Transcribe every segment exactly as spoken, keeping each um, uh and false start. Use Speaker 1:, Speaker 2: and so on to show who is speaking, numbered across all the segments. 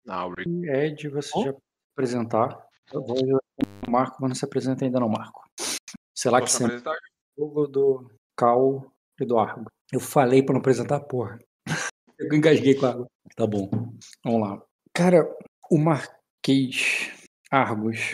Speaker 1: Áureo.
Speaker 2: Ed, você
Speaker 1: Oh?
Speaker 2: já apresentar. Eu vou ajudar o Marco, mas não se apresenta ainda não, Marco. Sei lá que
Speaker 1: Posso
Speaker 2: você
Speaker 1: apresentar?
Speaker 2: é o jogo do Cal e do Argo. Eu falei pra não apresentar, porra. Eu engasguei com a água. Tá bom. Vamos lá. Cara, o Marquês Argos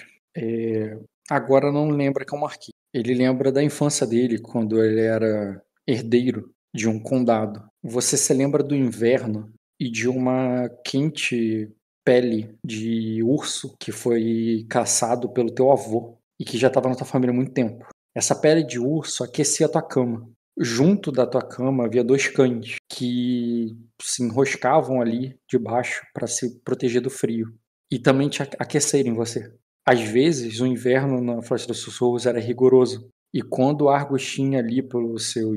Speaker 2: é, agora não lembra que é o Marquês. Ele lembra da infância dele, quando ele era herdeiro de um condado. Você se lembra do inverno e de uma quente pele de urso que foi caçado pelo teu avô e que já estava na tua família há muito tempo. Essa pele de urso aquecia a tua cama. Junto da tua cama havia dois cães que se enroscavam ali debaixo para se proteger do frio e também te aquecerem você. Às vezes, o inverno na Floresta dos Sussurros era rigoroso e quando Argos tinha ali pelos seus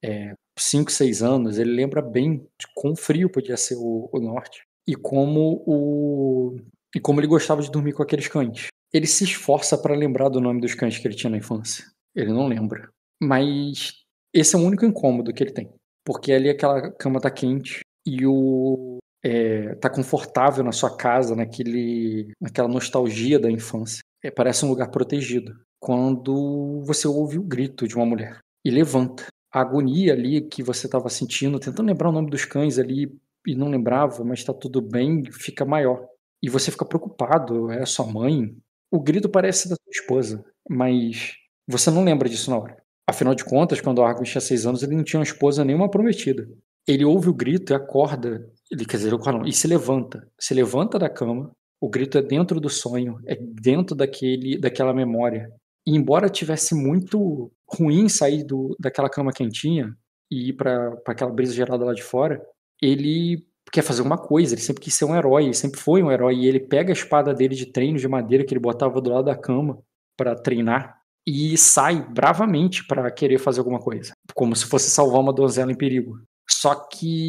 Speaker 2: cinco, seis anos, ele lembra bem de quão frio podia ser o, o norte e como o e como ele gostava de dormir com aqueles cães. Ele se esforça para lembrar do nome dos cães que ele tinha na infância. Ele não lembra. Mas esse é o único incômodo que ele tem. Porque ali aquela cama tá quente e o é, tá confortável na sua casa, naquele, naquela nostalgia da infância. É, parece um lugar protegido. Quando você ouve o grito de uma mulher e levanta. A agonia ali que você estava sentindo, tentando lembrar o nome dos cães ali e não lembrava, mas está tudo bem, fica maior. E você fica preocupado, é a sua mãe? O grito parece da sua esposa, mas você não lembra disso na hora. Afinal de contas, quando o Argus tinha seis anos, ele não tinha uma esposa nem uma prometida. Ele ouve o grito e acorda, ele, quer dizer, ele acorda não, e se levanta. Se levanta da cama, o grito é dentro do sonho, é dentro daquele, daquela memória. E embora tivesse muito ruim sair do, daquela cama quentinha e ir para aquela brisa gelada lá de fora, ele quer fazer uma coisa, ele sempre quis ser um herói, ele sempre foi um herói, e ele pega a espada dele de treino de madeira que ele botava do lado da cama para treinar e sai bravamente para querer fazer alguma coisa, como se fosse salvar uma donzela em perigo. Só que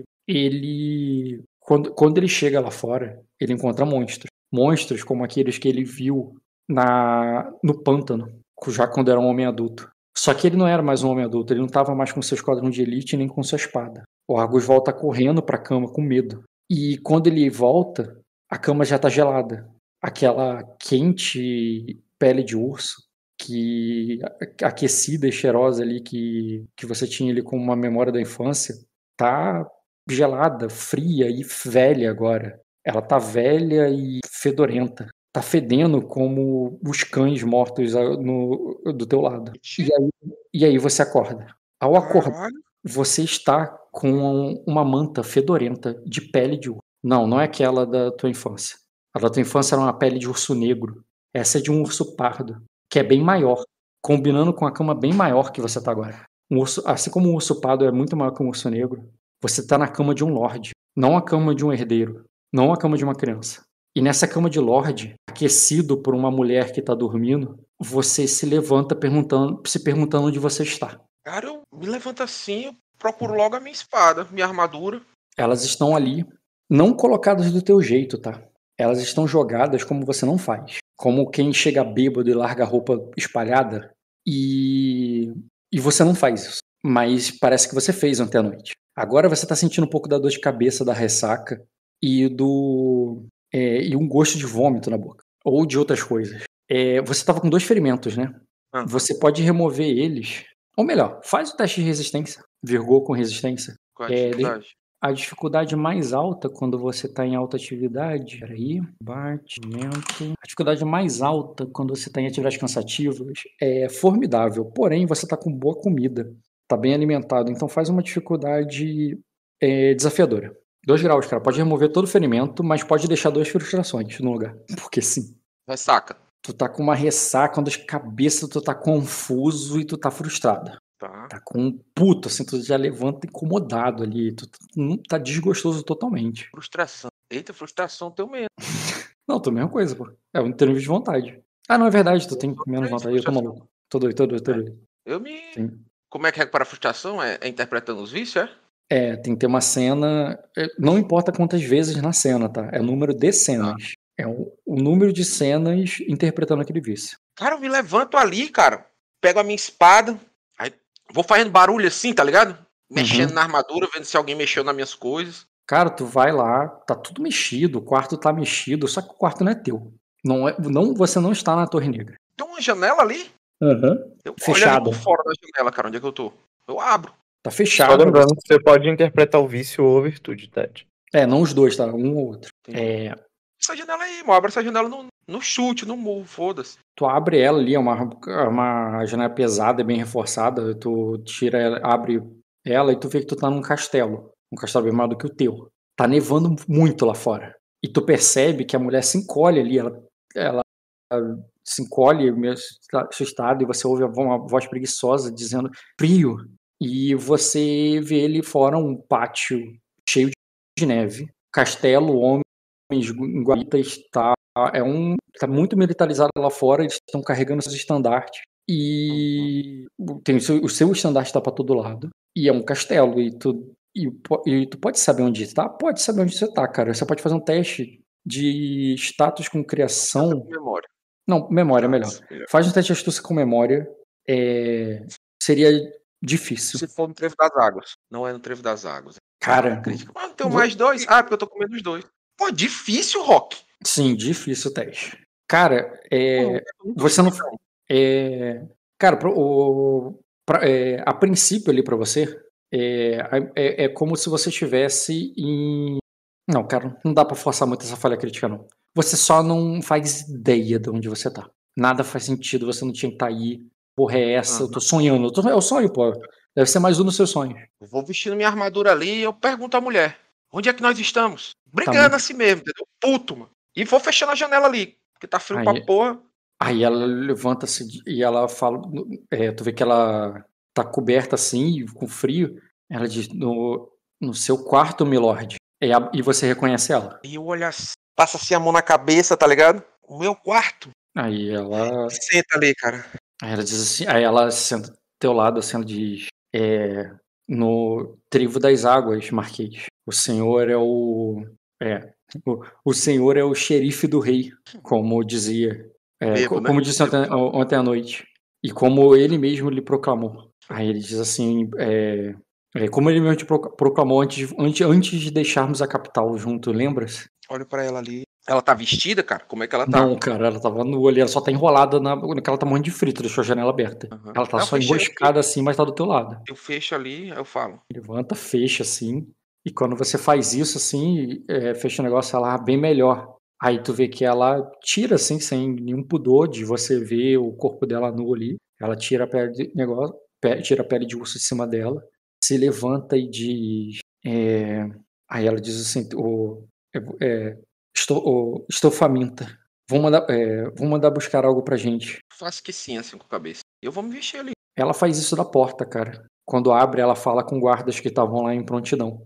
Speaker 2: ele, quando, quando ele chega lá fora, ele encontra monstros. Monstros como aqueles que ele viu na, no pântano, já quando era um homem adulto. Só que ele não era mais um homem adulto, ele não estava mais com seu esquadrão de elite nem com sua espada. O Argus volta correndo para a cama com medo. E quando ele volta, a cama já está gelada. Aquela quente pele de urso, que aquecida e cheirosa ali que, que você tinha ali como uma memória da infância, tá gelada, fria e velha agora. Ela tá velha e fedorenta. Tá fedendo como os cães mortos no, do teu lado. E aí, e aí você acorda. Ao acordar,
Speaker 1: Caralho.
Speaker 2: você está com uma manta fedorenta de pele de urso. Não, não é aquela da tua infância. A da tua infância era uma pele de urso negro. Essa é de um urso pardo, que é bem maior, combinando com a cama bem maior que você tá agora. Um urso, assim como um urso pardo é muito maior que um urso negro, você tá na cama de um lorde, não a cama de um herdeiro, não a cama de uma criança. E nessa cama de lorde, aquecido por uma mulher que tá dormindo, você se levanta perguntando, se perguntando onde você está.
Speaker 1: Cara, eu me levanto assim, eu procuro logo a minha espada, minha armadura.
Speaker 2: Elas estão ali, não colocadas do teu jeito, tá? Elas estão jogadas como você não faz. Como quem chega bêbado e larga a roupa espalhada. E, e você não faz isso. Mas parece que você fez ontem à noite. Agora você tá sentindo um pouco da dor de cabeça, da ressaca e do é, e um gosto de vômito na boca. Ou de outras coisas. É, você tava com dois ferimentos, né?
Speaker 1: Uhum.
Speaker 2: Você pode remover eles. Ou melhor, faz o teste de resistência. Virgou com resistência.
Speaker 1: Qual é a
Speaker 2: É,
Speaker 1: dificuldade?
Speaker 2: a dificuldade mais alta quando você está em alta atividade. Peraí. Batimento. A dificuldade mais alta quando você está em atividades cansativas é formidável. Porém, você está com boa comida. Está bem alimentado. Então faz uma dificuldade é, desafiadora. Dois graus, cara. Pode remover todo o ferimento, mas pode deixar duas frustrações no lugar. Porque sim.
Speaker 1: Ressaca.
Speaker 2: Tu tá com uma ressaca, uma dor de cabeça, tu tá confuso e tu tá frustrado.
Speaker 1: Tá.
Speaker 2: Tá com um puto, assim, tu já levanta incomodado ali. Tu, tu, tu tá desgostoso totalmente.
Speaker 1: Frustração. Eita, frustração teu medo.
Speaker 2: Não, tô a mesma coisa, pô. É um termo de vontade. Ah, não, é verdade, tu tem menos vontade. Eu tô maluco. Tô doido, tô doido, tô doido.
Speaker 1: Eu me.
Speaker 2: Sim.
Speaker 1: Como é que recupera a frustração? É, é interpretando os vícios, é?
Speaker 2: É, tem que ter uma cena. Não importa quantas vezes na cena, tá? É o número de cenas. É o, o número de cenas interpretando aquele vício.
Speaker 1: Cara, eu me levanto ali, cara. Pego a minha espada. Aí vou fazendo barulho assim, tá ligado? Mexendo
Speaker 2: Uhum.
Speaker 1: na armadura, vendo se alguém mexeu nas minhas coisas.
Speaker 2: Cara, tu vai lá, tá tudo mexido, o quarto tá mexido, só que o quarto não é teu. Não é, não, você não está na Torre Negra.
Speaker 1: Tem uma janela ali?
Speaker 2: Uhum.
Speaker 1: Eu olho ali
Speaker 2: Fechado.
Speaker 1: por fora da janela, cara, onde é que eu tô? Eu abro.
Speaker 2: Tá
Speaker 3: Só
Speaker 2: fechado.
Speaker 3: lembrando que você pode interpretar o vício ou a virtude, Ted.
Speaker 2: É, não os dois, tá? Um ou outro.
Speaker 1: Entendi.
Speaker 2: É,
Speaker 1: Essa janela aí, mano. Abre essa janela no, no chute, no murro, foda-se.
Speaker 2: tu abre ela ali, é uma, uma janela pesada, bem reforçada. Tu tira ela, abre ela e tu vê que tu tá num castelo. Um castelo bem maior do que o teu. Tá nevando muito lá fora. E tu percebe que a mulher se encolhe ali. Ela, ela se encolhe, meio assustada, e você ouve uma voz preguiçosa dizendo frio. E você vê ali fora um pátio cheio de neve. Castelo, homens em guaritas, tá, é um, tá muito militarizado lá fora, eles estão carregando seus estandartes. E tem o seu, o seu estandarte tá pra todo lado. E é um castelo, e tu, e, e tu pode saber onde você tá? Pode saber onde você tá, cara. Você pode fazer um teste de status com criação.
Speaker 1: Memória.
Speaker 2: Não, memória é melhor. Faz um teste de astúcia com memória. É, seria difícil.
Speaker 1: Se for no Trevo das Águas. Não é no Trevo das Águas.
Speaker 2: Cara,
Speaker 1: Crítica. Mas não tenho mais dois? Ah, porque eu tô comendo os dois. Pô, difícil, Rock.
Speaker 2: Sim, difícil o teste. Cara, é, você não. É, cara, pro, o, pra, é, a princípio ali pra você, é, é, é como se você estivesse em. Não, cara, não dá pra forçar muito essa falha crítica, não. Você só não faz ideia de onde você tá. Nada faz sentido, você não tinha que estar aí. Porra, é essa?
Speaker 1: Uhum.
Speaker 2: Eu tô sonhando. Eu, tô, eu sonho, pô. Deve ser mais um dos seus sonhos.
Speaker 1: Eu vou vestindo minha armadura ali e eu pergunto à mulher: onde é que nós estamos? Brigando
Speaker 2: muito-
Speaker 1: assim mesmo, entendeu? Puto, mano. E vou fechando a janela ali, porque tá frio
Speaker 2: Aí-
Speaker 1: pra porra.
Speaker 2: Aí ela levanta-se de- e ela fala. É, tu vê que ela tá coberta assim, com frio. Ela diz: no, no seu quarto, milord. É a- e você reconhece ela.
Speaker 1: E eu olho assim, passa assim a mão na cabeça, tá ligado? O meu quarto.
Speaker 2: Aí ela.
Speaker 1: Senta ali, cara.
Speaker 2: Aí ela diz assim. Aí ela senta do teu lado, assim, ela diz: é, no Trivo das Águas, Marquês. O senhor é o. É. O, o senhor é o xerife do rei, como dizia. É,
Speaker 1: Bebo,
Speaker 2: co-
Speaker 1: né?
Speaker 2: como disse ontem, ontem à noite. E como ele mesmo lhe proclamou. Aí ele diz assim: é, é, como ele mesmo te pro- proclamou antes, antes, antes de deixarmos a capital junto, lembra-se?
Speaker 1: Olho pra ela ali. Ela tá vestida, cara? Como é que ela tá?
Speaker 2: Não, cara, ela tava nua ali, ela só tá enrolada na. Naquela tá morrendo de frito, deixou a janela aberta.
Speaker 1: Uhum.
Speaker 2: Ela tá
Speaker 1: Eu
Speaker 2: só
Speaker 1: fechei, eu
Speaker 2: enroscada assim, mas tá do teu lado.
Speaker 1: Eu fecho ali, aí eu falo.
Speaker 2: Levanta, fecha assim. E quando você faz isso assim, é, fecha o negócio, ela ah, bem melhor. Aí tu vê que ela tira assim, sem nenhum pudor de você ver o corpo dela nu ali. Ela tira a pele de negócio, pe- tira a pele de urso de cima dela, se levanta e diz. é, Aí ela diz assim: o, é, é, estou, o- estou faminta. Vou mandar, é, vou mandar buscar algo pra gente.
Speaker 1: Faço que sim, assim, com a cabeça. E eu vou me vestir ali.
Speaker 2: Ela faz isso da porta, cara. Quando abre, ela fala com guardas que estavam lá em prontidão.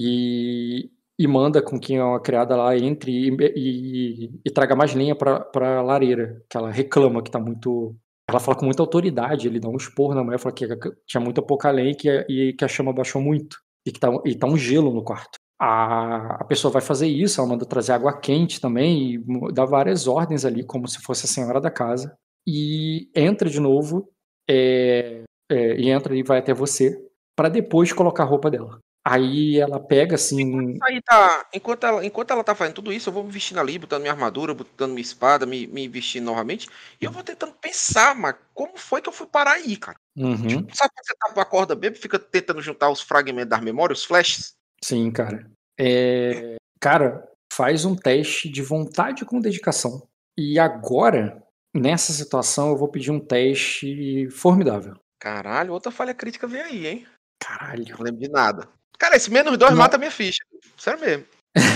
Speaker 2: E, e manda com que uma criada lá entre e, e, e traga mais lenha pra, pra lareira. Que ela reclama que tá muito. Ela fala com muita autoridade, ele dá um esporro na mulher, fala que tinha muita pouca lenha e que, e que a chama baixou muito. E que tá, e tá um gelo no quarto. A, a pessoa vai fazer isso, ela manda trazer água quente também, e dá várias ordens ali, como se fosse a senhora da casa. E entra de novo é, é, e entra e vai até você para depois colocar a roupa dela. Aí ela pega assim.
Speaker 1: Aí tá. Enquanto ela, enquanto ela tá fazendo tudo isso, eu vou me vestindo ali, botando minha armadura, botando minha espada, me, me vestindo novamente. E eu vou tentando pensar, mas como foi que eu fui parar aí, cara?
Speaker 2: Uhum,
Speaker 1: Tipo, sabe quando você tá com a corda bêbada, fica tentando juntar os fragmentos da memória, os flashes?
Speaker 2: sim, cara. É, cara, faz um teste de vontade com dedicação. E agora, nessa situação, eu vou pedir um teste formidável.
Speaker 1: Caralho, outra falha crítica vem aí, hein?
Speaker 2: Caralho.
Speaker 1: Não lembro de nada. Cara, esse menos dois
Speaker 2: Não.
Speaker 1: mata minha ficha. Sério mesmo.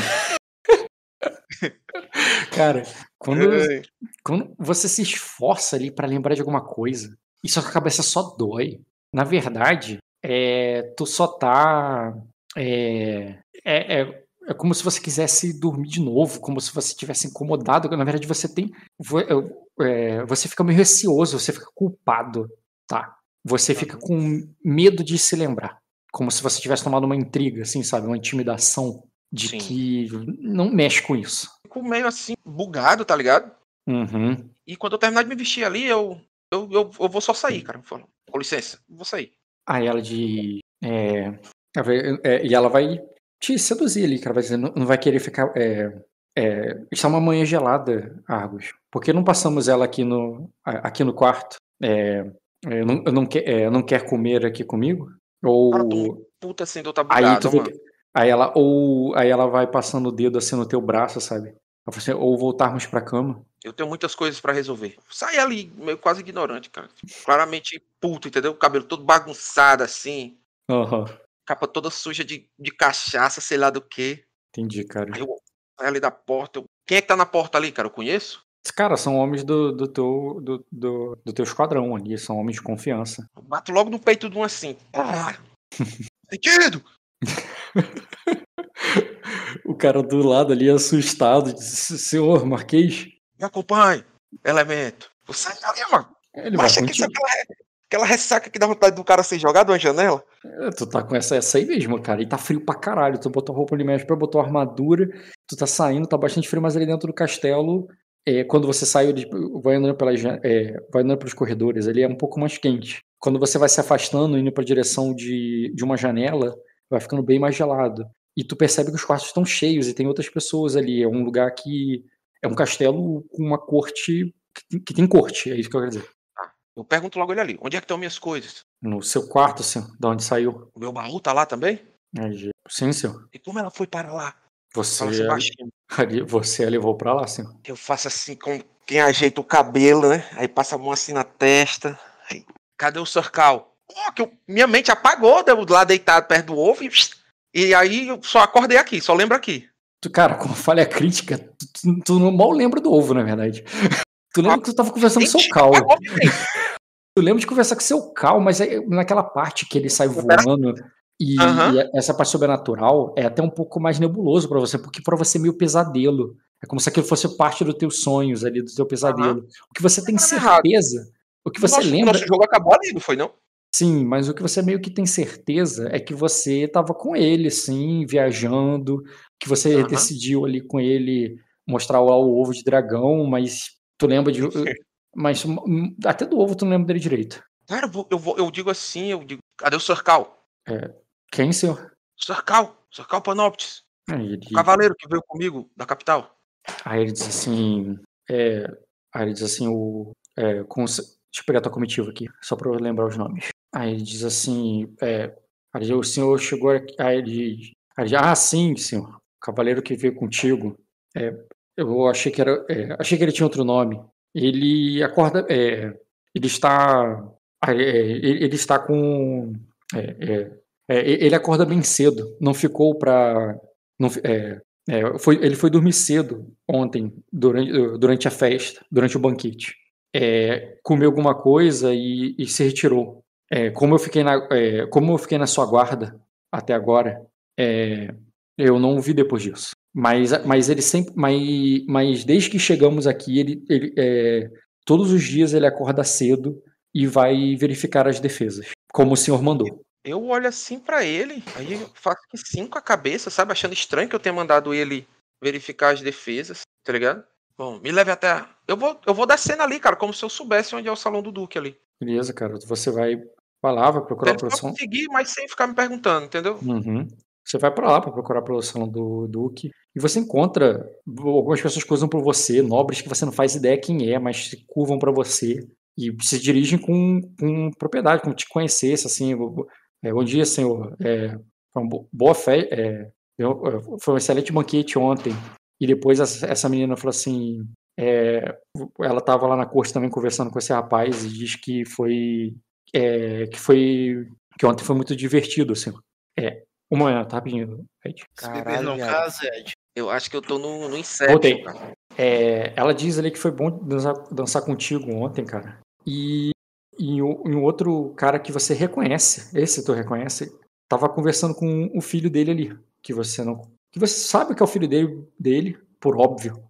Speaker 2: Cara, quando,
Speaker 1: Ei.
Speaker 2: quando você se esforça ali pra lembrar de alguma coisa, e sua cabeça só dói. Na verdade, é, tu só tá. É, é, é, é como se você quisesse dormir de novo, como se você tivesse incomodado. Na verdade, você tem. vo- é, Você fica meio receoso, você fica culpado, tá? Você fica
Speaker 1: Uhum.
Speaker 2: com medo de se lembrar. Como se você tivesse tomado uma intriga, assim, sabe? Uma intimidação de
Speaker 1: Sim.
Speaker 2: que não mexe com isso.
Speaker 1: Fico meio assim, bugado, tá ligado?
Speaker 2: Uhum.
Speaker 1: E quando eu terminar de me vestir ali, eu, eu, eu, eu vou só sair, cara. Eu falo, com licença, vou sair.
Speaker 2: Aí ela de. É, é, e ela vai te seduzir ali, cara. Vai dizer, não, não vai querer ficar. É, é, está uma manhã gelada, Argos. Por que não passamos ela aqui no, a- aqui no quarto? É, é, não, não, quer, é, não quer comer aqui comigo?
Speaker 1: Cara, eu tô muito
Speaker 2: Ou
Speaker 1: puta assim de eu tá
Speaker 2: aí tu
Speaker 1: bugado,
Speaker 2: fica.
Speaker 1: mano.
Speaker 2: Aí ela, ou aí ela vai passando o dedo assim no teu braço, sabe? Ela fala assim, ou voltarmos pra cama.
Speaker 1: Eu tenho muitas coisas pra resolver. Sai ali, meio quase ignorante, cara. Claramente puto, entendeu? O cabelo todo bagunçado assim.
Speaker 2: Aham,
Speaker 1: Capa toda suja de, de cachaça, sei lá do que.
Speaker 2: entendi, cara.
Speaker 1: Aí eu saio ali da porta. Eu... Quem é que tá na porta ali, cara? Eu conheço?
Speaker 2: Cara, são homens do, do, teu, do, do, do teu esquadrão ali, são homens de confiança.
Speaker 1: Eu bato logo no peito de um assim. Ah, sentido!
Speaker 2: O cara do lado ali, assustado, disse, senhor Marquês,
Speaker 1: Me acompanhe, elemento. Você ali, mano.
Speaker 2: ele vai
Speaker 1: Mas acha que isso é
Speaker 2: contigo.
Speaker 1: aquela, aquela ressaca que dá vontade do cara ser jogado uma janela?
Speaker 2: É, tu tá com essa, essa aí mesmo, cara, e tá frio pra caralho, tu botou roupa de mestre, botou armadura, tu tá saindo, tá bastante frio, mas ali dentro do castelo, é, quando você sai, ele, vai andando pelas, ja- é, vai andando pelos corredores, ele é um pouco mais quente. Quando você vai se afastando, indo pra direção de, de uma janela, vai ficando bem mais gelado. E tu percebe que os quartos estão cheios e tem outras pessoas ali. É um lugar que é um castelo com uma corte que tem, que tem corte, é isso que eu quero dizer.
Speaker 1: Ah, eu pergunto logo ele ali. Onde é que estão minhas coisas?
Speaker 2: No seu quarto, assim, da onde saiu.
Speaker 1: O meu baú tá lá também?
Speaker 2: Aí, sim, senhor.
Speaker 1: E como ela foi para lá?
Speaker 2: Você,
Speaker 1: Fala assim baixinho.
Speaker 2: ali, você a levou pra lá, senhor.
Speaker 1: Eu faço assim com quem ajeita o cabelo, né? Aí passa a mão assim na testa. Aí, cadê o Sorcal? Pô, que eu- minha mente apagou, deu lá deitado perto do ovo e, e aí eu só acordei aqui, só lembro aqui.
Speaker 2: Tu, cara, com falha crítica, tu, tu, tu não mal lembra do ovo, na verdade. Tu lembra que tu tava conversando com o seu Cal.
Speaker 1: Apagou minha mente.
Speaker 2: Tu lembra de conversar com o seu Cal, mas é naquela parte que ele sai voando e,
Speaker 1: Aham.
Speaker 2: e essa parte sobrenatural é até um pouco mais nebuloso pra você, porque pra você é meio pesadelo. É como se aquilo fosse parte dos teus sonhos ali, do teu pesadelo. O que você tem
Speaker 1: Não tá errado.
Speaker 2: certeza, o que
Speaker 1: O
Speaker 2: você
Speaker 1: nosso, o
Speaker 2: lembra,
Speaker 1: nosso jogo acabou ali, não foi não?
Speaker 2: sim, mas o que você meio que tem certeza é que você tava com ele, sim, viajando, que você
Speaker 1: Aham.
Speaker 2: decidiu ali com ele mostrar lá o ovo de dragão, mas tu lembra de. Mas hum, até do ovo tu não lembra dele direito.
Speaker 1: Cara, eu, vou, eu, vou, eu digo assim, eu digo, cadê o Sorcal?
Speaker 2: É, quem, senhor?
Speaker 1: Sorcal, Sorcal Panoptis,
Speaker 2: Aí
Speaker 1: o
Speaker 2: ele,
Speaker 1: cavaleiro que veio comigo da capital.
Speaker 2: aí ele diz assim. É, aí ele diz assim: o, é, com, deixa eu pegar tua comitiva aqui, só pra eu lembrar os nomes. Aí ele diz assim: é, aí o senhor chegou aqui. Aí ele, aí ele diz, ah, sim, senhor. O cavaleiro que veio contigo. É, eu achei que era. É, achei que ele tinha outro nome. Ele acorda. É, ele está. é, ele, ele está com. É, é, é, ele acorda bem cedo. Não ficou pra. Não, é, é, foi, ele foi dormir cedo ontem, durante, durante a festa, durante o banquete. É, comeu alguma coisa e, e se retirou. É, como, eu fiquei na, é, como eu fiquei na sua guarda até agora, é, eu não o vi depois disso. Mas, mas ele sempre. Mas, mas desde que chegamos aqui, ele, ele é, todos os dias ele acorda cedo e vai verificar as defesas, como o senhor mandou.
Speaker 1: Eu olho assim pra ele, aí eu faço que sim com a cabeça, sabe? Achando estranho que eu tenha mandado ele verificar as defesas, tá ligado? Bom, me leve até. a- Eu vou, eu vou descendo ali, cara, como se eu soubesse onde é o salão do Duque ali.
Speaker 2: Beleza, cara. Você vai pra lá, vai
Speaker 1: Pra
Speaker 2: procurar a
Speaker 1: ele só
Speaker 2: produção.
Speaker 1: seguir, mas sem ficar me perguntando, entendeu?
Speaker 2: Uhum. Você vai pra lá pra procurar pelo salão do Duque. E você encontra algumas pessoas que cruzam por você, nobres que você não faz ideia quem é, mas se curvam pra você e se dirigem com, com propriedade, como te conhecesse, assim. É, bom dia, senhor. É, foi uma bo- boa fé. É, eu- eu- foi um excelente banquete ontem. E depois essa, essa menina falou assim. É, ela estava lá na corte também conversando com esse rapaz e diz que foi. É, que foi. Que ontem foi muito divertido, assim. É, um momento, rapidinho, Ed.
Speaker 4: Se beber
Speaker 1: Caralho,
Speaker 4: não
Speaker 1: viado.
Speaker 4: casa, Ed.
Speaker 1: Eu acho que eu tô no, no Inception,
Speaker 2: Voltei.
Speaker 1: cara.
Speaker 2: É, ela diz ali que foi bom dançar, dançar contigo ontem, cara. E, e, o- e um outro cara que você reconhece, esse tu reconhece, tava conversando com o filho dele ali, que você não. Que você sabe que é o filho dele, dele por óbvio.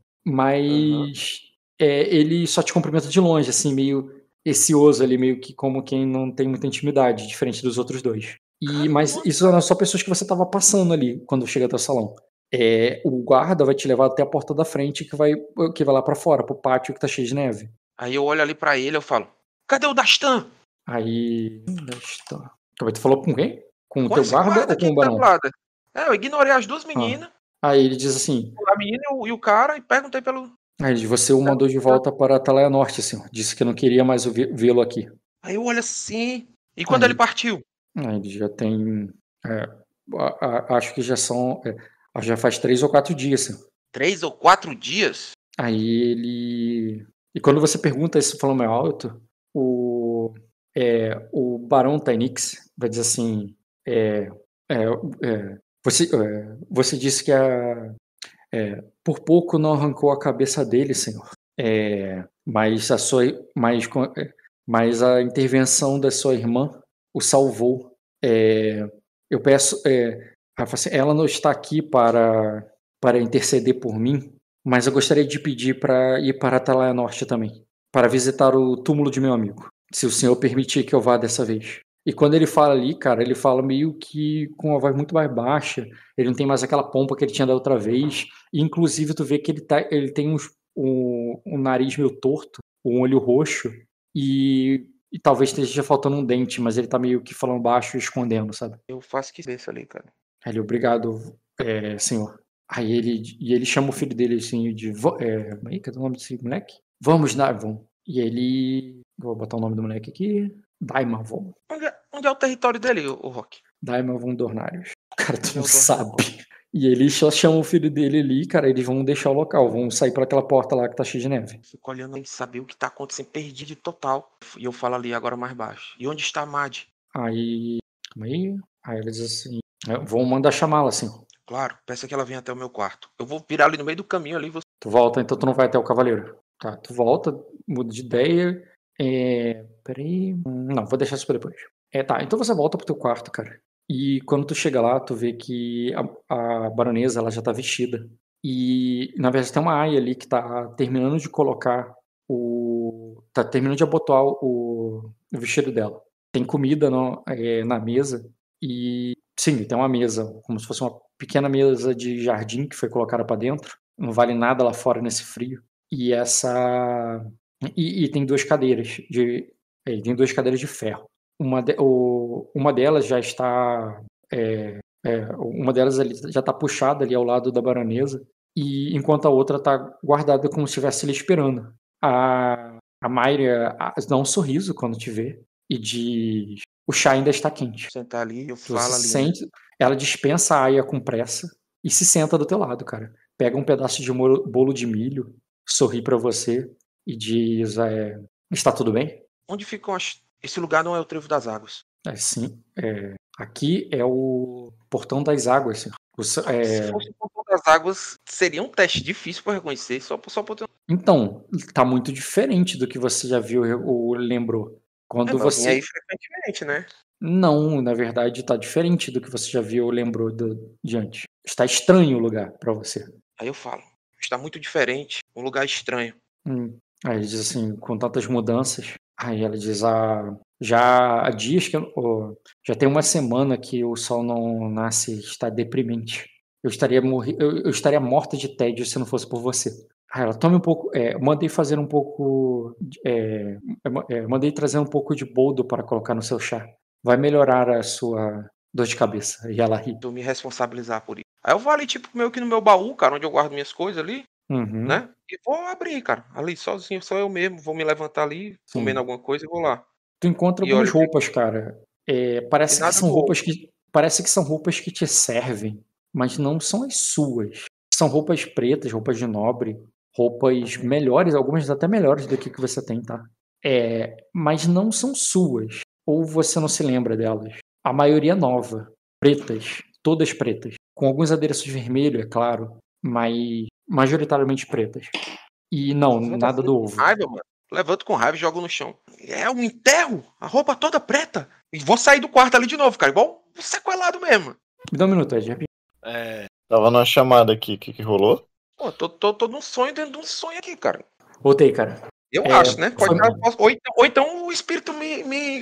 Speaker 2: Mas é, ele só te cumprimenta de longe, assim, meio receoso ali, meio que como quem não tem muita intimidade, diferente dos outros dois. E, mas isso eram só pessoas que você tava passando ali quando chega até o salão. É, o guarda vai te levar até a porta da frente que vai, que vai lá pra fora, pro pátio que tá cheio de neve.
Speaker 1: Aí eu olho ali pra ele eu falo, cadê o Dastan?
Speaker 2: Aí. Onde está? Calma aí, tu falou com quem? Com o
Speaker 1: Com
Speaker 2: teu
Speaker 1: esse
Speaker 2: guarda
Speaker 1: guarda
Speaker 2: ou
Speaker 1: aqui
Speaker 2: com o
Speaker 1: que tá do
Speaker 2: barão?
Speaker 1: lado. É, eu ignorei as duas meninas,
Speaker 2: Ah. Aí ele diz assim,
Speaker 1: a menina e o, e o cara, e perguntei pelo...
Speaker 2: aí ele diz, você o mandou de volta para Atalaia Norte, senhor. Disse que não queria mais ouvi- vê-lo aqui.
Speaker 1: Aí eu olho assim, e quando
Speaker 2: Aí,
Speaker 1: ele partiu?
Speaker 2: aí ele já tem, é, a- a- acho que já são, é, acho que já faz três ou quatro dias, senhor.
Speaker 1: Três ou quatro dias?
Speaker 2: Aí ele, e quando você pergunta isso falando mais alto, o, é, o Barão Tainix vai dizer assim, é, é, é, você, é, você disse que a, é, por pouco não arrancou a cabeça dele, senhor. É, mas, a sua, mas, com- é, mas a intervenção da sua irmã o salvou. É, eu peço. É, ela fala assim, ela não está aqui para, para interceder por mim, mas eu gostaria de pedir para ir para Atalaia Norte também, para visitar o túmulo de meu amigo, se o senhor permitir que eu vá dessa vez. E quando ele fala ali, cara, ele fala meio que com uma voz muito mais baixa, ele não tem mais aquela pompa que ele tinha da outra vez, e inclusive tu vê que ele, tá, ele tem uns, um, um nariz meio torto, um olho roxo, e, e talvez esteja faltando um dente, mas ele tá meio que falando baixo e escondendo, sabe?
Speaker 1: Eu faço que isso ali, cara.
Speaker 2: Aí ele, obrigado, é, senhor. Aí ele, e ele chama o filho dele assim de, vo- é, como é que é o nome desse moleque? Vamos, Daimon. E ele, vou botar o nome do moleque aqui, Daimon.
Speaker 1: Onde é, onde é o território dele, o, o Rock?
Speaker 2: Daimon Dornários. Cara, tu
Speaker 1: Onde é
Speaker 2: não
Speaker 1: o
Speaker 2: sabe.
Speaker 1: Dornários?
Speaker 2: E ele só chama o filho dele ali, cara, eles vão deixar o local, vão sair para aquela porta lá que tá cheia de neve.
Speaker 1: Fico olhando sem saber o que tá acontecendo, perdido total. E eu falo ali agora mais baixo. E onde está a Mad?
Speaker 2: Aí, calma aí. Aí eles assim, é, vão mandar chamá-la assim.
Speaker 1: Claro, peça que ela venha até o meu quarto. Eu vou virar ali no meio do caminho ali. Você...
Speaker 2: Tu volta, então tu não vai até o cavaleiro. Tá, tu volta, muda de ideia. É, peraí. Não, vou deixar isso pra depois. É, tá, então você volta pro teu quarto, cara. E quando tu chega lá, tu vê que a, a baronesa, ela já tá vestida. E, na verdade, tem uma aia ali que tá terminando de colocar o... tá terminando de abotoar o, o vestido dela. Tem comida no, é, na mesa e, sim, tem uma mesa, como se fosse uma pequena mesa de jardim que foi colocada pra dentro. Não vale nada lá fora nesse frio. E essa... E, e tem duas cadeiras de... É, tem duas cadeiras de ferro. Uma, de, o, uma delas já está é, é, uma delas ali já está puxada ali ao lado da baronesa e enquanto a outra está guardada como se estivesse ali esperando. A, a Mayra dá um sorriso quando te vê e diz: o chá ainda está quente.
Speaker 1: Sentar ali, eu
Speaker 2: Tu
Speaker 1: falo
Speaker 2: se
Speaker 1: ali.
Speaker 2: sente, ela dispensa a aia com pressa e se senta do teu lado, cara. Pega um pedaço de bolo de milho, sorri para você e diz: é, está tudo bem?
Speaker 1: Onde ficam as... Esse lugar não é o Trevo das Águas.
Speaker 2: É, sim. É, aqui é o Portão das Águas, senhor. O se-
Speaker 1: Ah, se
Speaker 2: é,
Speaker 1: fosse o Portão das Águas, seria um teste difícil para reconhecer, só, só por ter...
Speaker 2: então, tá muito diferente do que você já viu ou lembrou.
Speaker 1: É,
Speaker 2: Quando
Speaker 1: mas eu vim
Speaker 2: você.
Speaker 1: aí frequentemente, né?
Speaker 2: Não, na verdade, tá diferente do que você já viu ou lembrou do... de antes. Está estranho o lugar para você.
Speaker 1: Aí eu falo, está muito diferente, um lugar estranho.
Speaker 2: Hum. Aí ele diz assim, com tantas mudanças. Aí ela diz: ah, já há dias que eu, oh, já tem uma semana que o sol não nasce, está deprimente. Eu estaria morri, eu, eu estaria morta de tédio se não fosse por você. Aí ela tome um pouco, é, mandei fazer um pouco, de- é, é, mandei trazer um pouco de boldo para colocar no seu chá. Vai melhorar a sua dor de cabeça. E ela ri.
Speaker 1: Eu me responsabilizar por isso. Aí eu vou ali, tipo, meio que no meu baú, cara, onde eu guardo minhas coisas ali,
Speaker 2: Uhum,
Speaker 1: né? E vou abrir, cara, ali sozinho, só eu mesmo. Vou me levantar ali, comendo
Speaker 2: sim.
Speaker 1: alguma coisa e vou lá.
Speaker 2: Tu encontra
Speaker 1: E
Speaker 2: algumas
Speaker 1: olha,
Speaker 2: roupas, cara. É,
Speaker 1: e
Speaker 2: parece que
Speaker 1: nada
Speaker 2: são
Speaker 1: do outro.
Speaker 2: roupas que parece que são roupas que te servem, mas não são as suas. São roupas pretas, roupas de nobre, roupas
Speaker 1: Uhum.
Speaker 2: melhores, algumas até melhores do que que você tem, tá? É, mas não são suas. Ou você não se lembra delas. A maioria nova, pretas, todas pretas, com alguns adereços vermelhos, é claro, mas majoritariamente pretas. E não,
Speaker 1: Levanto
Speaker 2: nada
Speaker 1: assim
Speaker 2: do
Speaker 1: com
Speaker 2: ovo.
Speaker 1: raiva, mano. Levanto com raiva e jogo no chão. É um enterro? A roupa toda preta? E vou sair do quarto ali de novo, cara. Igual um sequelado mesmo.
Speaker 2: Me dá um minuto, Ed.
Speaker 3: É, tava numa chamada aqui, o que, que rolou?
Speaker 1: Pô, tô, tô, tô num sonho dentro de um sonho aqui, cara.
Speaker 2: Voltei, cara.
Speaker 1: Eu
Speaker 2: É,
Speaker 1: acho, né? Pode
Speaker 2: foi-
Speaker 1: estar- posso- ou, então, ou então o espírito me, me,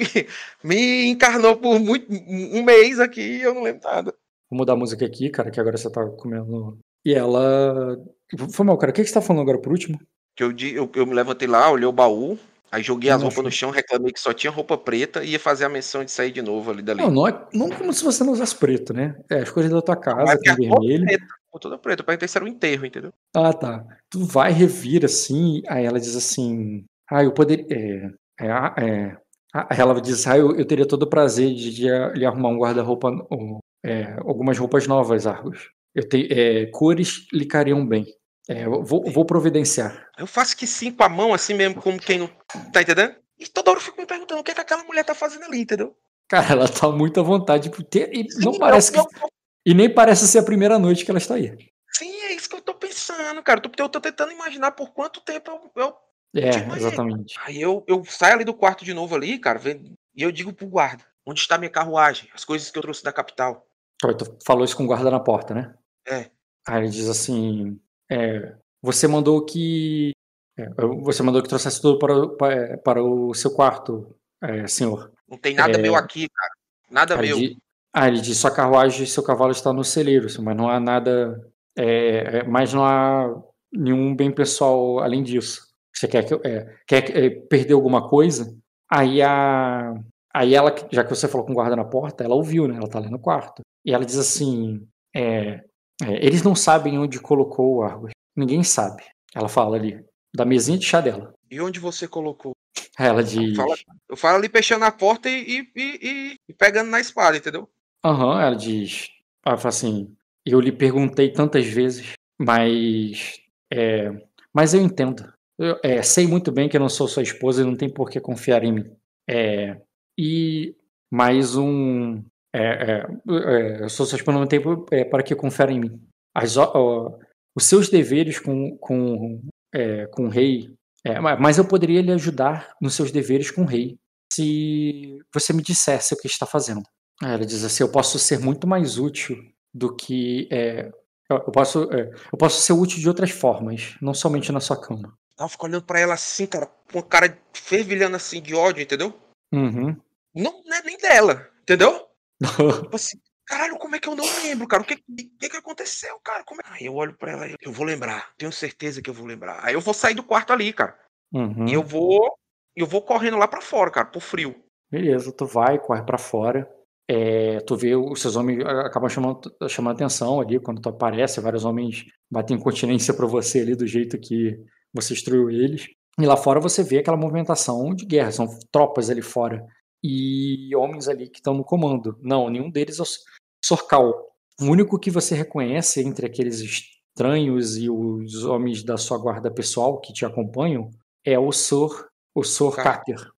Speaker 1: me encarnou por muito, um mês aqui e eu não lembro nada.
Speaker 2: Vou mudar a música aqui, cara, que agora você tá comendo. E ela. Foi mal, cara. O que que você tá falando agora por último?
Speaker 1: Que eu, di- eu, eu me levantei lá, olhei o baú, Aí joguei as roupas no chão, reclamei que só tinha roupa preta e ia fazer a menção de sair de novo ali dali.
Speaker 2: Não, não é não como se você não usasse preto, né? É as coisas da tua
Speaker 1: Não,
Speaker 2: casa,
Speaker 1: é
Speaker 2: tem
Speaker 1: porque a roupa
Speaker 2: vermelho.
Speaker 1: preta, roupa toda preta. Eu perguntei se era um enterro, entendeu?
Speaker 2: Ah, tá. Tu vai, revira assim, aí ela diz assim: "Ah, eu poderia. É, é, a- é, a- aí ela diz: Ah, eu, eu teria todo o prazer de, de, ah, lhe arrumar um guarda-roupa, ou, é, algumas roupas novas, Argos. Eu tenho, é, cores lhe cariam bem. É, eu vou, vou providenciar."
Speaker 1: Eu faço que sim com a mão, assim mesmo, como quem não. Tá entendendo? E toda hora eu fico me perguntando o que, é que aquela mulher tá fazendo ali, entendeu?
Speaker 2: Cara, ela tá muito à vontade, porque e não
Speaker 1: Sim,
Speaker 2: parece que.
Speaker 1: eu, eu,
Speaker 2: E nem parece ser a primeira noite que ela está aí.
Speaker 1: sim, é isso que eu tô pensando, cara. Eu tô, eu tô tentando imaginar por quanto tempo eu, eu te
Speaker 2: É,
Speaker 1: imaginei.
Speaker 2: exatamente.
Speaker 1: Aí eu, eu saio ali do quarto de novo ali, cara, vendo, e eu digo pro guarda, onde está minha carruagem? As coisas que eu trouxe da capital.
Speaker 2: Aí tu falou isso com o guarda na porta, né?
Speaker 1: É.
Speaker 2: Aí ele diz assim: é, você mandou que. é, você mandou que trouxesse tudo para, o- para, para o seu quarto, é, senhor.
Speaker 1: Não tem nada meu aqui, cara. Nada
Speaker 2: Aí ele
Speaker 1: meu.
Speaker 2: diz, ah, ele diz: sua carruagem e seu cavalo está no celeiro, senhor, mas não há nada. É, é, mas não há nenhum bem pessoal além disso. Você quer que eu- é, quer que- é, perder alguma coisa? Aí a. Aí ela, já que você falou com o guarda na porta, ela ouviu, né? Ela tá ali no quarto. E ela diz assim: é, é, eles não sabem onde colocou o Argos. Ninguém sabe. Ela fala ali, da mesinha de chá dela.
Speaker 1: E onde você colocou?
Speaker 2: Aí ela
Speaker 1: Eu falo,
Speaker 2: diz.
Speaker 1: eu falo ali fechando a porta e, e, e, e- e pegando na espada, entendeu?
Speaker 2: Aham, ela diz. Ela fala assim: eu lhe perguntei tantas vezes, mas. É, mas eu entendo. Eu é, sei muito bem que eu não sou sua esposa e não tem por que confiar em mim. É, e mais um. É, é, é, eu sou sua esposa, não tem por- é, para que confiar em mim. As, o- ó, os seus deveres com, com, é, com o rei. É, ma- mas eu poderia lhe ajudar nos seus deveres com o rei se você me dissesse o que está fazendo. Aí ela diz assim: eu posso ser muito mais útil do que. É, eu, eu posso, é, eu posso ser útil de outras formas, não somente na sua cama.
Speaker 1: Ela fica olhando pra ela assim, cara, com a cara fervilhando assim de ódio, entendeu?
Speaker 2: Uhum.
Speaker 1: Não, não é nem dela, entendeu? Tipo assim, caralho, como é que eu não lembro, cara? O que que, que aconteceu, cara? Como é? Aí eu olho pra ela e eu vou lembrar. Tenho certeza que eu vou lembrar. Aí eu vou sair do quarto ali, cara. E eu
Speaker 2: Uhum.
Speaker 1: vou. Eu vou correndo lá pra fora, cara, pro frio.
Speaker 2: Beleza, tu vai, corre pra fora. É, tu vê os seus homens a- acabam chamando, chamando atenção ali quando tu aparece. Vários homens batem continência pra você ali do jeito que você instruiu eles. E lá fora você vê aquela movimentação de guerra, são tropas ali fora. E homens ali que estão no comando. Não, nenhum deles é o S- Sorcal. O único que você reconhece entre aqueles estranhos e os homens da sua guarda pessoal que te acompanham é o Sor, o Sor
Speaker 1: Cara,
Speaker 2: Carter.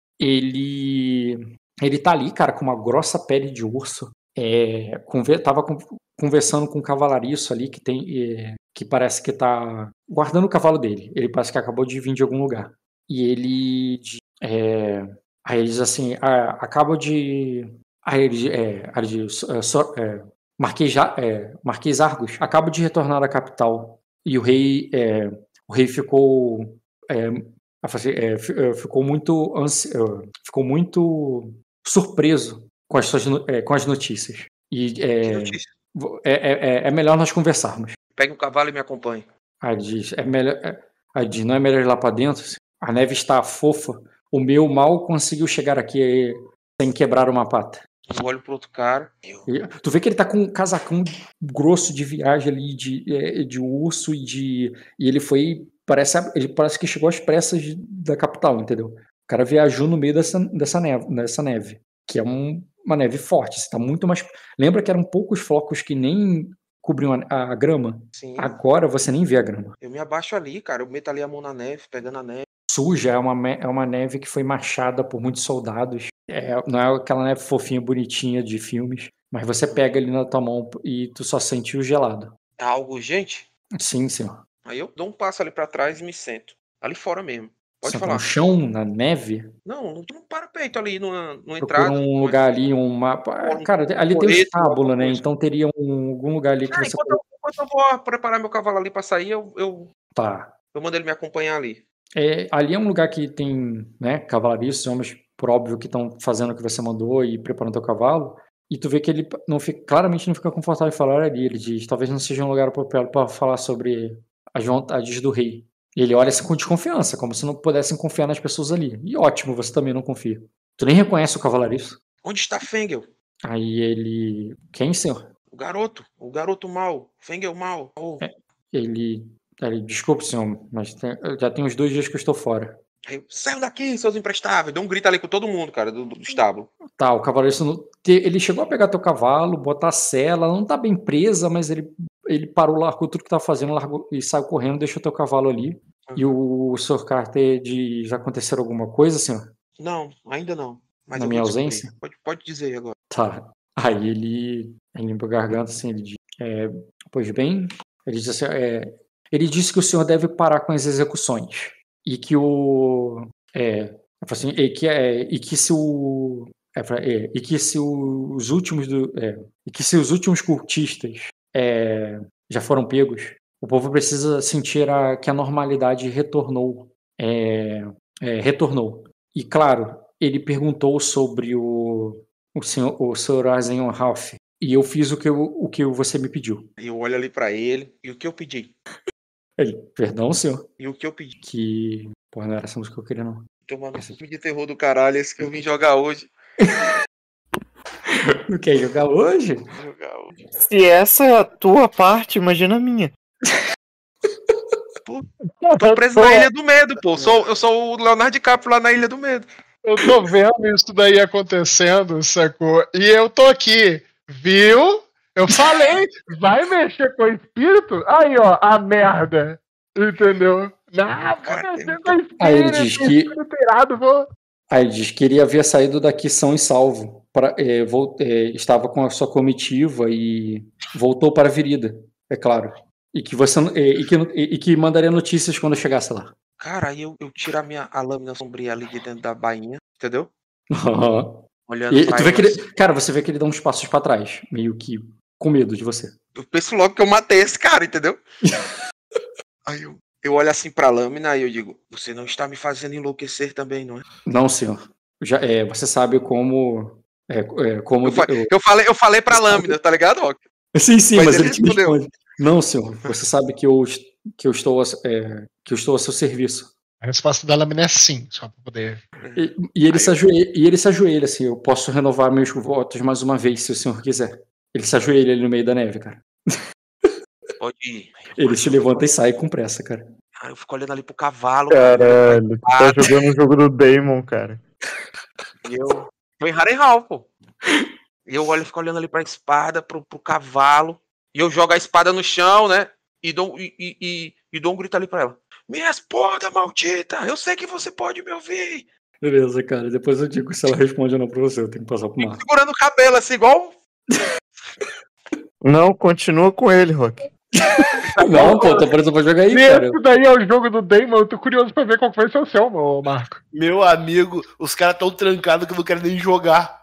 Speaker 2: Ele ele tá ali, cara, com uma grossa pele de urso. É, conver, tava con- conversando com um cavalariço ali que tem, é, que parece que tá guardando o cavalo dele. Ele parece que acabou de vir de algum lugar. E ele, di- é, aí ele diz assim, ah, acabo de, aí ele, é, aí ele diz, é, só- é, Marquês, Ja- é, Marquês Argos, acabo de retornar à capital. E o rei, é, o rei ficou é, ela falou assim, é, fi- é, ficou muito ansi... é, ficou muito surpreso com as, suas, no- é, com as notícias. E
Speaker 1: que
Speaker 2: é,
Speaker 1: notícia.
Speaker 2: vo- é, é, é- é melhor nós conversarmos.
Speaker 1: Pegue um cavalo e me acompanhe.
Speaker 2: Aí ele diz, é melhor, é, aí ele diz, não é melhor ir lá para dentro? A neve está fofa. O meu mal conseguiu chegar aqui é, sem quebrar uma pata.
Speaker 1: Eu olho pro outro cara. Eu.
Speaker 2: E tu vê que ele tá com um casacão grosso de viagem ali, de, é, de urso e de. E ele foi. Parece, ele parece que chegou às pressas de- da capital, entendeu? O cara viajou no meio dessa, dessa, neve, dessa neve, que é um- uma neve forte. Você tá muito mais. Lembra que eram poucos flocos que nem cobriam a, a grama?
Speaker 1: Sim.
Speaker 2: Agora você nem vê a grama.
Speaker 1: Eu me abaixo ali, cara. Eu meto ali a mão na neve, pegando a neve.
Speaker 2: Suja, é uma, me- é uma neve que foi machada por muitos soldados. É, não é aquela neve fofinha, bonitinha de filmes, mas você pega ali na tua mão e tu só sente o gelado.
Speaker 1: É algo urgente?
Speaker 2: Sim, senhor.
Speaker 1: Aí eu dou um passo ali pra trás e me sento. Ali fora mesmo. Pode
Speaker 2: Senta no
Speaker 1: falar.
Speaker 2: chão, na neve,
Speaker 1: Não, não não para peito ali numa, numa
Speaker 2: procura
Speaker 1: entrada.
Speaker 2: um
Speaker 1: Numa,
Speaker 2: lugar ali, um mapa.
Speaker 1: fora
Speaker 2: Ah,
Speaker 1: um
Speaker 2: cara, ali tem o
Speaker 1: coreto, alguma
Speaker 2: estábulo, né?
Speaker 1: coisa.
Speaker 2: Então teria um- algum lugar ali que
Speaker 1: Ah,
Speaker 2: você
Speaker 1: enquanto
Speaker 2: pode.
Speaker 1: eu, enquanto eu vou preparar meu cavalo ali pra sair, eu, eu,
Speaker 2: Tá.
Speaker 1: eu mando ele me acompanhar ali.
Speaker 2: É, ali é um lugar que tem, né, cavalariços, homens, por óbvio, que estão fazendo o que você mandou e preparando teu cavalo. E tu vê que ele não fica, claramente não fica confortável em falar ali. Ele diz, talvez não seja um lugar apropriado para falar sobre as vontades do rei. Ele olha assim com desconfiança, como se não pudessem confiar nas pessoas ali. E ótimo, você também não confia. Tu nem reconhece o cavalariço.
Speaker 1: Onde está Fengel?
Speaker 2: Aí ele... Quem, senhor?
Speaker 1: O garoto. O garoto mal. Fengel mal. Oh.
Speaker 2: É, ele... ele... Desculpe, senhor, mas tem... já tem uns dois dias que eu estou fora.
Speaker 1: Aí, saiam daqui, seus imprestáveis. Deu um grito ali com todo mundo, cara, do, do estábulo.
Speaker 2: Tá, o cavaleiro... Não... Ele chegou a pegar teu cavalo, botar a sela, não tá bem presa, mas ele, ele parou, largou tudo que tava fazendo, largou... e saiu correndo, deixou teu cavalo ali. Uhum. E o senhor Carter de... Já aconteceu alguma coisa, senhor?
Speaker 1: Não, ainda não. Mas
Speaker 2: na
Speaker 1: eu
Speaker 2: minha
Speaker 1: vou
Speaker 2: ausência?
Speaker 1: Pode, pode dizer agora.
Speaker 2: Tá. Aí ele, ele limpa a garganta assim, ele diz, é, pois bem, ele disse, assim, é, ele disse que o senhor deve parar com as execuções e que o é, assim, e que é, e que se o é, é, e que se os últimos do é, e que se os últimos cultistas é, já foram pegos, o povo precisa sentir a, que a normalidade retornou, é, é, retornou. E claro, ele perguntou sobre o o senhor, o senhor Eisenhower Ralph, e eu fiz o que, eu, o que você me pediu.
Speaker 1: Eu olho ali pra ele, e o que eu pedi?
Speaker 2: Ele, perdão, senhor?
Speaker 1: E o que eu pedi?
Speaker 2: Que, porra, não era essa música que eu queria, não.
Speaker 1: Tomando um filme de terror do caralho, esse que eu vim jogar hoje.
Speaker 2: Não quer jogar hoje?
Speaker 1: Jogar hoje.
Speaker 3: Se essa é a tua parte, imagina a minha.
Speaker 1: Pô, tô preso na Ilha do Medo, pô. Sou, eu sou o Leonardo DiCaprio lá na Ilha do Medo.
Speaker 4: Eu tô vendo isso daí acontecendo, sacou? E eu tô aqui, viu? Eu falei, vai mexer com o espírito? Aí, ó, a merda. Entendeu? Não, vou mexer com o espírito.
Speaker 2: Aí ele diz que...
Speaker 4: Inteirado, vou...
Speaker 2: Aí ele diz que ele havia saído daqui são e salvo. Pra, é, vol... é, estava com a sua comitiva e voltou para a Virida, é claro. E que, você, é, e que, e que mandaria notícias quando chegasse lá.
Speaker 1: Cara, aí eu, eu tiro a minha a lâmina sombria ali de dentro da bainha, entendeu?
Speaker 2: Uhum.
Speaker 1: Olhando
Speaker 2: e,
Speaker 1: pra
Speaker 2: tu vê que ele,
Speaker 1: assim.
Speaker 2: Cara, você vê que ele dá uns passos pra trás, meio que com medo de você.
Speaker 1: Eu penso logo que eu matei esse cara, entendeu? Aí eu, eu olho assim pra lâmina e eu digo, você não está me fazendo enlouquecer também, não é?
Speaker 2: Não, senhor. Já, é, você sabe como... É, é, como
Speaker 1: eu, fa
Speaker 2: eu,
Speaker 1: eu, falei, eu falei pra lâmina, tá ligado, Rock?
Speaker 2: Sim, sim, mas, mas ele, ele te
Speaker 1: respondeu.
Speaker 2: responde. Não, senhor, você sabe que eu, que eu, estou, a, é, que eu estou a seu serviço.
Speaker 4: A resposta da lâmina é sim, só pra poder...
Speaker 2: E, e, ele, se ajoelha, e ele se ajoelha, assim, eu posso renovar meus votos mais uma vez, se o senhor quiser. Ele se ajoelha ali no meio da neve, cara.
Speaker 1: Pode ir.
Speaker 2: Ele se levanta e sai com pressa, cara.
Speaker 1: Ah, eu fico olhando ali pro cavalo.
Speaker 3: Caralho, tu tá jogando o jogo do Damon, cara.
Speaker 1: E eu... Tô em Harrenhal, pô. E eu olho, fico olhando ali pra espada, pro, pro cavalo. E eu jogo a espada no chão, né? E dou, e, e, e, e dou um grito ali pra ela. Me responda, maldita! Eu sei que você pode me ouvir!
Speaker 2: Beleza, cara. Depois eu digo se ela responde ou não pra você. Eu tenho que passar pro Marco.
Speaker 1: Segurando o cabelo, assim, igual...
Speaker 3: Não, continua com ele, Rock.
Speaker 2: Não, pô, tô preso pra jogar aí, cara.
Speaker 4: Esse daí é o jogo do Damon. Eu tô curioso pra ver qual vai ser o seu, meu Marco.
Speaker 5: Meu amigo, os caras tão trancados que eu não quero nem jogar.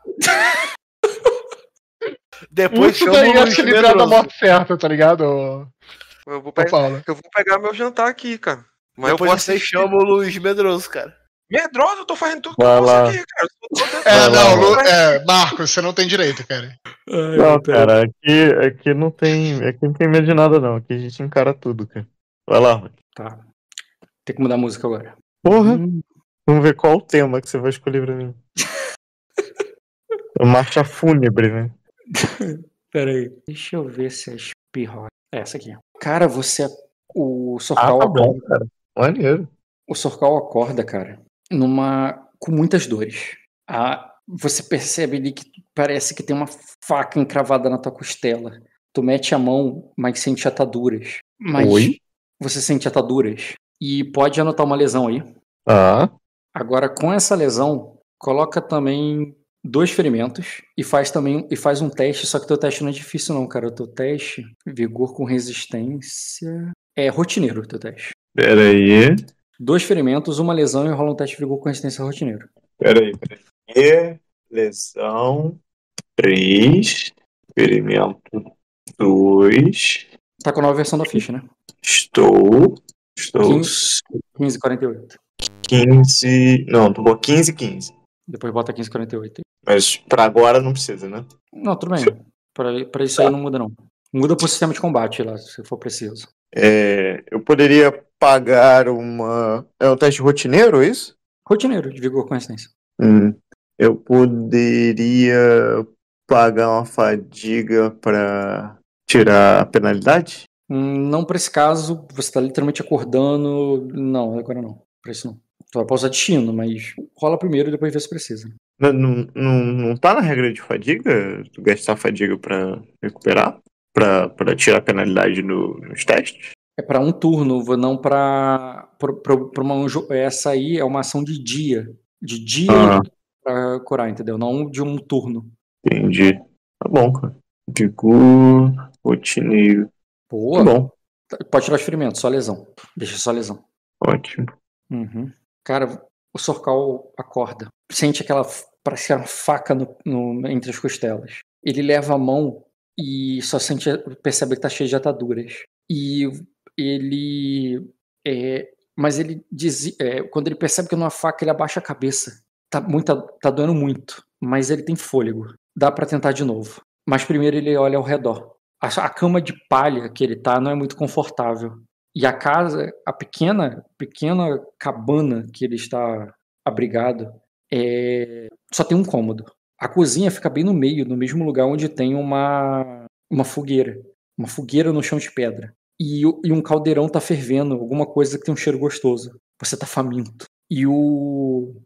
Speaker 5: Depois
Speaker 4: isso daí é se livrar da morte certa, tá ligado?
Speaker 1: Eu vou, pegar, eu vou pegar meu jantar aqui, cara. Mas
Speaker 5: Depois
Speaker 1: eu vou
Speaker 5: você chama o Luiz Medroso, cara.
Speaker 1: Medroso, eu tô fazendo tudo
Speaker 3: Vai
Speaker 1: com
Speaker 3: lá.
Speaker 1: você aqui, cara.
Speaker 4: É, não, Lu, é, Marcos, você não tem direito, cara.
Speaker 2: Ai,
Speaker 3: não, cara, aqui, aqui não tem. Aqui não tem medo de nada, não. Aqui a gente encara tudo, cara. Vai lá, Rock.
Speaker 2: Tá. Tem que mudar a música agora.
Speaker 3: Porra! Hum. Vamos ver qual o tema que você vai escolher pra mim. É marcha fúnebre, né?
Speaker 2: Pera aí. Deixa eu ver se é espirro. É essa aqui. Cara, você. O Sorcal
Speaker 3: ah, tá bom,
Speaker 2: acorda.
Speaker 3: cara. Maneiro.
Speaker 2: O Sorcal acorda, cara, numa. Com muitas dores. Ah, você percebe ali que parece que tem uma faca encravada na tua costela. Tu mete a mão, mas sente ataduras. Mas
Speaker 3: Oi?
Speaker 2: Você sente ataduras. E pode anotar uma lesão aí.
Speaker 3: Ah.
Speaker 2: Agora, com essa lesão, coloca também dois ferimentos e faz também e faz um teste, só que teu teste não é difícil não, cara. O teu teste, vigor com resistência... É rotineiro o teu teste.
Speaker 3: Pera aí.
Speaker 2: Dois ferimentos, uma lesão e rola um teste de vigor com resistência rotineiro.
Speaker 3: Pera aí, pera aí. Lesão, três, ferimento, dois.
Speaker 2: Tá com a nova versão da ficha, né?
Speaker 3: Estou... Estou...
Speaker 2: quinze e quarenta e oito.
Speaker 3: quinze... Não, tô com quinze e quinze.
Speaker 2: Depois bota quinze e quarenta e oito.
Speaker 3: Mas pra agora não precisa, né?
Speaker 2: Não, tudo bem. Pra, pra isso aí não muda, não. Muda pro sistema de combate lá, se for preciso.
Speaker 3: É, eu poderia pagar uma. É um teste rotineiro, é isso?
Speaker 2: Rotineiro, de vigor com resistência.
Speaker 3: Hum. Eu poderia pagar uma fadiga pra tirar a penalidade?
Speaker 2: Hum, Não pra esse caso, você tá literalmente acordando. Não, agora não. Pra isso não. Tu vai pausar destino, mas rola primeiro e depois vê se precisa.
Speaker 3: Não, não, não, não tá na regra de fadiga? Tu gastar fadiga pra recuperar? Pra, pra tirar a penalidade no- nos testes?
Speaker 2: É pra um turno, não pra, pra, pra, pra uma anjo. Essa aí é uma ação de dia. De dia
Speaker 3: Ah,
Speaker 2: pra curar, entendeu? Não de um turno.
Speaker 3: entendi. Tá bom, cara. Vigor, rotineiro. Tá
Speaker 2: Boa.
Speaker 3: bom,
Speaker 2: Pode tirar os ferimentos, só lesão. Deixa só lesão.
Speaker 3: ótimo.
Speaker 2: Uhum. Cara, o Sorcal acorda. Sente aquela. Parece que é uma faca no- no- entre as costelas. Ele leva a mão e só sente, percebe que tá cheio de ataduras. E ele. é, mas ele diz. é, quando ele percebe que é uma faca, ele abaixa a cabeça. Tá, muita, tá doendo muito. Mas ele tem fôlego. Dá pra tentar de novo. Mas primeiro ele olha ao redor. A, a cama de palha que ele tá não é muito confortável. E a casa, a pequena, pequena cabana que ele está abrigado, é, só tem um cômodo. A cozinha fica bem no meio, no mesmo lugar onde tem uma, uma fogueira. Uma fogueira no chão de pedra. E, o- e um caldeirão tá fervendo, alguma coisa que tem um cheiro gostoso. Você tá faminto. E o.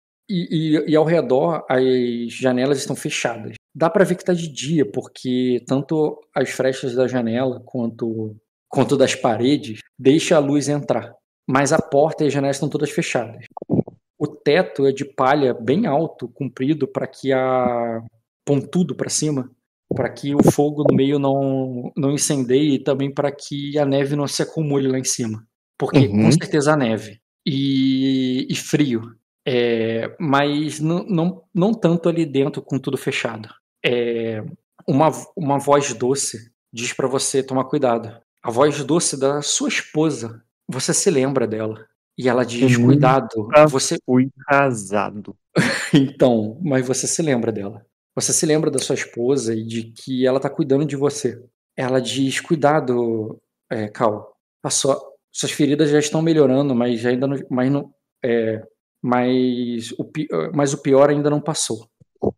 Speaker 2: E, e- e ao redor as janelas estão fechadas. Dá pra ver que tá de dia, porque tanto as frestas da janela quanto, quanto das paredes deixa a luz entrar. Mas a porta e as janelas estão todas fechadas. O teto é de palha bem alto, comprido, para que a pontudo para cima, para que o fogo no meio não não incendeie e também para que a neve não se acumule lá em cima, porque com
Speaker 3: Uhum.
Speaker 2: certeza há neve e, e frio, é, mas não, não, não tanto ali dentro com tudo fechado. É, uma, uma voz doce diz para você tomar cuidado. A voz doce da sua esposa. Você se lembra dela. E ela diz:
Speaker 3: Eu
Speaker 2: cuidado,
Speaker 3: nunca
Speaker 2: você.
Speaker 3: fui casado.
Speaker 2: Então, mas você se lembra dela. Você se lembra da sua esposa e de que ela tá cuidando de você. Ela diz: cuidado, é, Cal. A sua, suas feridas já estão melhorando, mas ainda não. Mas, não é, mas, o, pi- mas o pior ainda não passou.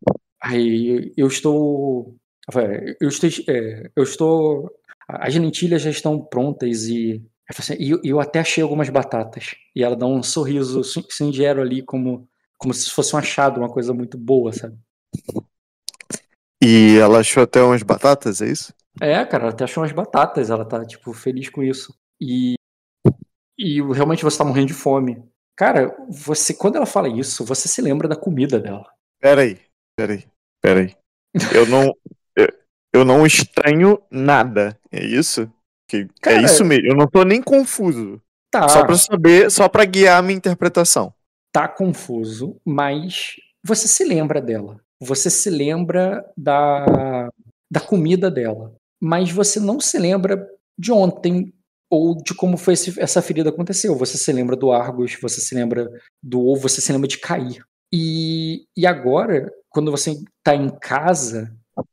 Speaker 2: Aí eu estou. Eu estou. é, eu estou. As lentilhas já estão prontas e. eu falei assim, e eu, eu até achei algumas batatas. E ela dá um sorriso sin- singelo ali, como, como se fosse um achado, uma coisa muito boa, sabe?
Speaker 3: E ela achou até umas batatas, é isso?
Speaker 2: É, cara, ela até achou umas batatas, ela tá, tipo, feliz com isso. E, e realmente você tá morrendo de fome. Cara, você, quando ela fala isso, você se lembra da comida dela.
Speaker 3: Peraí, peraí, peraí. Eu não. Eu, eu não estranho nada. É isso? Que, é
Speaker 2: Cara,
Speaker 3: isso mesmo. Eu não tô nem confuso. Só pra
Speaker 2: tá,
Speaker 3: saber, só pra guiar a minha interpretação.
Speaker 2: tá confuso, mas você se lembra dela. Você se lembra da, da comida dela. Mas você não se lembra de ontem ou de como foi esse- essa ferida aconteceu. Você se lembra do Argos, você se lembra do ovo, você se lembra de cair. E, e agora, quando você tá em casa,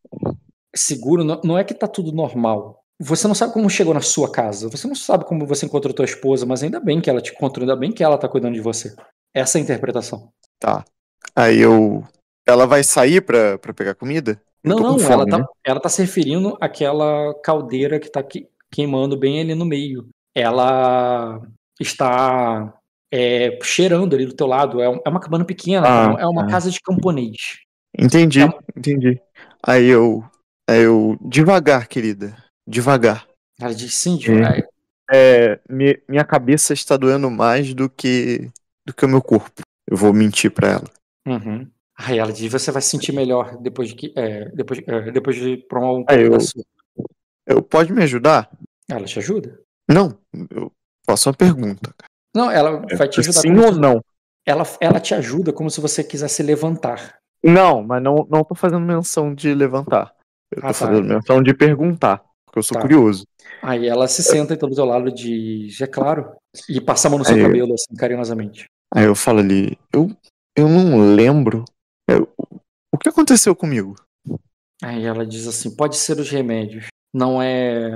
Speaker 2: seguro, não, não é que tá tudo normal. Você não sabe como chegou na sua casa. Você não sabe como você encontrou tua esposa, mas ainda bem que ela te encontrou, ainda bem que ela tá cuidando de você. Essa é a interpretação.
Speaker 3: Tá. Aí eu. Ela vai sair pra, pra pegar comida? Eu
Speaker 2: Não,
Speaker 3: tô com
Speaker 2: não, ela
Speaker 3: fome,
Speaker 2: tá,
Speaker 3: né?
Speaker 2: ela tá se referindo àquela caldeira que tá que- queimando bem ali no meio. Ela está é, cheirando ali do teu lado. É, um- é uma cabana pequena, cara.
Speaker 3: Ah,
Speaker 2: É uma
Speaker 3: tá.
Speaker 2: casa de camponês.
Speaker 3: Entendi,
Speaker 2: É,
Speaker 3: entendi. Aí eu. Aí eu. Devagar, querida. Devagar.
Speaker 2: ela diz sim, de-
Speaker 3: É.
Speaker 2: é,
Speaker 3: É, mi- minha cabeça está doendo mais do que do que o meu corpo. Eu vou mentir pra ela.
Speaker 2: uhum. Aí ela diz, você vai se sentir melhor depois de que, é, depois, é, depois de tomar um
Speaker 3: Aí
Speaker 2: pouco da
Speaker 3: eu,
Speaker 2: sua.
Speaker 3: eu pode me ajudar?
Speaker 2: Ela te ajuda?
Speaker 3: Não, eu faço uma pergunta.
Speaker 2: Não, ela vai te
Speaker 3: É
Speaker 2: ajudar
Speaker 3: sim
Speaker 2: como
Speaker 3: ou
Speaker 2: se,
Speaker 3: não?
Speaker 2: ela, ela te ajuda como se você quisesse levantar.
Speaker 3: Não, mas não, não tô fazendo menção de levantar. Eu
Speaker 2: Ah,
Speaker 3: tô
Speaker 2: tá.
Speaker 3: fazendo menção de perguntar, porque eu sou
Speaker 2: Tá.
Speaker 3: curioso.
Speaker 2: Aí ela se senta então do teu lado e diz, é claro, e passa a mão no seu
Speaker 3: Aí,
Speaker 2: cabelo, assim, carinhosamente.
Speaker 3: aí eu falo ali, eu, eu não lembro. Eu- o que aconteceu comigo?
Speaker 2: Aí ela diz assim, pode ser os remédios. Não é.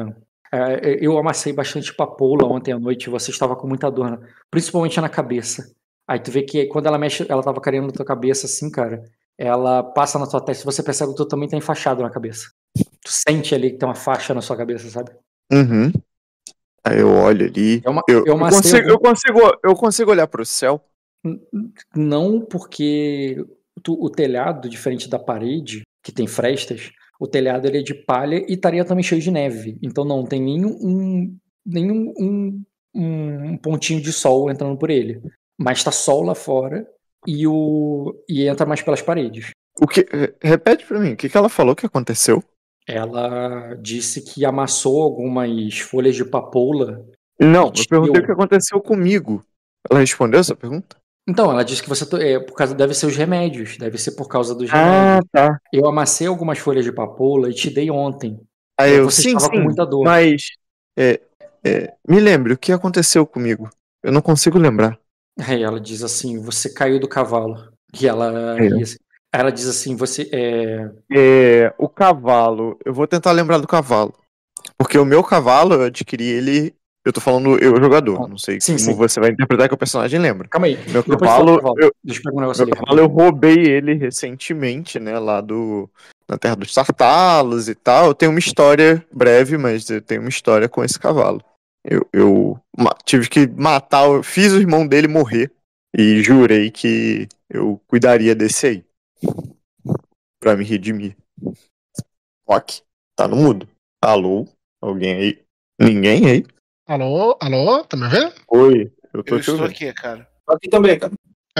Speaker 2: É, eu amassei bastante papoula ontem à noite, você estava com muita dor, né? Principalmente na cabeça. Aí tu vê que quando ela mexe, ela tava carinhando na tua cabeça assim, cara, ela passa na tua testa e você percebe que tu também tá enfaixado na cabeça. Tu sente ali que tem uma faixa na sua cabeça, sabe?
Speaker 3: Uhum. Aí eu olho ali.
Speaker 2: Eu,
Speaker 3: Eu,
Speaker 2: eu
Speaker 3: eu, consigo,
Speaker 2: algum...
Speaker 3: eu, consigo, eu consigo olhar pro céu?
Speaker 2: Não, porque tu, o telhado, diferente da parede, que tem frestas, o telhado ele é de palha e estaria também cheio de neve. Então não tem nenhum um, nenhum um, um pontinho de sol entrando por ele. Mas tá sol lá fora e, o, e entra mais pelas paredes.
Speaker 3: O que, repete pra mim, o que, que ela falou que aconteceu?
Speaker 2: Ela disse que amassou algumas folhas de papoula.
Speaker 3: Não, eu perguntei o que aconteceu comigo. Ela respondeu essa pergunta?
Speaker 2: Então, ela disse que você é, por causa deve ser os remédios, deve ser por causa dos
Speaker 3: ah,
Speaker 2: remédios.
Speaker 3: Tá.
Speaker 2: Eu amassei algumas folhas de papoula e te dei ontem.
Speaker 3: Aí eu,
Speaker 2: você
Speaker 3: sim,
Speaker 2: estava
Speaker 3: sim,
Speaker 2: com muita dor.
Speaker 3: Mas é, é, me lembre o que aconteceu comigo. Eu não consigo lembrar.
Speaker 2: Aí ela diz assim, você caiu do cavalo. E ela
Speaker 3: é.
Speaker 2: ria assim. Ela diz assim, você é...
Speaker 3: é. O cavalo, eu vou tentar lembrar do cavalo. Porque o meu cavalo, eu adquiri ele. Eu tô falando eu, jogador. Não sei
Speaker 2: sim,
Speaker 3: como
Speaker 2: sim.
Speaker 3: você vai interpretar que o personagem lembra.
Speaker 2: Calma aí.
Speaker 3: Meu cavalo.
Speaker 2: cavalo.
Speaker 3: Eu,
Speaker 2: Deixa eu pegar um negócio
Speaker 3: meu
Speaker 2: ali.
Speaker 3: cavalo, eu roubei ele recentemente, né? Lá do. Na Terra dos Tartalos e tal. Eu tenho uma história breve, mas eu tenho uma história com esse cavalo. Eu, eu tive que matar, eu fiz o irmão dele morrer e jurei que eu cuidaria desse aí. Pra me redimir. Ok, tá no mudo. Alô? Alguém aí? Ninguém aí?
Speaker 4: Alô? Alô? Tá me vendo?
Speaker 3: Oi, eu tô
Speaker 5: Eu estou
Speaker 3: ouvindo.
Speaker 5: aqui, cara.
Speaker 3: Aqui também, cara.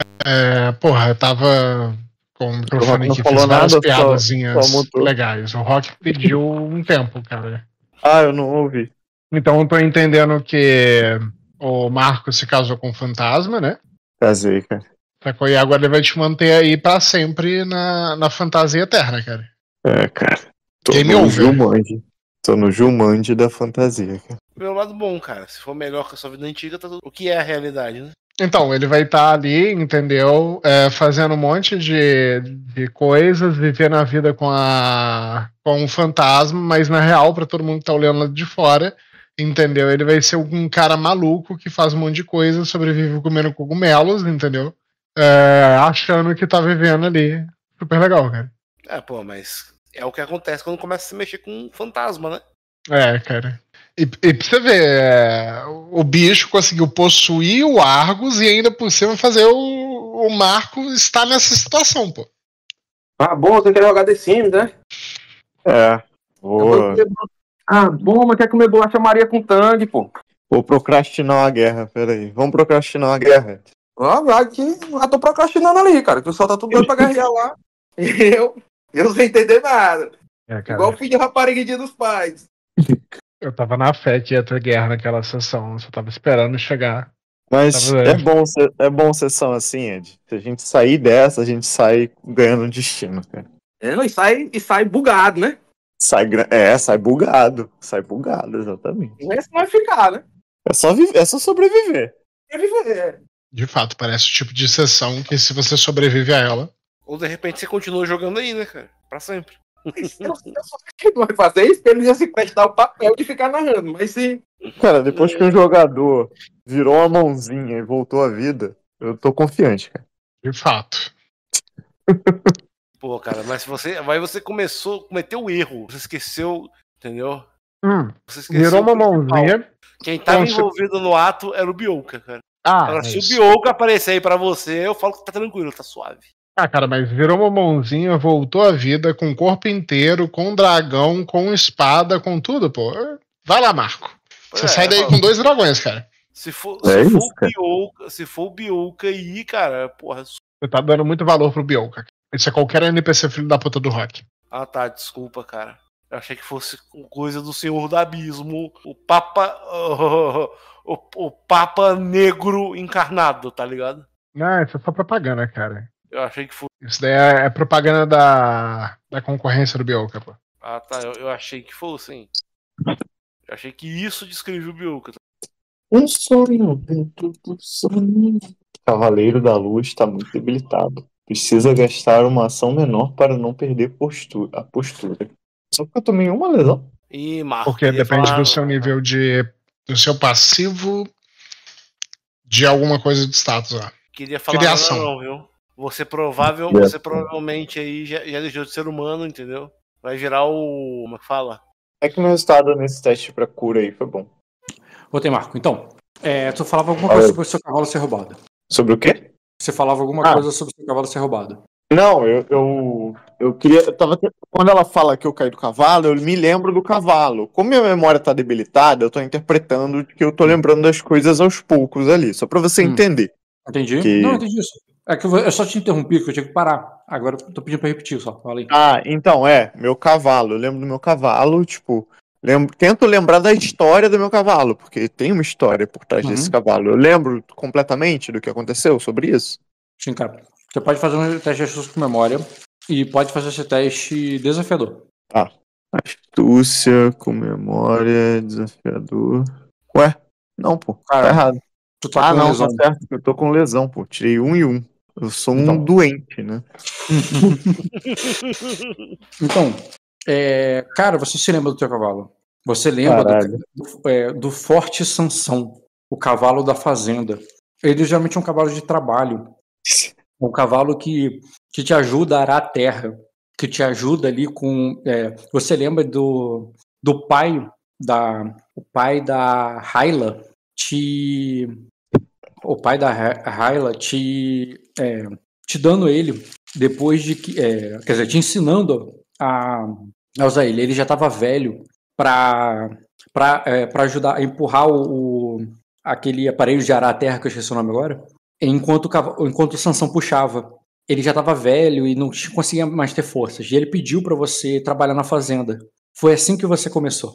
Speaker 4: É, porra, eu tava com o microfone
Speaker 3: não
Speaker 4: aqui,
Speaker 3: falou
Speaker 4: fiz várias
Speaker 3: nada, só-
Speaker 4: piadazinhas
Speaker 3: só mutou.
Speaker 4: legais. O Rock pediu um tempo, cara.
Speaker 3: Ah, eu não ouvi.
Speaker 4: Então eu tô entendendo que o Marco se casou com um fantasma, né?
Speaker 3: Casei, cara.
Speaker 4: Sacou? E agora ele vai te manter aí pra sempre na, na fantasia eterna, cara.
Speaker 3: É, cara. Tô
Speaker 4: Game
Speaker 3: no
Speaker 4: over.
Speaker 3: Jumanji. Tô no Jumanji da fantasia, cara.
Speaker 5: Pelo lado bom, cara. Se for melhor que a sua vida antiga, tá tudo. O que é a realidade, né?
Speaker 4: Então, ele vai estar ali, entendeu? É, fazendo um monte de, de coisas, vivendo a vida com a com um fantasma, mas na real, pra todo mundo que tá olhando lá de fora, entendeu? Ele vai ser um cara maluco que faz um monte de coisa, sobrevive comendo cogumelos, entendeu? É, achando que tá vivendo ali. Super legal, cara.
Speaker 5: É, pô, mas é o que acontece quando começa a se mexer com um fantasma, né?
Speaker 4: É, cara. E, e pra você ver, é, o bicho conseguiu possuir o Argus e ainda por cima fazer o, o Marco estar nessa situação, pô.
Speaker 6: Ah, bom, você quer jogar The Sims, né?
Speaker 3: É. Vou,
Speaker 6: Ah, bom, mas quer comer bolacha Maria com tangue, pô.
Speaker 3: vou procrastinar uma guerra, peraí. Vamos procrastinar uma guerra.
Speaker 6: Ah, vai que eu tô procrastinando ali, cara, que o sol tá tudo doido pra guerrear lá. E eu, eu sem entender nada.
Speaker 4: É, cara.
Speaker 6: Igual o filho de rapariga Dia dos Pais.
Speaker 4: Eu tava na fé que ia ter guerra naquela sessão, eu só tava esperando chegar.
Speaker 3: Mas
Speaker 4: Tá
Speaker 3: é bom, ser, é bom sessão assim, Ed. Se a gente sair dessa, a gente sai ganhando destino, cara.
Speaker 6: É, e sai, e sai bugado, né?
Speaker 3: Sai, gra- é, sai bugado. Sai bugado, exatamente.
Speaker 6: Esse vai ficar, né?
Speaker 3: É só, viver, é só sobreviver.
Speaker 6: É viver.
Speaker 4: De fato, parece o tipo de sessão que se você sobrevive a ela.
Speaker 5: Ou de repente você continua jogando aí, né, cara? Pra sempre.
Speaker 6: Eu, eu só acho que não vai fazer isso, porque ele ia se prestar o papel de ficar narrando. Mas se.
Speaker 3: Cara, depois que um jogador virou uma mãozinha e voltou à vida, eu tô confiante, cara.
Speaker 4: De fato.
Speaker 5: Pô, cara, mas você. Aí você começou, cometeu o erro. Você esqueceu, entendeu?
Speaker 4: Hum,
Speaker 5: Você esqueceu.
Speaker 4: virou uma
Speaker 5: o principal.
Speaker 4: mãozinha.
Speaker 5: Quem tava
Speaker 4: Então,
Speaker 5: envolvido no ato era o Bioka, cara.
Speaker 4: Ah,
Speaker 5: Agora, se o
Speaker 4: mas...
Speaker 5: Bioka aparecer aí pra você, eu falo que tá tranquilo, tá suave.
Speaker 4: ah, cara, mas virou uma mãozinha, voltou à vida com o corpo inteiro, com dragão, com espada, com tudo, pô. Vai lá, Marco. Você
Speaker 5: É,
Speaker 4: sai daí
Speaker 5: fala-
Speaker 4: com dois dragões, cara.
Speaker 5: Se for,
Speaker 3: É
Speaker 5: se for
Speaker 3: isso,
Speaker 5: o
Speaker 3: cara.
Speaker 5: Bioka, se for o Bioka aí, cara, porra.
Speaker 4: Você tá dando muito valor pro Bioka. Isso é qualquer N P C filho da puta do Rock.
Speaker 5: Ah, tá, desculpa, cara. Eu achei que fosse coisa do Senhor do Abismo, o Papa. O, o Papa Negro encarnado, tá ligado?
Speaker 4: Não, isso é só propaganda, cara.
Speaker 5: Eu achei que fosse.
Speaker 4: Isso daí é, é propaganda da, da concorrência do Bioka, pô.
Speaker 5: Ah, tá, eu, eu achei que fosse, hein. Eu achei que isso descrevia o Bioka.
Speaker 3: Um sonho dentro do sonho. Cavaleiro da Lua está muito debilitado. Precisa gastar uma ação menor para não perder postura, a postura. Só que eu tomei uma lesão.
Speaker 5: E Marco.
Speaker 4: Porque
Speaker 5: queria
Speaker 4: depende
Speaker 5: falar-
Speaker 4: do seu nível de. do seu passivo de alguma coisa de status lá.
Speaker 5: Queria falar
Speaker 4: de
Speaker 5: nada
Speaker 4: ação.
Speaker 5: não, viu? Você provável,
Speaker 3: De
Speaker 5: você
Speaker 3: ação.
Speaker 5: provavelmente aí já, já deixou de ser humano, entendeu? Vai virar o. Como é que fala?
Speaker 3: É que meu resultado nesse teste pra cura aí foi bom.
Speaker 2: Voltei, Marco. Então, é, tu falava alguma
Speaker 3: Fala
Speaker 2: coisa
Speaker 3: aí.
Speaker 2: sobre o seu cavalo ser roubado.
Speaker 3: Sobre o quê?
Speaker 2: Você falava alguma
Speaker 3: Ah.
Speaker 2: coisa sobre o seu cavalo ser roubado.
Speaker 3: Não, eu, eu, eu queria. Eu tava, te- quando ela fala que eu caí do cavalo, eu me lembro do cavalo. Como minha memória tá debilitada, eu tô interpretando que eu tô lembrando das coisas aos poucos ali, só pra você
Speaker 2: Hum.
Speaker 3: entender.
Speaker 2: Entendi?
Speaker 3: Que-
Speaker 2: Não, entendi isso. É que eu, eu só te interrompi, que eu tinha que parar. Agora eu tô pedindo pra repetir só. Fala aí.
Speaker 3: Ah, então, é, meu cavalo. Eu lembro do meu cavalo, tipo. Lembro, tento lembrar da história do meu cavalo, porque tem uma história por trás
Speaker 2: Uhum.
Speaker 3: desse cavalo. Eu lembro completamente do que aconteceu sobre isso.
Speaker 2: Sim, cara. Você pode fazer um teste de astúcia com memória e pode fazer esse teste desafiador.
Speaker 3: Astúcia com memória, desafiador. Ué, não, pô,
Speaker 2: Cara,
Speaker 3: tá errado.
Speaker 2: Tu tá
Speaker 3: Ah,
Speaker 2: com
Speaker 3: não,
Speaker 2: lesão.
Speaker 3: tá certo. Eu tô com lesão, pô. Tirei um e um. Eu sou um
Speaker 2: Então.
Speaker 3: doente, né?
Speaker 2: Então, é, cara, você se lembra do teu cavalo? Você lembra
Speaker 3: Caralho.
Speaker 2: do, do, é, do Forte Sansão, o cavalo da fazenda. Ele geralmente é um cavalo de trabalho. Um cavalo que, que te ajuda a arar a terra. Que te ajuda ali com... é, você lembra do, do pai da... O pai da Hyla te... O pai da Hyla te... É, te dando ele depois de que... É, quer dizer, te ensinando a, a usar ele. Ele já estava velho para é, ajudar a empurrar o, o, aquele aparelho de arar a terra, que eu esqueci o nome agora, enquanto o, enquanto o Sansão puxava. Ele já estava velho e não conseguia mais ter forças. E ele pediu para você trabalhar na fazenda. Foi assim que você começou.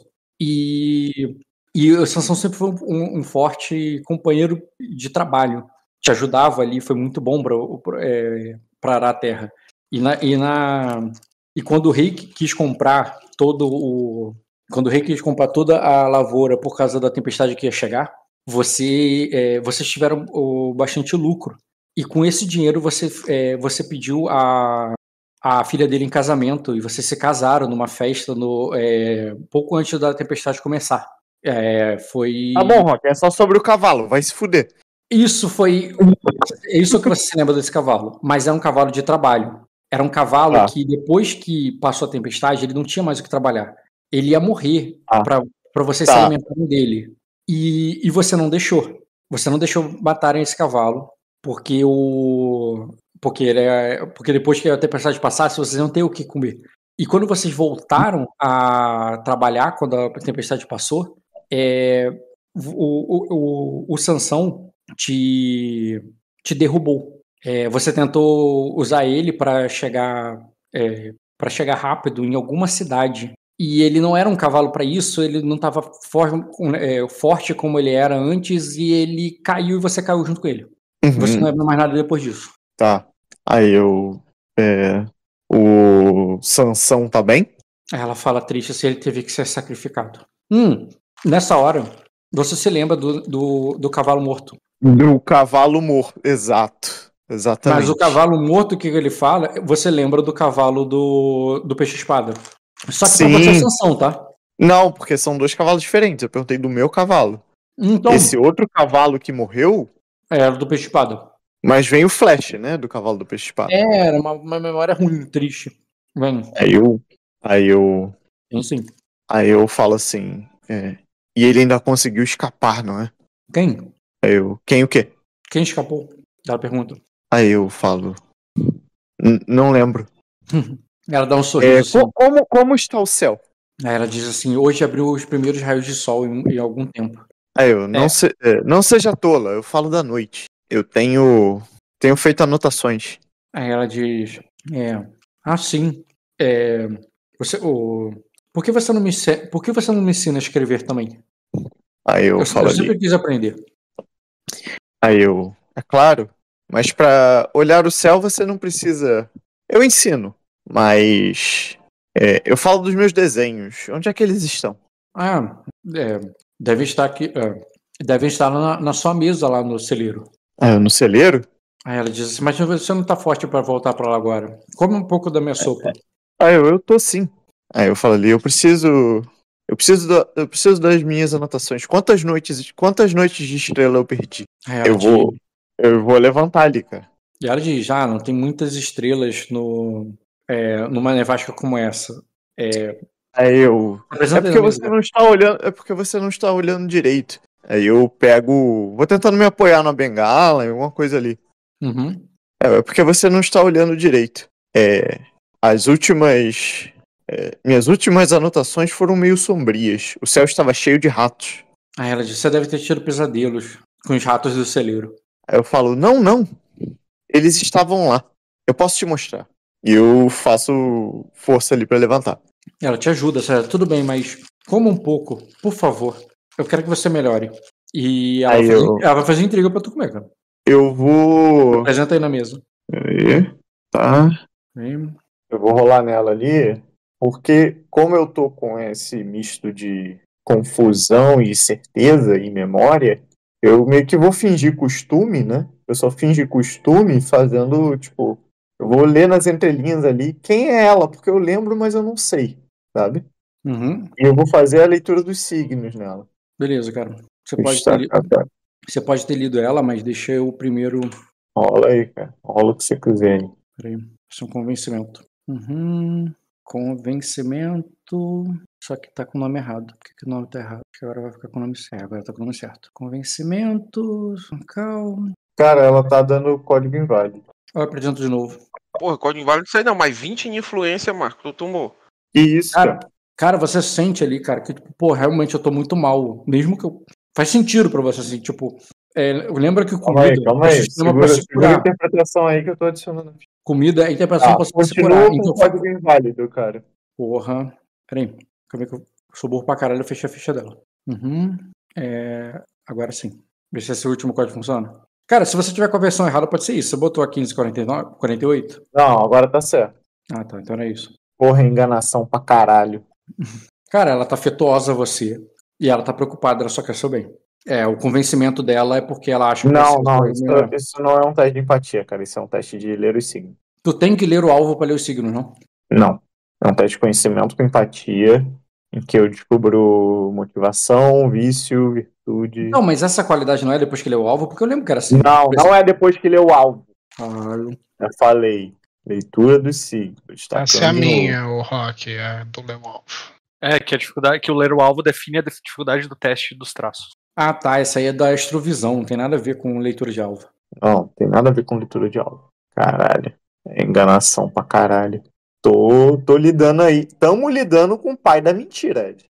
Speaker 2: E, e o Sansão sempre foi um, um forte companheiro de trabalho. Te ajudava ali, foi muito bom para é, arar a terra. E, na, e, na, e quando o rei quis comprar todo o... Quando o rei quis comprar toda a lavoura por causa da tempestade que ia chegar, você, é, vocês tiveram o, bastante lucro. E com esse dinheiro você, é, você pediu a, a filha dele em casamento e vocês se casaram numa festa no, é, pouco antes da tempestade começar. É, foi...
Speaker 3: Tá bom, Rock, é só sobre o cavalo, vai se fuder.
Speaker 2: Isso foi... É isso que você se lembra desse cavalo. Mas era um cavalo de trabalho. Era um cavalo
Speaker 3: Ah.
Speaker 2: que depois que passou a tempestade, ele não tinha mais o que trabalhar. Ele ia morrer
Speaker 3: Ah.
Speaker 2: para vocês
Speaker 3: Tá.
Speaker 2: se alimentarem dele. E, e você não deixou. Você não deixou matarem esse cavalo. Porque o. Porque, ele é, porque depois que a tempestade passasse, vocês não ter o que comer. E quando vocês voltaram a trabalhar, quando a tempestade passou, é, o, o, o, o Sansão te, te derrubou. É, você tentou usar ele para chegar, é, para chegar rápido em alguma cidade. E ele não era um cavalo para isso, ele não estava for, é, forte como ele era antes, e ele caiu e você caiu junto com ele.
Speaker 3: Uhum.
Speaker 2: Você não lembra mais nada depois disso.
Speaker 3: Tá. Aí eu. É, o Sansão tá bem?
Speaker 2: Aí ela fala triste se ele teve que ser sacrificado. Hum, nessa hora, você se lembra do, do, do cavalo morto.
Speaker 3: Do cavalo morto. Exato. Exatamente.
Speaker 2: Mas o cavalo morto que ele fala, você lembra do cavalo do, do peixe-espada. Só que
Speaker 3: Sim.
Speaker 2: pra você é Sansão, tá?
Speaker 3: Não, porque são dois cavalos diferentes. Eu perguntei do meu cavalo.
Speaker 2: Então,
Speaker 3: Esse outro cavalo que morreu,
Speaker 2: era do peixe-espada.
Speaker 3: mas vem o flash, né? Do cavalo do peixe-espada.
Speaker 2: É, era uma, uma memória ruim, triste. Vem,
Speaker 3: Aí eu. Aí eu.
Speaker 2: tem sim.
Speaker 3: Aí eu falo assim. é, e ele ainda conseguiu escapar, não é?
Speaker 2: Quem?
Speaker 3: Aí eu. Quem o quê?
Speaker 2: Quem escapou? Ela pergunta.
Speaker 3: Aí eu falo. "N- Não lembro.
Speaker 2: Ela dá um
Speaker 3: É,
Speaker 2: sorriso assim.
Speaker 3: co- como, como está o céu?
Speaker 2: Aí ela diz assim, hoje abriu os primeiros raios de sol em, em algum tempo.
Speaker 3: Aí eu. Não,
Speaker 2: É.
Speaker 3: se, é, não seja tola, eu falo da noite. Eu tenho. Tenho feito anotações.
Speaker 2: Aí ela diz, é, ah sim, é, você, o, por que você não me, se- por que você não me ensina a escrever também?
Speaker 3: Aí eu,
Speaker 2: Eu,
Speaker 3: falo
Speaker 2: eu
Speaker 3: ali.
Speaker 2: sempre quis aprender.
Speaker 3: Aí eu. É claro. Mas pra olhar o céu você não precisa. Eu ensino. Mas. é, eu falo dos meus desenhos. Onde é que eles estão?
Speaker 2: Ah, é, deve estar aqui, é, devem estar na, na sua mesa lá no celeiro.
Speaker 3: Ah, no celeiro?
Speaker 2: Aí ela diz assim, mas você não tá forte pra voltar pra lá agora. Come um pouco da minha sopa.
Speaker 3: Ah, eu, eu tô sim. Aí eu falo ali, eu preciso. Eu preciso, da, eu preciso das minhas anotações. Quantas noites, quantas noites de estrela eu perdi?
Speaker 2: Aí ela
Speaker 3: Eu vou,
Speaker 2: diz-
Speaker 3: eu vou levantar ali, cara.
Speaker 2: E ela diz, ah, não tem muitas estrelas no, é, numa nevasca como essa. É,
Speaker 3: Aí eu. É
Speaker 2: apresenta aí
Speaker 3: porque
Speaker 2: na mesa,
Speaker 3: você
Speaker 2: cara.
Speaker 3: não está olhando. É porque você não está olhando direito. Aí eu pego. Vou tentando me apoiar na bengala, em alguma coisa ali.
Speaker 2: Uhum.
Speaker 3: É, é porque você não está olhando direito. É, as últimas. é, minhas últimas anotações foram meio sombrias. O céu estava cheio de ratos.
Speaker 2: Aí ela diz, você deve ter tido pesadelos com os ratos do celeiro.
Speaker 3: Aí eu falo, não, não. Eles estavam lá. Eu posso te mostrar. E eu faço força ali pra levantar.
Speaker 2: Ela te ajuda, sério, tudo bem, mas coma um pouco, por favor. Eu quero que você melhore. E ela,
Speaker 3: Aí
Speaker 2: vai, fazer,
Speaker 3: eu-
Speaker 2: ela vai fazer intriga pra tu comer, cara.
Speaker 3: Eu vou.
Speaker 2: Apresenta aí na mesa.
Speaker 3: Aí, tá.
Speaker 2: Aí,
Speaker 3: Eu vou rolar nela ali, porque como eu tô com esse misto de confusão e certeza e memória, eu meio que vou fingir costume, né? Eu só finge costume fazendo, tipo, eu vou ler nas entrelinhas ali quem é ela, porque eu lembro, mas eu não sei, sabe?
Speaker 2: uhum.
Speaker 3: E eu vou fazer a leitura dos signos nela.
Speaker 2: Beleza, cara. Você pode, ter
Speaker 3: Está,
Speaker 2: li-
Speaker 3: cara.
Speaker 2: você pode ter lido ela, mas deixa eu primeiro.
Speaker 3: Rola aí, cara. Rola o que você quiser. Hein?
Speaker 2: Peraí, isso é um convencimento. Uhum. Convencimento. Só que tá com o nome errado. Por que, que o nome tá errado? Porque agora vai ficar com o nome certo. É, agora tá com o nome certo. Convencimento. Calma.
Speaker 3: Cara, ela tá dando código inválido.
Speaker 2: Eu apresento de novo.
Speaker 1: Porra, código inválido não sei não, mas vinte em influência, Marco, tu tomou.
Speaker 3: Que isso,
Speaker 2: Cara,
Speaker 3: cara?
Speaker 2: cara, você sente ali, cara, que, tipo, pô, realmente eu tô muito mal. Mesmo que eu. Faz sentido pra você, assim, tipo. É, lembra que
Speaker 3: Calma aí,
Speaker 2: comida
Speaker 3: calma
Speaker 2: é
Speaker 3: aí.
Speaker 2: sistema pra
Speaker 3: Segura,
Speaker 2: se
Speaker 3: segura a
Speaker 2: curar.
Speaker 3: interpretação aí que eu tô adicionando.
Speaker 2: Comida é interpretação
Speaker 3: Ah,
Speaker 2: pra você se
Speaker 3: continua
Speaker 2: curar.
Speaker 3: com
Speaker 2: Então,
Speaker 3: o código inválido, cara.
Speaker 2: porra. Peraí. Calma aí que eu sou burro pra caralho, eu fechei a ficha dela. Uhum. É, agora sim. Vê se esse último código funciona. Cara, se você tiver com a versão errada, pode ser isso. Você botou a quinze quarenta e nove, quarenta e oito?
Speaker 3: Não, agora tá certo.
Speaker 2: Ah, tá. Então é isso.
Speaker 3: Porra, enganação pra caralho.
Speaker 2: Cara, ela tá afetuosa a você. E ela tá preocupada, ela só quer seu bem. É, o convencimento dela é porque ela acha que
Speaker 3: Não,
Speaker 2: você
Speaker 3: não,
Speaker 2: vai
Speaker 3: isso,
Speaker 2: melhorar.
Speaker 3: isso não é um teste de empatia, cara. Isso é um teste de ler os signos.
Speaker 2: Tu tem que ler o alvo pra ler os signos, não?
Speaker 3: Não. É um teste de conhecimento com empatia, em que eu descubro motivação, vício, virtude.
Speaker 2: Não, mas essa qualidade não é depois que lê o alvo, porque eu lembro que era assim.
Speaker 3: Não, não é depois que lê o alvo.
Speaker 2: Caralho.
Speaker 3: Eu falei. Leitura dos signos. Destacando
Speaker 4: Essa é a
Speaker 3: de novo.
Speaker 4: minha, o Rock, a do Leonov.
Speaker 7: É, que a dificuldade, que o ler o alvo define a dificuldade do teste dos traços.
Speaker 2: Ah, tá. Essa aí é da astrovisão. Não tem nada a ver com leitura de alvo.
Speaker 3: Não, tem nada a ver com leitura de alvo. Caralho. É enganação pra caralho. Tô, tô lidando aí. Tamo lidando com o pai da mentira, Ed.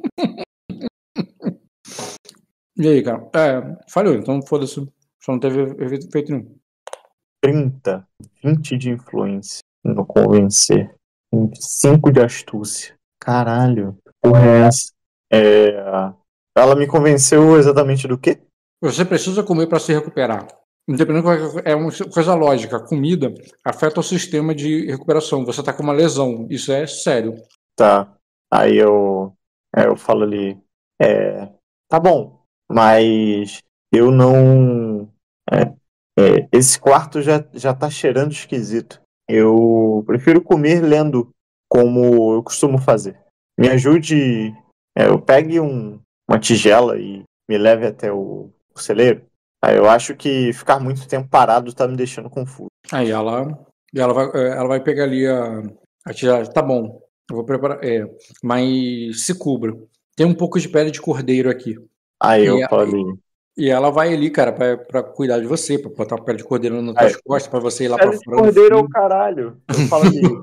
Speaker 2: E aí, cara? É, falhou. Então foda-se. Só não teve efeito nenhum.
Speaker 3: trinta, vinte de influência no convencer. cinco de astúcia. Caralho. Porra é essa? É... Ela me convenceu exatamente do quê?
Speaker 2: Você precisa comer para se recuperar. Independente, é uma coisa lógica. A comida afeta o sistema de recuperação. Você tá com uma lesão. Isso é sério.
Speaker 3: Tá. Aí eu, é, eu falo ali. É, tá bom, mas eu não. é, é, esse quarto já, já tá cheirando esquisito. Eu prefiro comer lendo, como eu costumo fazer. Me ajude. é, eu pegue um, uma tigela e me leve até o, o celeiro. Aí eu acho que ficar muito tempo parado tá me deixando confuso.
Speaker 2: Aí ela, ela, vai, ela vai pegar ali a, a tiragem. Tá bom, eu vou preparar. É, mas se cubra. Tem um pouco de pele de cordeiro aqui.
Speaker 3: Aí
Speaker 2: E
Speaker 3: eu
Speaker 2: a-
Speaker 3: falei.
Speaker 2: E ela vai ali, cara, pra, pra cuidar de você, pra botar a pele de cordeiro nas
Speaker 3: Aí,
Speaker 2: tuas costas, pra você ir lá pra
Speaker 3: Pele de
Speaker 2: fora do
Speaker 3: cordeiro é o
Speaker 2: frio.
Speaker 3: caralho. Eu falo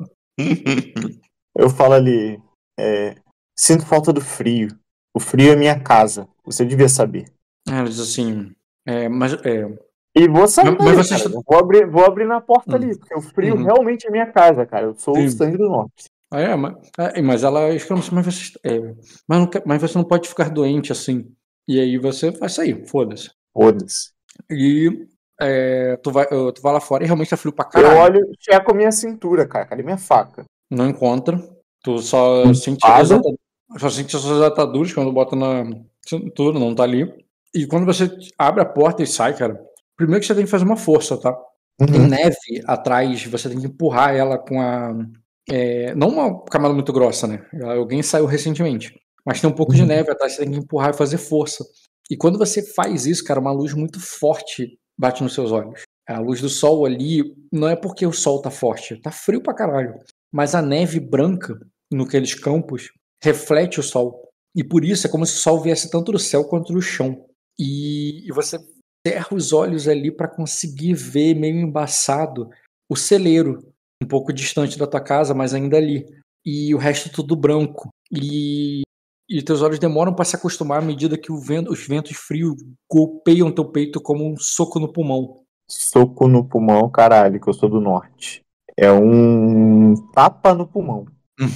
Speaker 3: ali. Eu falo ali. é, sinto falta do frio. O frio é minha casa. Você devia saber.
Speaker 2: Ela diz assim, é, mas é,
Speaker 3: E vou sair
Speaker 2: Mas-
Speaker 3: daí,
Speaker 2: mas você
Speaker 3: cara.
Speaker 2: está-
Speaker 3: Eu Vou abrir, vou abrir na porta
Speaker 2: Hum.
Speaker 3: ali, porque o frio
Speaker 2: Uhum.
Speaker 3: realmente é minha casa, cara. Eu sou
Speaker 2: Sim.
Speaker 3: o sangue do norte.
Speaker 2: ah, é, mas, é, mas ela exclama assim, mas você, é, mas, não quer- mas você não pode ficar doente assim. E aí você vai sair, foda-se.
Speaker 3: Foda-se.
Speaker 2: E é, tu, vai, tu vai lá fora e realmente tá frio pra
Speaker 3: Eu
Speaker 2: caralho.
Speaker 3: olho e checo a minha cintura, cara. Cadê minha faca?
Speaker 2: Não encontra. Tu só
Speaker 3: Espada?
Speaker 2: sente, as ata- só sente as suas ataduras quando bota na cintura, não tá ali. E quando você abre a porta e sai, cara, primeiro que você tem que fazer uma força, tá? Tem
Speaker 3: Uhum.
Speaker 2: neve atrás, você tem que empurrar ela com a. é, não uma camada muito grossa, né? Alguém saiu recentemente. mas tem um pouco de neve atrás, você tem que empurrar e fazer força. E quando você faz isso, cara, uma luz muito forte bate nos seus olhos. A luz do sol ali, não é porque o sol tá forte, tá frio pra caralho, mas a neve branca naqueles campos reflete o sol. E por isso é como se o sol viesse tanto do céu quanto do chão. E, e você cerra os olhos ali pra conseguir ver meio embaçado o celeiro, um pouco distante da tua casa, mas ainda ali. E o resto tudo branco. E, e teus olhos demoram pra se acostumar à medida que o vento, os ventos frios golpeiam teu peito como um soco no pulmão.
Speaker 3: Soco no pulmão, caralho, que eu sou do norte. É um tapa no pulmão.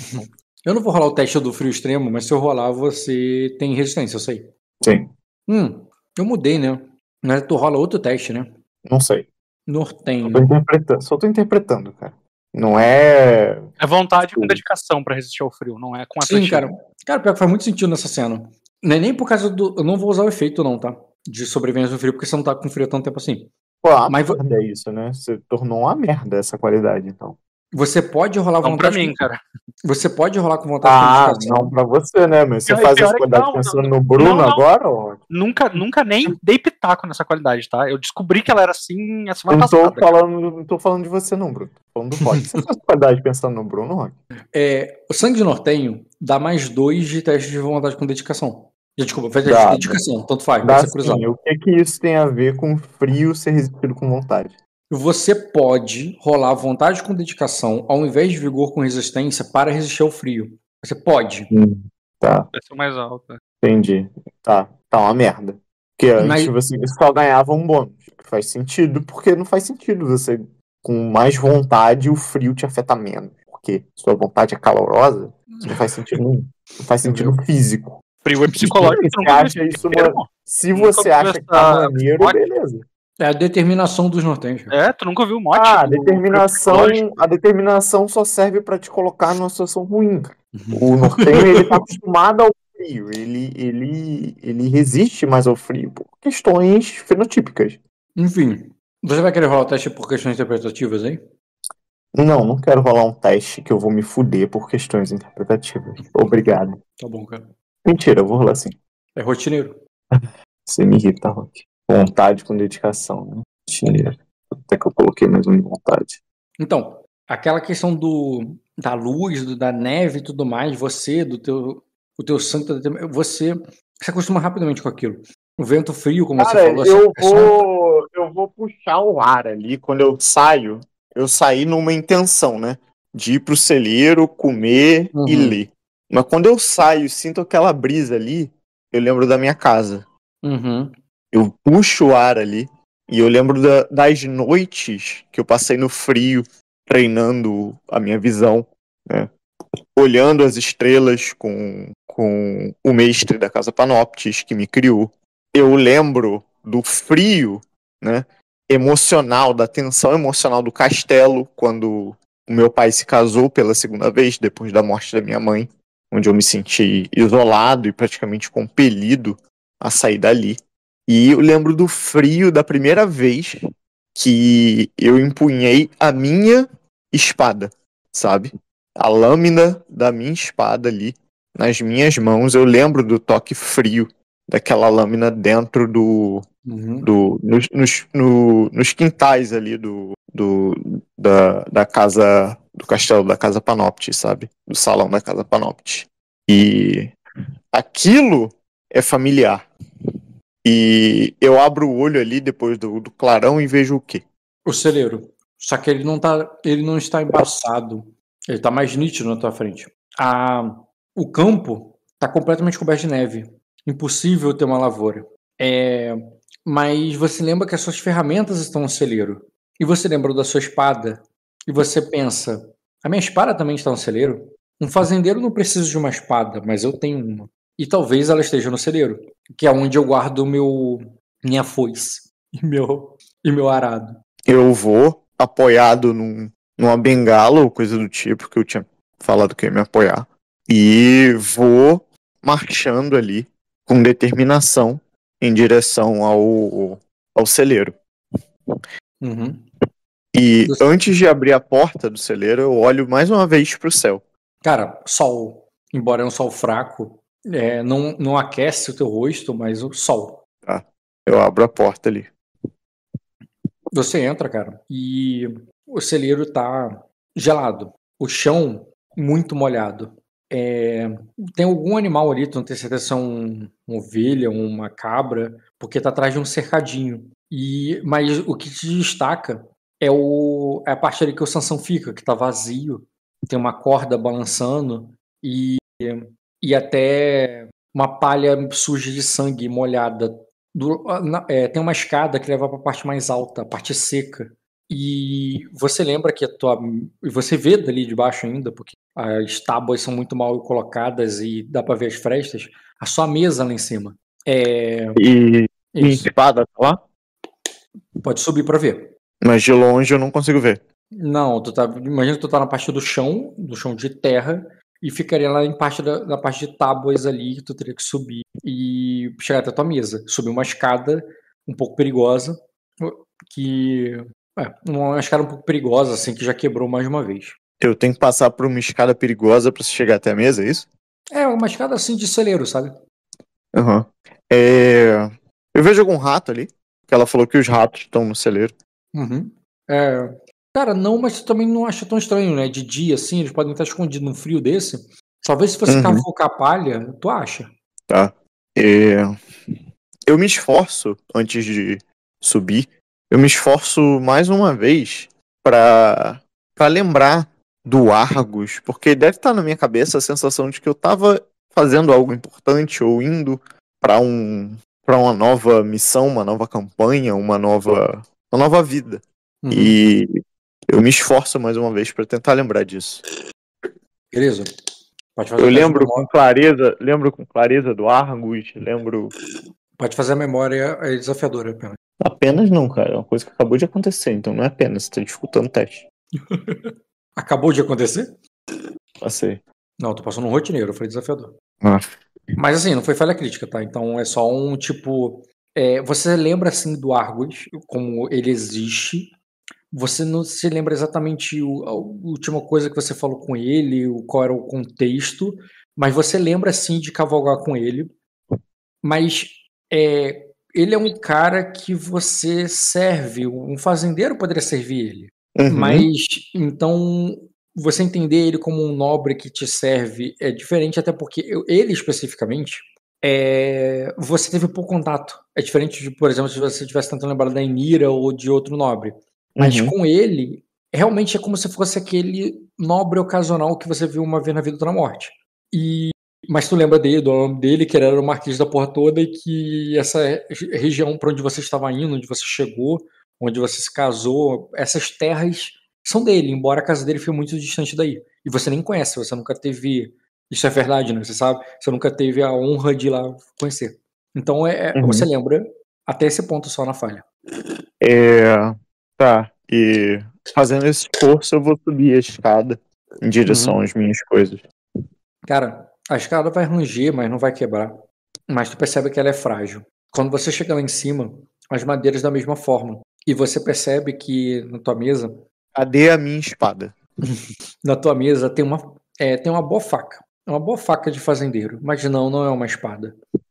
Speaker 2: Eu não vou rolar o teste do frio extremo, mas se eu rolar, você tem resistência, eu sei.
Speaker 3: Sim,
Speaker 2: Hum, eu mudei, né? Não é que tu rola outro teste, né?
Speaker 3: não sei.
Speaker 2: Nortenho.
Speaker 3: Só tô interpretando, só tô interpretando, cara. Não é.
Speaker 7: É vontade com
Speaker 3: Sim.
Speaker 7: dedicação pra resistir ao frio, não é com
Speaker 2: Sim,
Speaker 7: atletismo.
Speaker 2: cara. Cara, pior que faz muito sentido nessa cena. Não é nem por causa do... Eu não vou usar o efeito, não, tá? De sobrevivência no frio, porque você não tá com frio há tanto tempo assim.
Speaker 3: Pô, a
Speaker 2: Mas vo-
Speaker 3: merda é isso, né? Você tornou uma merda essa qualidade, então.
Speaker 2: Você pode rolar
Speaker 7: Não pra
Speaker 2: vontade...
Speaker 7: mim, cara.
Speaker 2: Você pode rolar com vontade
Speaker 3: Ah,
Speaker 2: de dedicação.
Speaker 3: não pra você, né? Mas você
Speaker 7: Pior-
Speaker 3: faz
Speaker 7: pior
Speaker 3: essa
Speaker 7: é que
Speaker 3: qualidade
Speaker 7: não,
Speaker 3: pensando
Speaker 7: não,
Speaker 3: no Bruno
Speaker 7: não, não.
Speaker 3: agora, ó.
Speaker 7: Nunca, nunca nem dei pitaco nessa qualidade, tá? Eu descobri que ela era assim a
Speaker 3: Eu
Speaker 7: semana
Speaker 3: não tô
Speaker 7: passada. cara.
Speaker 3: falando, não tô falando de você, não, Bruno. Tô falando do Rock. Você faz qualidade pensando no Bruno, Rock?
Speaker 2: É, o sangue de nortenho dá mais dois de teste de vontade com dedicação. Desculpa, faz
Speaker 3: Dá,
Speaker 2: teste de dedicação, tanto faz,
Speaker 3: Dá
Speaker 2: pode ser cruzado.
Speaker 3: sim. O que que isso tem a ver com frio ser resistido com vontade?
Speaker 2: Você pode rolar vontade com dedicação ao invés de vigor com resistência para resistir ao frio. Você pode.
Speaker 3: Hum, tá,
Speaker 7: Vai ser o mais alto. né?
Speaker 3: entendi. Tá, tá uma merda. Porque antes
Speaker 2: Mas-
Speaker 3: você só ganhava um bônus. Que faz sentido, porque não faz sentido você, com mais vontade, o frio te afeta menos. Porque sua vontade é calorosa, isso não faz sentido nenhum. Não faz sentido físico.
Speaker 7: Frio é psicológico.
Speaker 3: Se
Speaker 7: tu
Speaker 3: você
Speaker 7: nunca
Speaker 3: acha
Speaker 7: viu
Speaker 3: isso,
Speaker 7: esse termo.
Speaker 3: mano, se
Speaker 7: Nunca
Speaker 3: você
Speaker 7: ouviu
Speaker 3: acha que tá
Speaker 7: essa-
Speaker 3: maneiro,
Speaker 7: mote?
Speaker 3: beleza.
Speaker 2: É a determinação dos nortenhos. cara.
Speaker 7: É, tu nunca viu o mote?
Speaker 3: Ah, a
Speaker 7: do-
Speaker 3: determinação,
Speaker 7: psicológico?
Speaker 3: a determinação só serve pra te colocar numa situação ruim. O nortenho, ele tá acostumado ao frio, ele, ele, ele resiste mais ao frio por questões fenotípicas.
Speaker 2: Enfim, você vai querer rolar o teste por questões interpretativas aí?
Speaker 3: Não, não quero rolar um teste que eu vou me fuder por questões interpretativas. Obrigado.
Speaker 2: Tá bom, cara.
Speaker 3: Mentira, eu vou rolar assim.
Speaker 2: É rotineiro.
Speaker 3: Você me irrita, Rock. Vontade com dedicação, né? Chineiro. Até que eu coloquei mais um de vontade.
Speaker 2: Então, aquela questão do da luz, do- da neve e tudo mais, você, do teu, o teu sangue, você se acostuma rapidamente com aquilo. O vento frio, como você
Speaker 3: Cara,
Speaker 2: falou,
Speaker 3: eu
Speaker 2: é só-
Speaker 3: vou, eu vou puxar o ar ali quando eu saio. Eu saí numa intenção, né? De ir pro celeiro, comer e
Speaker 2: Uhum.
Speaker 3: ler. Mas quando eu saio e sinto aquela brisa ali, eu lembro da minha casa.
Speaker 2: Uhum.
Speaker 3: Eu puxo o ar ali e eu lembro da- das noites que eu passei no frio, treinando a minha visão, né? Olhando as estrelas com, com o mestre da Casa Panoptes que me criou. Eu lembro do frio, né, emocional, da tensão emocional do castelo, quando o meu pai se casou pela segunda vez, depois da morte da minha mãe, onde eu me senti isolado e praticamente compelido a sair dali. E eu lembro do frio da primeira vez que eu empunhei a minha espada, sabe? A lâmina da minha espada ali nas minhas mãos. Eu lembro do toque frio daquela lâmina dentro do,
Speaker 2: Uhum.
Speaker 3: do nos, nos, no- nos quintais ali do, do da, da casa do castelo da Casa Panoptes, sabe? Do salão da Casa Panoptes. E aquilo é familiar. E eu abro o olho ali depois do, do clarão e vejo o quê?
Speaker 2: O celeiro. Só que ele não tá, ele não está embaçado. Ele tá mais nítido na tua frente. A, o campo tá completamente coberto de neve. Impossível ter uma lavoura. É, mas você lembra que as suas ferramentas estão no celeiro. E você lembrou da sua espada. E você pensa, a minha espada também está no celeiro? Um fazendeiro não precisa de uma espada, mas eu tenho uma. E talvez ela esteja no celeiro, que é onde eu guardo meu, minha foice e meu, e meu arado.
Speaker 3: Eu vou apoiado num, numa bengala ou coisa do tipo, que eu tinha falado que ia me apoiar. E vou marchando ali com determinação em direção ao, ao celeiro.
Speaker 2: Uhum.
Speaker 3: E
Speaker 2: Você-
Speaker 3: antes de abrir a porta do celeiro, eu olho mais uma vez pro céu.
Speaker 2: Cara, sol, embora é um sol fraco, É, não, não aquece o teu rosto, mas o sol.
Speaker 3: Tá. Eu abro a porta ali.
Speaker 2: Você entra, cara, e o celeiro tá gelado. O chão muito molhado. É, tem algum animal ali, tu não tem certeza se é um, uma ovelha, uma cabra, porque tá atrás de um cercadinho. E, mas o que te destaca é, o, é a parte ali que o Sansão fica, que tá vazio. Tem uma corda balançando e, e até uma palha suja de sangue molhada. Do- na- é, tem uma escada que leva para a parte mais alta, a parte seca. E você lembra que a tua. E você vê dali de baixo ainda, porque as tábuas são muito mal colocadas e dá para ver as frestas. A sua mesa lá em cima. É.
Speaker 3: E minha
Speaker 2: Isso.
Speaker 3: espada tá lá?
Speaker 2: Pode subir para ver.
Speaker 3: Mas de longe eu não consigo ver.
Speaker 2: Não, tu tá. Imagina que tu tá na parte do chão, do chão de terra, e ficaria lá em parte da, na parte de tábuas ali, que tu teria que subir e chegar até a tua mesa. Subir uma escada um pouco perigosa, que. É, uma escada um pouco perigosa, assim, que já quebrou mais de uma vez.
Speaker 3: Eu tenho que passar por uma escada perigosa pra chegar até a mesa, é isso?
Speaker 2: É, uma escada assim de celeiro, sabe?
Speaker 3: Aham. É... Eu vejo algum rato ali. Que ela falou que os ratos estão no celeiro.
Speaker 2: Uhum. É, cara, não, mas tu também não acha tão estranho, né? De dia, assim, eles podem estar escondidos num frio desse. Talvez se você
Speaker 3: Uhum.
Speaker 2: cavucar palha, tu acha.
Speaker 3: Tá. É... Eu me esforço antes de subir. Eu me esforço mais uma vez pra, pra lembrar do Argos, porque deve estar na minha cabeça a sensação de que eu tava fazendo algo importante ou indo pra um para uma nova missão, uma nova campanha, uma nova uma nova vida.
Speaker 2: Uhum.
Speaker 3: E eu me esforço mais uma vez pra tentar lembrar disso.
Speaker 2: Beleza. Pode fazer
Speaker 3: Eu
Speaker 2: a teste de
Speaker 3: lembro com
Speaker 2: memória.
Speaker 3: clareza, lembro com clareza do Argos, lembro
Speaker 2: Pode fazer a memória é desafiadora apenas.
Speaker 3: apenas não, cara, é uma coisa que acabou de acontecer, então não é apenas, você tá dificultando o teste.
Speaker 2: Acabou de acontecer?
Speaker 3: Passei.
Speaker 2: Não, tu passou no rotineiro, foi desafiador.
Speaker 3: Ah.
Speaker 2: Mas assim, não foi falha crítica, tá? Então é só um tipo. É, você lembra assim do Argos, como ele existe. Você não se lembra exatamente o, a última coisa que você falou com ele, o, qual era o contexto, mas você lembra sim de cavalgar com ele. Mas é, ele é um cara que você serve, um fazendeiro poderia servir ele.
Speaker 3: Uhum.
Speaker 2: Mas então você entender ele como um nobre que te serve é diferente, até porque eu- ele especificamente é, você teve pouco contato. É diferente de, por exemplo, se você estivesse tentando lembrar da Emira ou de outro nobre. Mas
Speaker 3: Uhum.
Speaker 2: com ele, realmente é como se fosse aquele nobre ocasional que você viu uma vez na vida ou na morte. E, mas tu lembra dele, do nome dele, que ele era o marquês da porra toda e que essa re- região para onde você estava indo, onde você chegou, onde você se casou, essas terras são dele, embora a casa dele fique muito distante daí. E você nem conhece, você nunca teve. Isso é verdade, né? Você sabe? Você nunca teve a honra de ir lá conhecer. Então é, é-
Speaker 3: Uhum.
Speaker 2: você lembra até esse ponto só na falha.
Speaker 3: É, tá, e fazendo esse esforço eu vou subir a escada em direção
Speaker 2: Uhum.
Speaker 3: às minhas coisas.
Speaker 2: Cara, a escada vai ranger, mas não vai quebrar. Mas tu percebe que ela é frágil. Quando você chega lá em cima, as madeiras da mesma forma. E você percebe que na tua mesa,
Speaker 3: Cadê a minha espada?
Speaker 2: na tua mesa tem uma, é, tem uma boa faca. É uma boa faca de fazendeiro, mas não, não é uma espada.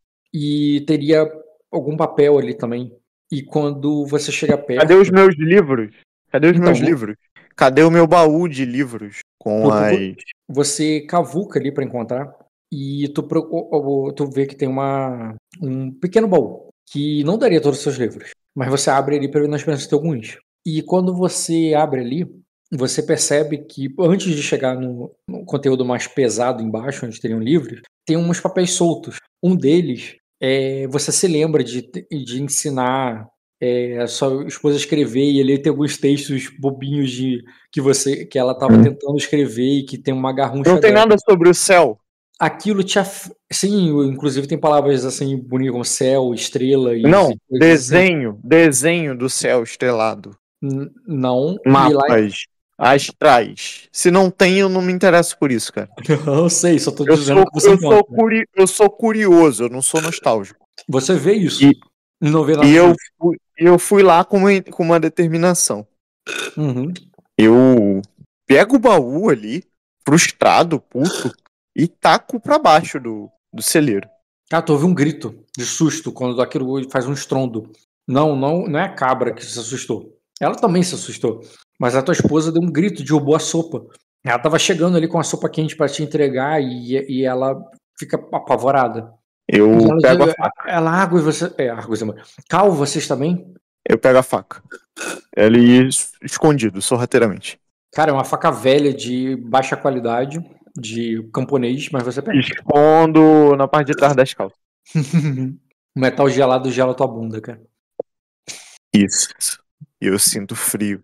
Speaker 2: E teria algum papel ali também. E quando você chega perto.
Speaker 3: Cadê os meus livros? Cadê os
Speaker 2: Então,
Speaker 3: meus livros? Cadê o meu baú de livros com
Speaker 2: Por-
Speaker 3: as...
Speaker 2: por- Você cavuca ali pra encontrar e tu, pro- o- o- tu vê que tem uma, um pequeno baú que não daria todos os seus livros, mas você abre ali para na esperança de ter alguns. E quando você abre ali, você percebe que antes de chegar no, no conteúdo mais pesado embaixo, onde teriam livros, tem uns papéis soltos. Um deles é, você se lembra de, de ensinar é, a sua esposa a escrever e ele tem alguns textos bobinhos de que você que ela estava
Speaker 3: Hum.
Speaker 2: tentando escrever e que tem uma garrucha
Speaker 3: Não tem
Speaker 2: dela.
Speaker 3: nada sobre o céu.
Speaker 2: Aquilo te af... sim, inclusive tem palavras assim bonitas como céu, estrela e
Speaker 3: Não,
Speaker 2: e coisas assim.
Speaker 3: desenho, desenho do céu estrelado.
Speaker 2: N- Não, e lá
Speaker 3: Mapas astrais. Se não tem, eu não me interesso por isso, cara.
Speaker 2: eu sei, só tô
Speaker 3: Eu
Speaker 2: dizendo
Speaker 3: sou,
Speaker 2: que você
Speaker 3: eu, sou
Speaker 2: encontra.
Speaker 3: curi- eu sou curioso, eu não sou nostálgico.
Speaker 2: Você vê isso
Speaker 3: E-
Speaker 2: e não vê nada
Speaker 3: E eu
Speaker 2: disso.
Speaker 3: fui, eu fui lá com uma, com uma determinação.
Speaker 2: Uhum.
Speaker 3: Eu pego o baú ali, frustrado, puto, e taco pra baixo do, do celeiro.
Speaker 2: Ah, tu ouve um grito de susto quando aquilo faz um estrondo. Não, não, não é a cabra que se assustou. Ela também se assustou. Mas a tua esposa deu um grito, derrubou a sopa. Ela tava chegando ali com a sopa quente pra te entregar e, e ela fica apavorada.
Speaker 3: Eu
Speaker 2: E ela,
Speaker 3: pego a
Speaker 2: diz,
Speaker 3: faca.
Speaker 2: ela, Argus, você. É, Argus, amor. Cal, vocês também?
Speaker 3: Eu pego a faca. Ele escondido, sorrateiramente.
Speaker 2: Cara, é uma faca velha de baixa qualidade, de camponês, mas você pega.
Speaker 3: Escondo na parte de trás das calças.
Speaker 2: O metal gelado gela tua bunda, cara.
Speaker 3: Isso. E eu sinto frio.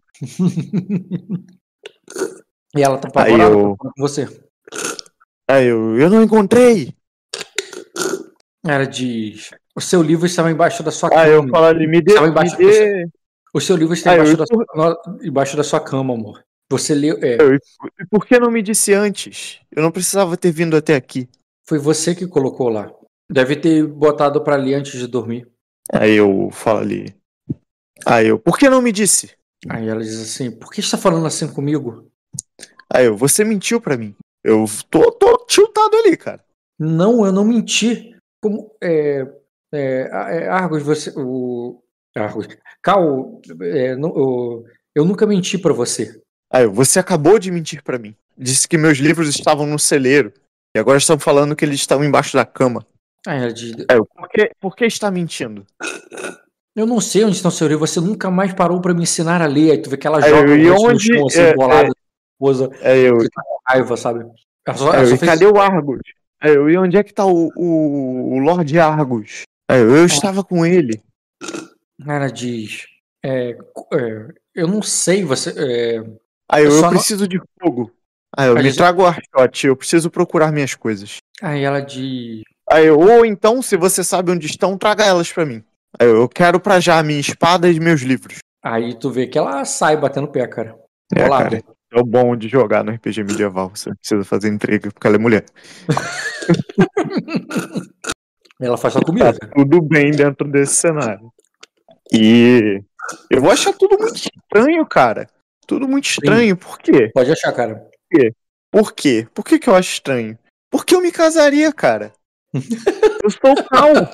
Speaker 2: E ela tá
Speaker 3: Aí
Speaker 2: apavorada
Speaker 3: eu-
Speaker 2: com você.
Speaker 3: Aí eu, eu não encontrei.
Speaker 2: Ela diz: o seu livro estava embaixo da sua cama.
Speaker 3: Aí eu falo ali, me dê,
Speaker 2: Estava
Speaker 3: me
Speaker 2: embaixo
Speaker 3: dê.
Speaker 2: O seu livro está
Speaker 3: Ah,
Speaker 2: embaixo,
Speaker 3: eu-
Speaker 2: da sua, no- embaixo da sua cama, amor. Você leu. É,
Speaker 3: Eu- E por que não me disse antes? Eu não precisava ter vindo até aqui.
Speaker 2: foi você que colocou lá. Deve ter botado pra ler antes de dormir.
Speaker 3: Aí eu falo ali. Aí eu, por que não me disse?
Speaker 2: Aí ela diz assim: por que está falando assim comigo?
Speaker 3: Aí eu, você mentiu pra mim. Eu tô, tô tiltado ali, cara.
Speaker 2: Não, eu não menti. Como. É, é, é, Argus, você. O, Argus. Cal, é, não, o- eu nunca menti pra você.
Speaker 3: Aí eu, você acabou de mentir pra mim. Disse que meus livros estavam no celeiro. E agora estão falando que eles estão embaixo da cama.
Speaker 2: Aí ela diz:
Speaker 3: Aí eu, por que, por que está mentindo?
Speaker 2: eu não sei onde estão seu livro, você nunca mais parou pra me ensinar a ler. Aí tu vê que ela
Speaker 3: Aí
Speaker 2: joga
Speaker 3: eu,
Speaker 2: o
Speaker 3: e
Speaker 2: rosto no
Speaker 3: onde-
Speaker 2: chão, assim,
Speaker 3: é,
Speaker 2: bolada,
Speaker 3: é.
Speaker 2: esposa,
Speaker 3: Aí eu,
Speaker 2: que tá com raiva, sabe? Ela só, ela
Speaker 3: aí
Speaker 2: só
Speaker 3: eu, e
Speaker 2: fez
Speaker 3: cadê o Argus? Aí eu, e onde é que tá o, o, o Lorde Argus? Aí eu, eu estava com ele.
Speaker 2: Ela diz: é, é, eu não sei, você. É,
Speaker 3: Aí eu,
Speaker 2: Eu
Speaker 3: eu
Speaker 2: só não-
Speaker 3: preciso de fogo. Aí eu,
Speaker 2: Aí
Speaker 3: me
Speaker 2: eles-
Speaker 3: traga o Arshot, eu preciso procurar minhas coisas.
Speaker 2: aí ela diz:
Speaker 3: Aí eu, ou então, se você sabe onde estão, traga elas pra mim. Aí eu, eu quero pra já a minha espada e meus livros.
Speaker 2: aí tu vê que ela sai batendo pé, cara.
Speaker 3: É,
Speaker 2: Bolada.
Speaker 3: cara, é o bom de jogar no R P G medieval. Você não precisa fazer intriga porque ela é mulher.
Speaker 2: Ela faz sua comida, cara.
Speaker 3: Tudo bem dentro desse cenário. E eu vou achar tudo muito estranho, cara. Tudo muito estranho. Por quê?
Speaker 2: Pode achar, cara.
Speaker 3: Por quê? Por que que eu acho estranho? Porque eu me casaria, cara. Eu sou calmo.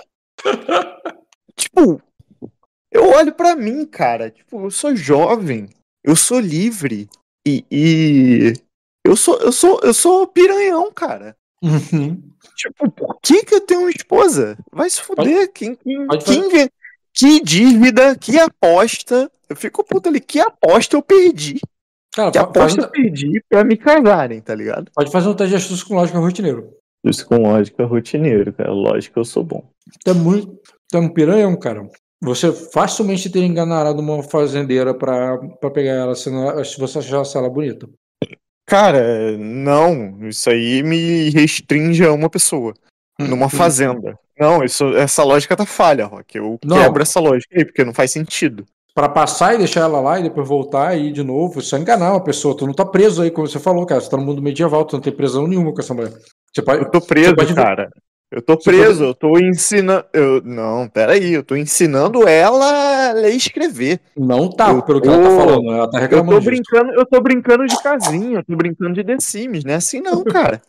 Speaker 3: Tipo, eu olho pra mim, cara. Tipo, eu sou jovem. Eu sou livre. E, e eu sou eu sou eu sou piranhão, cara.
Speaker 2: Uhum.
Speaker 3: Tipo, por que que eu tenho uma esposa? Vai se fuder. Quem, quem,
Speaker 2: pode
Speaker 3: quem vê- que dívida, que aposta. Eu fico puto ali. Que aposta eu perdi?
Speaker 2: Cara,
Speaker 3: Que
Speaker 2: fa- faz
Speaker 3: aposta
Speaker 2: um-
Speaker 3: eu perdi pra me casarem, tá ligado?
Speaker 2: pode fazer um teste de astúcia com lógica rotineiro.
Speaker 3: Isso com lógica rotineiro, cara. Lógico, eu sou bom.
Speaker 2: Tu é muito. Tu é um piranhão, cara. Você facilmente teria enganado uma fazendeira pra, pra pegar ela se, não- se você achasse ela bonita.
Speaker 3: Cara, não. Isso aí me restringe a uma pessoa. Numa fazenda. Não, isso, essa lógica tá falha, Rock. Eu
Speaker 2: Não.
Speaker 3: quebro essa lógica aí, porque não faz sentido.
Speaker 2: Pra passar e deixar ela lá e depois voltar e ir de novo, isso é enganar uma pessoa. Tu não tá preso aí, como você falou, cara. Você tá no mundo medieval, tu não tem prisão nenhuma com essa mulher. Você pode.
Speaker 3: Eu tô preso,
Speaker 2: Você pode-
Speaker 3: cara. Eu tô
Speaker 2: Você
Speaker 3: preso,
Speaker 2: pode-
Speaker 3: eu tô ensinando. Eu... Não, peraí, eu tô ensinando ela a ler e escrever.
Speaker 2: Não tá,
Speaker 3: Eu
Speaker 2: pelo que ela tá
Speaker 3: tô-
Speaker 2: falando. Ela tá
Speaker 3: Eu
Speaker 2: reclamando
Speaker 3: tô
Speaker 2: disso.
Speaker 3: brincando, eu tô brincando de casinha, eu tô brincando de The Sims, não é assim não, cara.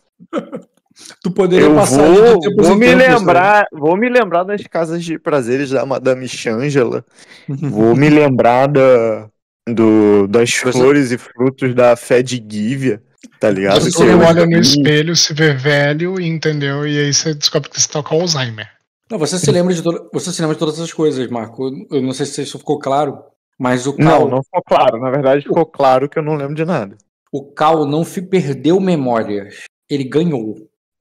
Speaker 2: Tu poderia
Speaker 3: Eu
Speaker 2: passar ali de
Speaker 3: vou,
Speaker 2: tempos
Speaker 3: vou
Speaker 2: em
Speaker 3: me
Speaker 2: tempos, né?
Speaker 3: lembrar, vou me lembrar das casas de prazeres da Madame Shangela. Vou me lembrar da, do, das
Speaker 2: Você-
Speaker 3: flores e frutos da fé de Gívia, tá ligado?
Speaker 2: Você
Speaker 4: Você
Speaker 2: lembra-
Speaker 4: olha no espelho, se vê velho, entendeu? E aí você descobre que você tá com Alzheimer.
Speaker 2: Não, você se lembra de to... você se lembra de todas essas coisas, Marco. Eu- Eu não sei se isso ficou claro, mas o Cal,
Speaker 3: Não, não ficou claro. Na verdade, ficou claro que eu não lembro de nada.
Speaker 2: o Cal não fi- perdeu memórias. Ele ganhou.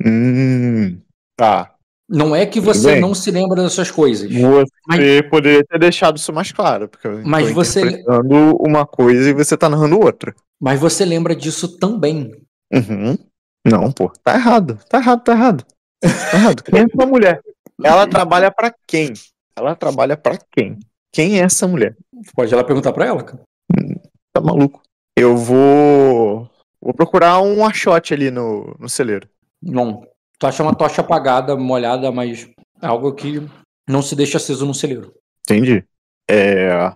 Speaker 3: Hum, tá.
Speaker 2: Não é que
Speaker 3: Tudo
Speaker 2: você
Speaker 3: bem.
Speaker 2: não se lembra dessas coisas.
Speaker 3: Você poderia ter deixado isso mais claro, porque eu
Speaker 2: Mas
Speaker 3: tô
Speaker 2: você-
Speaker 3: interpretando uma coisa e você tá narrando outra.
Speaker 2: Mas você lembra disso também.
Speaker 3: Uhum. Não, pô. Tá errado. Tá errado, tá errado. Tá errado. Quem é essa mulher? Ela trabalha pra quem? Ela trabalha pra quem? Quem é essa mulher?
Speaker 2: Pode ela perguntar pra ela, cara.
Speaker 3: Tá maluco? Eu vou. Vou procurar um achote ali no, no celeiro.
Speaker 2: Não. Tu acha uma tocha apagada, molhada, mas é algo que não se deixa aceso no celeiro.
Speaker 3: Entendi. É.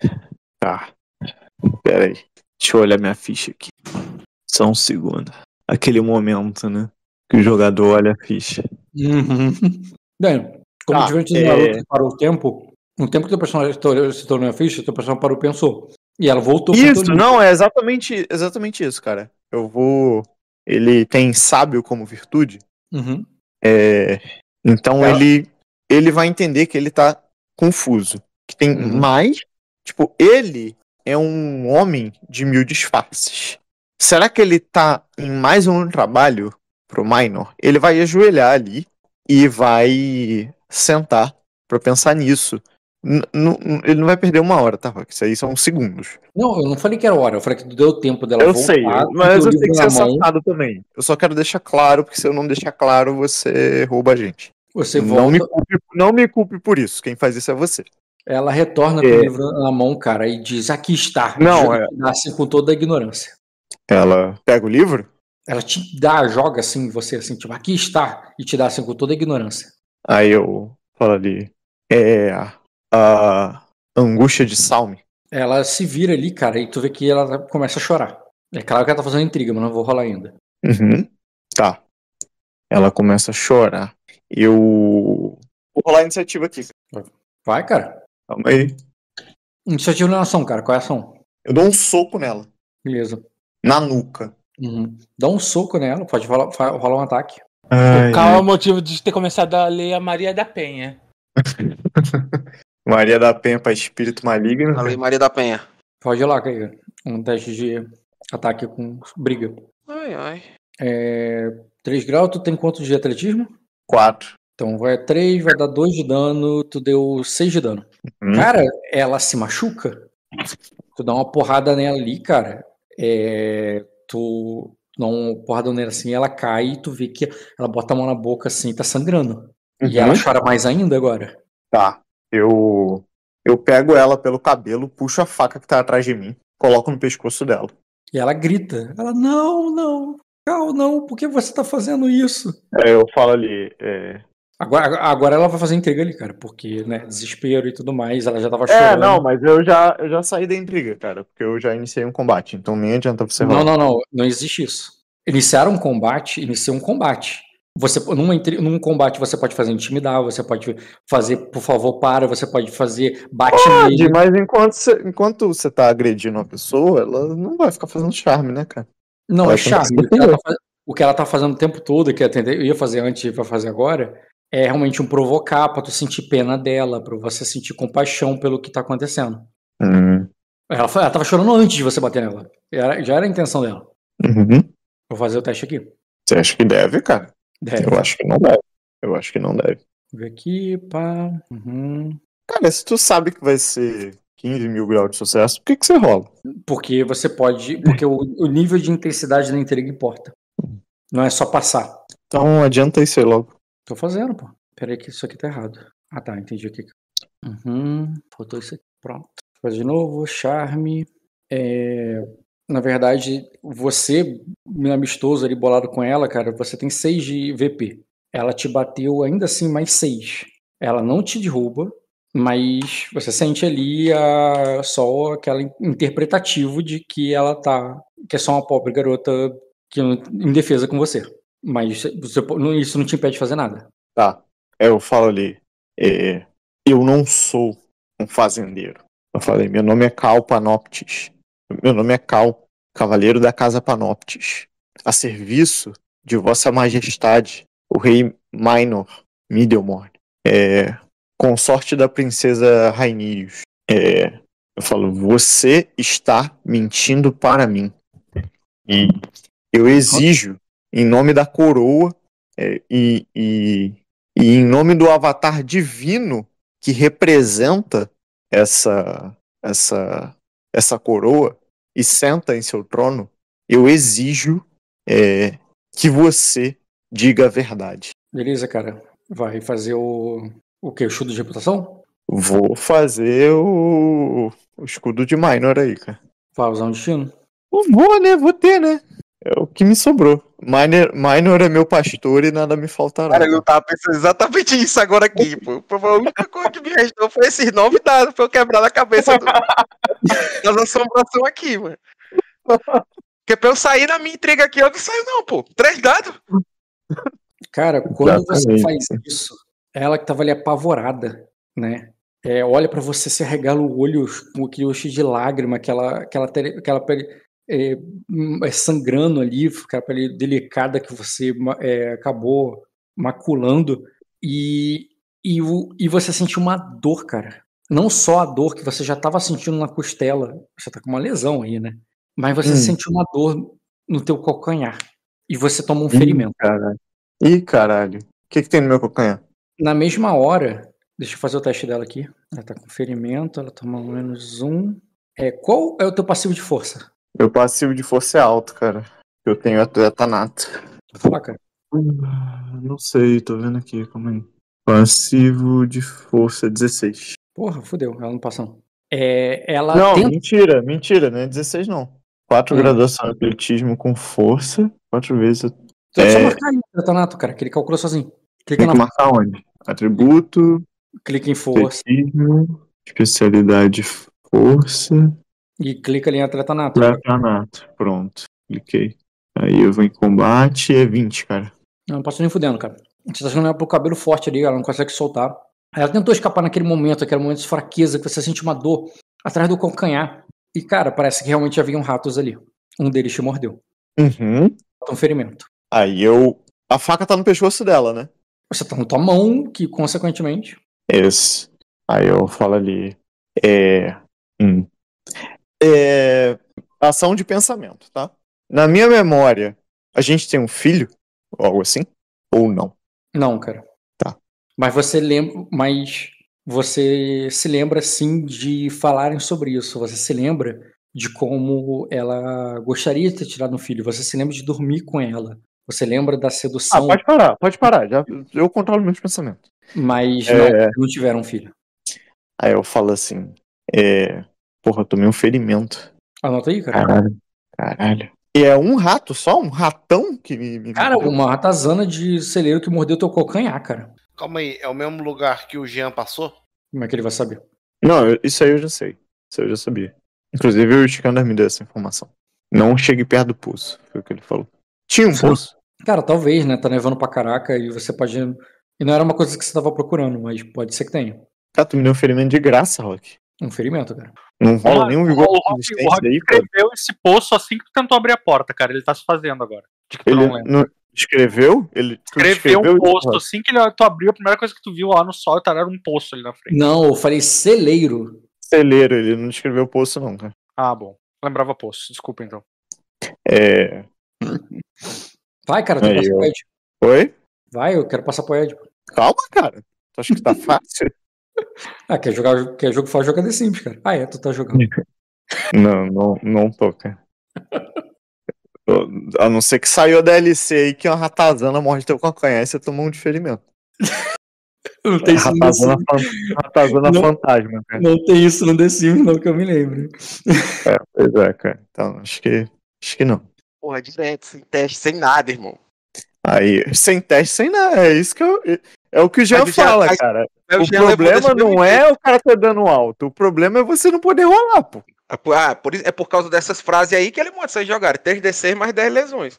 Speaker 3: Tá. Pera aí. Deixa eu olhar minha ficha aqui. Só um segundo. Aquele momento, né? Que o jogador olha a ficha.
Speaker 2: Uhum. Bem, como
Speaker 3: Tá,
Speaker 2: diferente do
Speaker 3: é-
Speaker 2: Naruto que parou o tempo, no tempo que o teu personagem se tornou- se tornou a ficha, o teu personagem parou e pensou. E ela voltou pro teu
Speaker 3: Isso,
Speaker 2: nível.
Speaker 3: não, é exatamente, exatamente isso, cara. Eu vou. Ele tem sábio como virtude.
Speaker 2: Uhum.
Speaker 3: É, então
Speaker 2: É.
Speaker 3: ele ele vai entender que ele tá confuso. Que tem
Speaker 2: Uhum.
Speaker 3: mais. Tipo, ele é um homem de mil disfarces. Será que ele tá em mais um trabalho pro Minor? Ele vai ajoelhar ali e vai sentar pra pensar nisso. N- n- ele não vai perder uma hora, tá, Rock? Isso aí são segundos.
Speaker 2: Não, eu não falei que era hora, eu falei que deu tempo dela
Speaker 3: Eu
Speaker 2: voltar.
Speaker 3: sei,
Speaker 2: com
Speaker 3: mas
Speaker 2: o
Speaker 3: eu
Speaker 2: livro
Speaker 3: tenho que
Speaker 2: na
Speaker 3: ser
Speaker 2: mão.
Speaker 3: safado também. Eu só quero deixar claro, porque se eu não deixar claro, você rouba a gente.
Speaker 2: Você
Speaker 3: Não
Speaker 2: volta,
Speaker 3: me, culpe, não me culpe por isso. Quem faz isso é você.
Speaker 2: ela retorna com o
Speaker 3: É.
Speaker 2: livro na mão, cara, e diz, aqui está.
Speaker 3: Não,
Speaker 2: Jo-
Speaker 3: é-
Speaker 2: dá assim com toda a ignorância.
Speaker 3: Ela pega o livro,
Speaker 2: Ela te dá, joga assim, você assim, tipo, aqui está, e te dá assim com toda a ignorância.
Speaker 3: aí eu falo ali. É a, a angústia de Salme.
Speaker 2: Ela se vira ali, cara, e tu vê que ela começa a chorar. É claro que ela tá fazendo intriga, mas não vou rolar ainda.
Speaker 3: Uhum. Tá. Ela começa a chorar. Eu vou rolar a iniciativa aqui.
Speaker 2: Vai, cara.
Speaker 3: Calma aí.
Speaker 2: Iniciativa na ação, cara. Qual é a ação?
Speaker 3: Eu dou um soco nela.
Speaker 2: Beleza.
Speaker 3: Na nuca.
Speaker 2: Uhum. Dá um soco nela, pode rolar, fa- rolar um ataque.
Speaker 3: Ai,
Speaker 8: O Cal é o motivo de ter começado a ler a Maria da Penha.
Speaker 3: Maria da Penha pra espírito maligno.
Speaker 1: A Lei Maria da Penha.
Speaker 2: Pode ir lá, cara. Um teste de ataque com briga.
Speaker 1: Ai, ai.
Speaker 2: É, três graus, tu tem quanto de atletismo?
Speaker 3: Quatro.
Speaker 2: Então vai três, vai dar dois de dano, tu deu seis de dano.
Speaker 3: Hum.
Speaker 2: Cara, ela se machuca. Tu dá uma porrada nela ali, cara. É, tu dá uma porrada nela assim, ela cai e tu vê que ela bota a mão na boca assim, tá sangrando. E
Speaker 3: Uhum.
Speaker 2: ela chora mais ainda agora.
Speaker 3: Tá. Eu. Eu pego ela pelo cabelo, puxo a faca que tá atrás de mim, coloco no pescoço dela.
Speaker 2: E ela grita. Ela, não, não, Cal, não, por que você tá fazendo isso?
Speaker 3: Aí eu falo ali. É,
Speaker 2: Agora, agora ela vai fazer intriga ali, cara, porque, né, desespero e tudo mais, ela já tava
Speaker 3: é
Speaker 2: chorando.
Speaker 3: não, mas eu já, eu já saí da intriga, cara, porque eu já iniciei um combate, então nem adianta você
Speaker 2: Não,
Speaker 3: rolar.
Speaker 2: não, não, não existe isso. Iniciar um combate, iniciar um combate. Você, numa, intri- num combate você pode fazer intimidar, você pode fazer, por favor, para, você pode fazer bate
Speaker 3: Pode,
Speaker 2: nele.
Speaker 3: mas enquanto você, enquanto você tá agredindo uma pessoa, ela não vai ficar fazendo charme, né, cara?
Speaker 2: Não,
Speaker 3: Ela
Speaker 2: é
Speaker 3: tem que
Speaker 2: charme.
Speaker 3: se
Speaker 2: O que, ela
Speaker 3: defender.
Speaker 2: tá, faz- o que ela tá fazendo o tempo todo, que eu tentei- eu ia fazer antes e vai fazer agora, é realmente um provocar pra tu sentir pena dela, pra você sentir compaixão pelo que tá acontecendo.
Speaker 3: Hum.
Speaker 2: Ela, fa- ela tava chorando antes de você bater nela. Era- já era a intenção dela.
Speaker 3: Uhum.
Speaker 2: Vou fazer o teste aqui.
Speaker 3: Você acha que deve, cara?
Speaker 2: Deve.
Speaker 3: Eu acho que não deve. Eu acho que não deve.
Speaker 2: Vou ver aqui, pá. Uhum.
Speaker 3: Cara, se tu sabe que vai ser quinze mil graus de sucesso, por que que você rola?
Speaker 2: Porque você pode. Porque o, o nível de intensidade da intriga importa. Não é só passar.
Speaker 3: Então adianta isso aí logo.
Speaker 2: Tô fazendo, pô. Peraí que isso aqui tá errado. Ah, tá. Entendi aqui. Uhum. Faltou isso aqui. Pronto. Vou fazer de novo. Charme. É... Na verdade, você, amistoso ali, bolado com ela, cara, você tem seis de V P. Ela te bateu ainda assim mais seis. Ela não te derruba, mas você sente ali a, só aquela interpretativo de que ela tá. Que é só uma pobre garota que, em defesa com você. Mas você, não- isso não te impede de fazer nada.
Speaker 3: Tá. Eu falo ali. é, eu não sou um fazendeiro. Eu falei, meu nome é Cal Panoptis. Meu nome é Cal, cavaleiro da casa Panoptis. A serviço de Vossa Majestade, o rei Minor Middlemore. É, consorte da princesa Rainius. É, eu falo, você está mentindo para mim. E eu exijo, em nome da coroa é, e, e, e em nome do avatar divino que representa essa, essa, essa coroa e senta em seu trono, eu exijo é, que você diga a verdade.
Speaker 2: Beleza, cara. Vai fazer o. O quê? O estudo de reputação?
Speaker 3: Vou fazer o, o escudo de Minor aí, cara.
Speaker 2: Vai usar um destino?
Speaker 3: Eu vou, né? Vou ter, né? É o que me sobrou. Minor, Minor é meu pastor e nada me faltará.
Speaker 1: Cara, eu tava pensando exatamente isso agora aqui, pô. A única coisa que me restou foi esses nove dados pra eu quebrar na cabeça do... das assombrações aqui, mano. Porque pra eu sair na minha intriga aqui, eu não saio não, pô. Três dados?
Speaker 2: Cara, quando você
Speaker 3: Exatamente.
Speaker 2: faz isso, ela que tava ali apavorada, né? É, olha pra você, se arregala o olho com aquele olho cheio de lágrima, aquela, aquela, tele- aquela pele é, hum, é, sangrando ali, aquela pele delicada que você ma- é, acabou maculando, e, e, o- e você sente uma dor, cara. Não só a dor que você já estava sentindo na costela, você tá com uma lesão aí, né? Mas você
Speaker 3: Hum.
Speaker 2: sente uma dor no teu calcanhar. E você toma um
Speaker 3: Ih,
Speaker 2: ferimento.
Speaker 3: caralho. Ih, caralho. O que, que tem no meu calcanhar?
Speaker 2: Na mesma hora, deixa eu fazer o teste dela aqui. Ela tá com ferimento, ela toma menos um. É, qual é o teu passivo de força?
Speaker 3: Meu passivo de força é alto, cara. Eu tenho atleta nato.
Speaker 2: Vou falar, cara.
Speaker 3: Hum, Não sei, tô vendo aqui, calma aí. Passivo de força dezesseis.
Speaker 2: Porra, fudeu, ela não passa não. É, ela
Speaker 3: Não,
Speaker 2: tenta.
Speaker 3: mentira, mentira, não é dezesseis não. Quatro
Speaker 2: Hum.
Speaker 3: graduação de atletismo com força, quatro vezes. eu-
Speaker 2: Tu é só
Speaker 3: É,
Speaker 2: marcar aí, Tanato, cara, que ele calculou sozinho. Clica
Speaker 3: tem
Speaker 2: na
Speaker 3: que marcar onde? Atributo,
Speaker 2: clica em força
Speaker 3: atletismo, especialidade força,
Speaker 2: e clica ali em atleta nato. cara.
Speaker 3: atleta nato. Pronto, cliquei. Aí eu vou em combate, é vinte, cara.
Speaker 2: Não, não passa nem fudendo, cara. Você tá achando ela pro cabelo forte ali, ela não consegue soltar. Aí ela tentou escapar naquele momento, aquele momento de fraqueza, que você sente uma dor atrás do calcanhar. E, cara, parece que realmente haviam ratos ali. Um deles te mordeu.
Speaker 3: Uhum.
Speaker 2: Um ferimento.
Speaker 3: Aí eu. A faca tá no pescoço dela, né?
Speaker 2: Você tá na tua mão, que consequentemente.
Speaker 3: Isso. Aí eu falo ali. É. Hum. É. Ação de pensamento, tá? Na minha memória, a gente tem um filho? Ou algo assim? Ou não?
Speaker 2: Não, cara.
Speaker 3: Tá.
Speaker 2: Mas você lembra. Mas você se lembra sim de falarem sobre isso. Você se lembra de como ela gostaria de ter tirado um filho. Você se lembra de dormir com ela. Você lembra da
Speaker 3: Ah,
Speaker 2: sedução,
Speaker 3: pode parar, pode parar. Já, eu controlo meus pensamentos.
Speaker 2: mas
Speaker 3: É.
Speaker 2: não, não tiveram um filho.
Speaker 3: Aí eu falo assim. É. Porra, eu tomei um ferimento.
Speaker 2: Anota aí, cara.
Speaker 3: Caralho. Caralho. E é um rato só? Um ratão que me. me
Speaker 2: Cara,
Speaker 3: mordeu?
Speaker 2: uma ratazana de celeiro que mordeu teu calcanhar, cara.
Speaker 5: Calma aí, é o mesmo lugar que o Jean passou?
Speaker 2: Como é que ele vai saber?
Speaker 3: Não, eu- isso aí eu já sei. Isso aí eu já sabia. Inclusive o Scanner me deu essa informação. Não chegue perto do poço, foi o que ele falou. Tinha um
Speaker 2: Sim.
Speaker 3: poço?
Speaker 2: Cara, talvez, né? Tá nevando pra caraca e você pode. E não era uma coisa que você tava procurando, mas pode ser que tenha.
Speaker 3: Cara, tu me deu um ferimento de graça, Rock.
Speaker 2: Um ferimento, cara.
Speaker 3: Não rola
Speaker 7: Rock,
Speaker 3: nenhum vigor
Speaker 7: o
Speaker 3: de
Speaker 7: Rock, o
Speaker 3: resistência
Speaker 7: Rock
Speaker 3: aí, cara.
Speaker 7: escreveu esse poço assim que tu tentou abrir a porta, cara. Ele tá se fazendo agora. De que tu
Speaker 3: Ele
Speaker 7: não lembra.
Speaker 3: não escreveu? Ele tu
Speaker 7: Escreveu um
Speaker 3: descreveu isso,
Speaker 7: poço
Speaker 3: Rock?
Speaker 7: assim que ele, tu abriu, a primeira coisa que tu viu lá no sol era um poço ali na frente.
Speaker 2: Não, eu falei celeiro.
Speaker 3: Celeiro, ele não descreveu poço, não, cara.
Speaker 7: Ah, bom. Lembrava poço. Desculpa então.
Speaker 3: É.
Speaker 2: Vai, cara, tu
Speaker 3: Aí,
Speaker 2: passa
Speaker 3: eu-
Speaker 2: pro Ed.
Speaker 3: Oi?
Speaker 2: Vai, eu quero passar pro Ed.
Speaker 3: Calma, cara. Tu acha que tá fácil?
Speaker 2: Ah, quer jogar, quer jogo fácil, joga The Sims, cara. Ah, é, tu tá jogando.
Speaker 3: Não, não, não tô, cara. Eu- A não ser que saiu a D L C aí que uma ratazana morde teu calcanhar e você tomou um de ferimento.
Speaker 2: Não tem isso no The
Speaker 3: Ratazana,
Speaker 2: Sims.
Speaker 3: fan- ratazana
Speaker 2: Não.
Speaker 3: fantasma, cara.
Speaker 2: Não tem isso no The Sims, não, que eu me lembro.
Speaker 3: É, pois é, cara. Então, acho que, acho que não.
Speaker 1: Porra, direto, sem teste, sem nada, irmão.
Speaker 3: Aí, sem teste, sem nada. É isso que eu. É o que o Jean
Speaker 1: Mas o Jean-
Speaker 3: fala,
Speaker 1: mas-
Speaker 3: cara.
Speaker 1: mas o
Speaker 3: O
Speaker 1: Jean levou
Speaker 3: problema
Speaker 1: desse mesmo
Speaker 3: não é o cara tá dando alto. O problema é você não poder rolar, pô.
Speaker 1: Ah, por- Ah, por isso, é por causa dessas frases aí que ele manda vocês jogarem. três D seis mais dez lesões.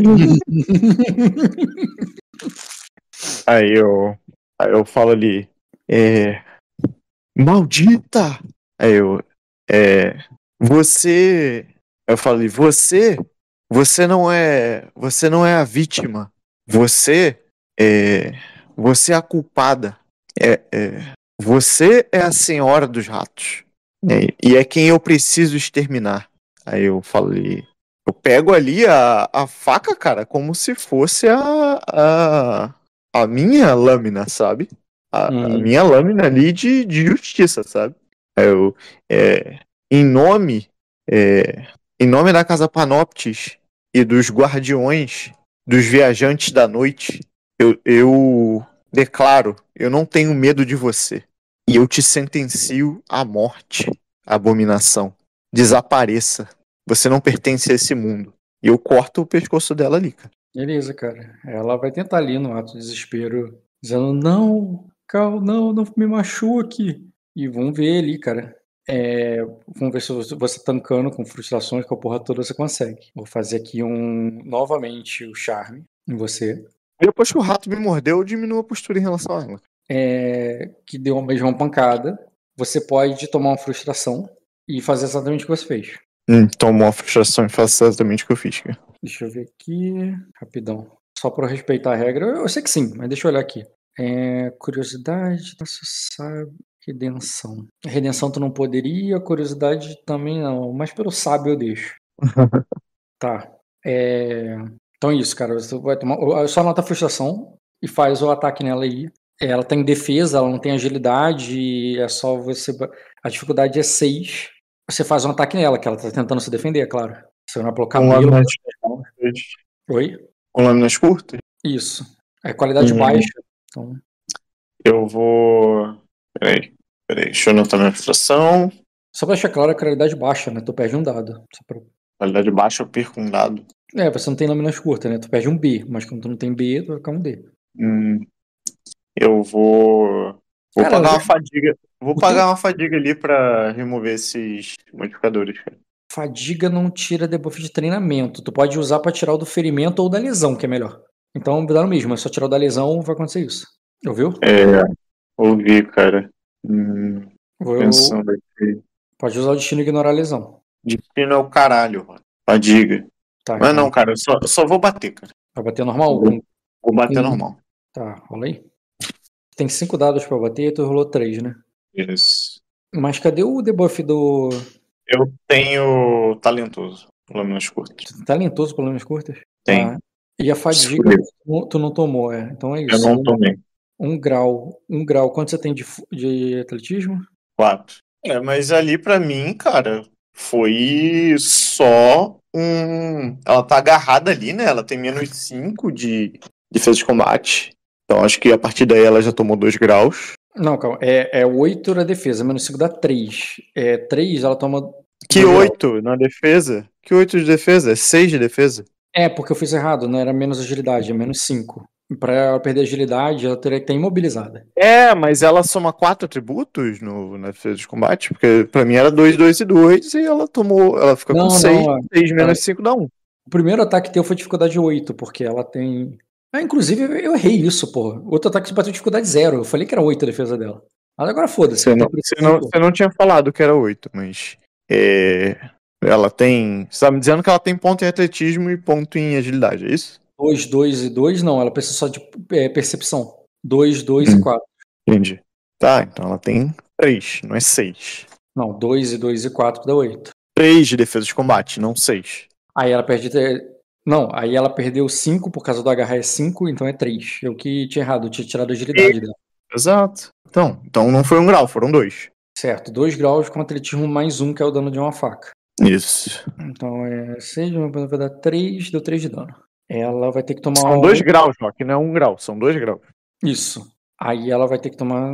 Speaker 3: Aí eu. Aí eu falo ali. É. Maldita! Aí eu. É. Você. Eu falo ali, você. Você não é. Você não é a vítima. Você é. Você é a culpada. É, é, você é a senhora dos ratos. É, e é quem eu preciso exterminar. Aí eu falei. Eu pego ali a, a faca, cara, como se fosse a, a, a minha lâmina, sabe? A, a
Speaker 2: Hum.
Speaker 3: minha lâmina ali de, de justiça, sabe? Aí eu, é, em nome. é, em nome da Casa Panoptis e dos guardiões dos viajantes da noite, eu, eu declaro, eu não tenho medo de você. E eu te sentencio à morte, abominação. Desapareça. Você não pertence a esse mundo. E eu corto o pescoço dela ali, cara.
Speaker 2: Beleza, cara. Ela vai tentar ali no ato de desespero, dizendo: Não, Cal, não, não me machuque. E vamos ver ali, cara. É, vamos ver se você, você tancando com frustrações, com a porra toda você consegue. Vou fazer aqui um novamente o charme em você.
Speaker 3: Depois que o rato me mordeu, eu diminuo a postura em relação a ela.
Speaker 2: É, que deu a mesma pancada, você pode tomar uma frustração e fazer exatamente o que você fez.
Speaker 3: Hum, tomou a frustração e faço exatamente o que eu fiz, cara.
Speaker 2: Deixa eu ver aqui, rapidão. Só para respeitar a regra, eu, eu sei que sim, mas deixa eu olhar aqui. É, curiosidade, você sabe, redenção. Redenção tu não poderia, curiosidade também não, mas pelo sábio eu deixo. Tá. É, então é isso, cara. Você vai tomar. Só anota a frustração e faz o ataque nela aí. Ela tem defesa, ela não tem agilidade, é só você. A dificuldade é seis. Você faz um ataque nela, que ela tá tentando se defender, é claro. Você vai pelo
Speaker 3: Com
Speaker 2: cabelo.
Speaker 3: lâminas curtas.
Speaker 2: Oi?
Speaker 3: Com lâminas curtas?
Speaker 2: Isso. É qualidade
Speaker 3: Uhum.
Speaker 2: baixa. Então,
Speaker 3: Eu vou. Peraí. Peraí, deixa eu anotar minha frustração.
Speaker 2: só pra deixar claro, é qualidade baixa, né? Tu perde um dado. Só pra-
Speaker 3: Qualidade baixa, eu perco um dado.
Speaker 2: É, você não tem lâminas curtas, né? Tu perde um B, mas quando tu não tem B, tu vai ficar um D.
Speaker 3: Hum, eu vou. Vou
Speaker 2: Cara,
Speaker 3: pagar
Speaker 2: eu-
Speaker 3: uma fadiga. Vou
Speaker 2: O
Speaker 3: pagar
Speaker 2: teu-
Speaker 3: uma fadiga ali pra remover esses modificadores, cara.
Speaker 2: Fadiga não tira debuff de treinamento. Tu pode usar pra tirar o do ferimento ou da lesão, que é melhor. Então dá no mesmo, é só tirar o da lesão, vai acontecer isso. Ouviu?
Speaker 3: É. Ouvi, cara. Hum,
Speaker 2: Ou
Speaker 3: pensando aqui.
Speaker 2: pode usar o destino e ignorar a lesão.
Speaker 3: Destino é o caralho, mano. Fadiga.
Speaker 2: Tá,
Speaker 3: Mas
Speaker 2: então,
Speaker 3: não, cara, eu só, eu só vou bater, cara.
Speaker 2: vai bater normal?
Speaker 3: Vou, vou bater
Speaker 2: Hum.
Speaker 3: normal.
Speaker 2: Tá, rola aí. Tem cinco dados pra bater, tu rolou três, né?
Speaker 3: Isso.
Speaker 2: Mas cadê o debuff do
Speaker 3: Eu tenho talentoso. Lâminas curtas.
Speaker 2: talentoso por lâminas curtas?
Speaker 3: Tem.
Speaker 2: Tá. E a fadiga
Speaker 3: Escolhi.
Speaker 2: tu tu não tomou, é. Então é
Speaker 3: Eu
Speaker 2: isso.
Speaker 3: não tomei.
Speaker 2: Um grau. Um grau. Quanto você tem de, fu- de atletismo?
Speaker 3: Quatro. É, mas ali pra mim, cara, foi só um. Ela tá agarrada ali, né? Ela tem menos cinco de defesa de combate. Então acho que a partir daí ela já tomou dois graus.
Speaker 2: Não, calma. É, é oito na defesa, menos cinco dá três. É três, ela toma.
Speaker 3: Que
Speaker 2: dois graus.
Speaker 3: oito na defesa? Que oito de defesa? É seis de defesa?
Speaker 2: É, porque eu fiz errado, não era menos agilidade, é menos cinco. Pra ela perder agilidade, ela teria que estar imobilizada.
Speaker 3: É, mas ela soma quatro atributos no, na defesa de combate? Porque pra mim era dois, dois e dois e ela tomou. Ela fica
Speaker 2: Não,
Speaker 3: com
Speaker 2: não,
Speaker 3: seis,
Speaker 2: é-
Speaker 3: seis menos cinco dá um.
Speaker 2: O primeiro ataque teu foi dificuldade oito, porque ela tem. Ah, inclusive eu errei isso, porra. O outro ataque você bateu dificuldade zero. Eu falei que era oito a defesa dela. Mas agora foda-se.
Speaker 3: Você não,
Speaker 2: tem
Speaker 3: você, não,
Speaker 2: cinco.
Speaker 3: você não tinha falado que era oito, mas. É, ela tem. Você tá me dizendo que ela tem ponto em atletismo e ponto em agilidade, é isso?
Speaker 2: dois, dois e dois, não. Ela precisa só de é, percepção. dois, dois
Speaker 3: Hum.
Speaker 2: e quatro.
Speaker 3: Entendi. Tá, então ela tem três, não é seis.
Speaker 2: Não, dois e dois e quatro dá oito.
Speaker 3: três de defesa de combate, não seis.
Speaker 2: Aí ela perde. é, Não, aí ela perdeu cinco por causa do agarrar é cinco, então é três. Eu que tinha errado, eu tinha tirado a agilidade dela.
Speaker 3: Exato. Então, então não foi um grau, foram dois.
Speaker 2: Certo, dois graus com atletismo mais um, que é o dano de uma faca.
Speaker 3: Isso.
Speaker 2: Então é seis, vai dar três, deu três de dano. Ela vai ter que tomar.
Speaker 3: São
Speaker 2: um-
Speaker 3: dois graus, Rock, não é um grau, são dois graus.
Speaker 2: Isso. Aí ela vai ter que tomar.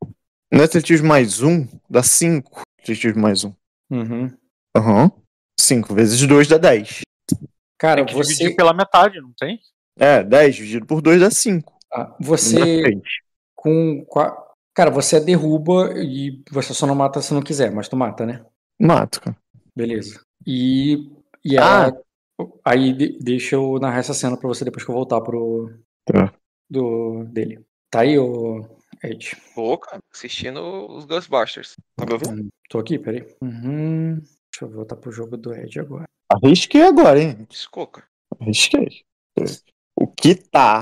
Speaker 3: No atletismo mais um, dá cinco. Atletismo mais um.
Speaker 2: Uhum.
Speaker 3: Aham. cinco vezes dois dá dez.
Speaker 2: Cara,
Speaker 7: Tem que
Speaker 2: você.
Speaker 7: dividir pela metade, não tem?
Speaker 3: É, dez dividido por dois dá cinco.
Speaker 2: Ah,
Speaker 3: Não dá
Speaker 2: você
Speaker 3: três.
Speaker 2: com. qua- Cara, você derruba e você só não mata se não quiser, mas tu mata, né?
Speaker 3: Mato, cara.
Speaker 2: Beleza. E, e ela.
Speaker 3: Ah.
Speaker 2: Aí de- deixa eu narrar essa cena pra você depois que eu voltar pro.
Speaker 3: Tá.
Speaker 2: Do, dele. Tá aí, ô Ed?
Speaker 1: Tô, cara, assistindo os Ghostbusters. Tá me ouvindo?
Speaker 2: Hum, Tô aqui, peraí. Uhum. Deixa eu voltar pro jogo do Ed agora.
Speaker 3: Arrisquei agora, hein?
Speaker 1: Desculpa.
Speaker 3: Arrisquei. O que tá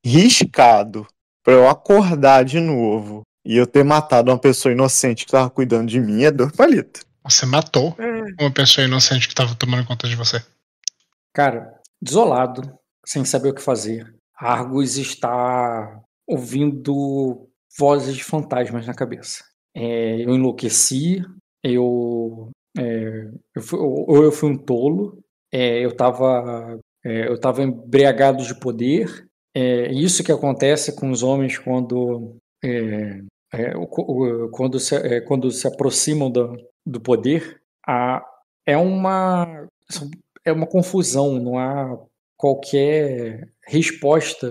Speaker 3: riscado pra eu acordar de novo e eu ter matado uma pessoa inocente que tava cuidando de mim é dor palito.
Speaker 4: Você matou uma pessoa inocente que tava tomando conta de você.
Speaker 2: Cara, desolado, sem saber o que fazer. Argus está ouvindo vozes de fantasmas na cabeça. É, eu enlouqueci, eu, é, eu fui, ou eu fui um tolo, é, eu estava é, eu tava embriagado de poder. É isso que acontece com os homens quando, é, é, o- o- quando, se, é, quando se aproximam do, do poder. A, é uma é uma confusão, não há qualquer resposta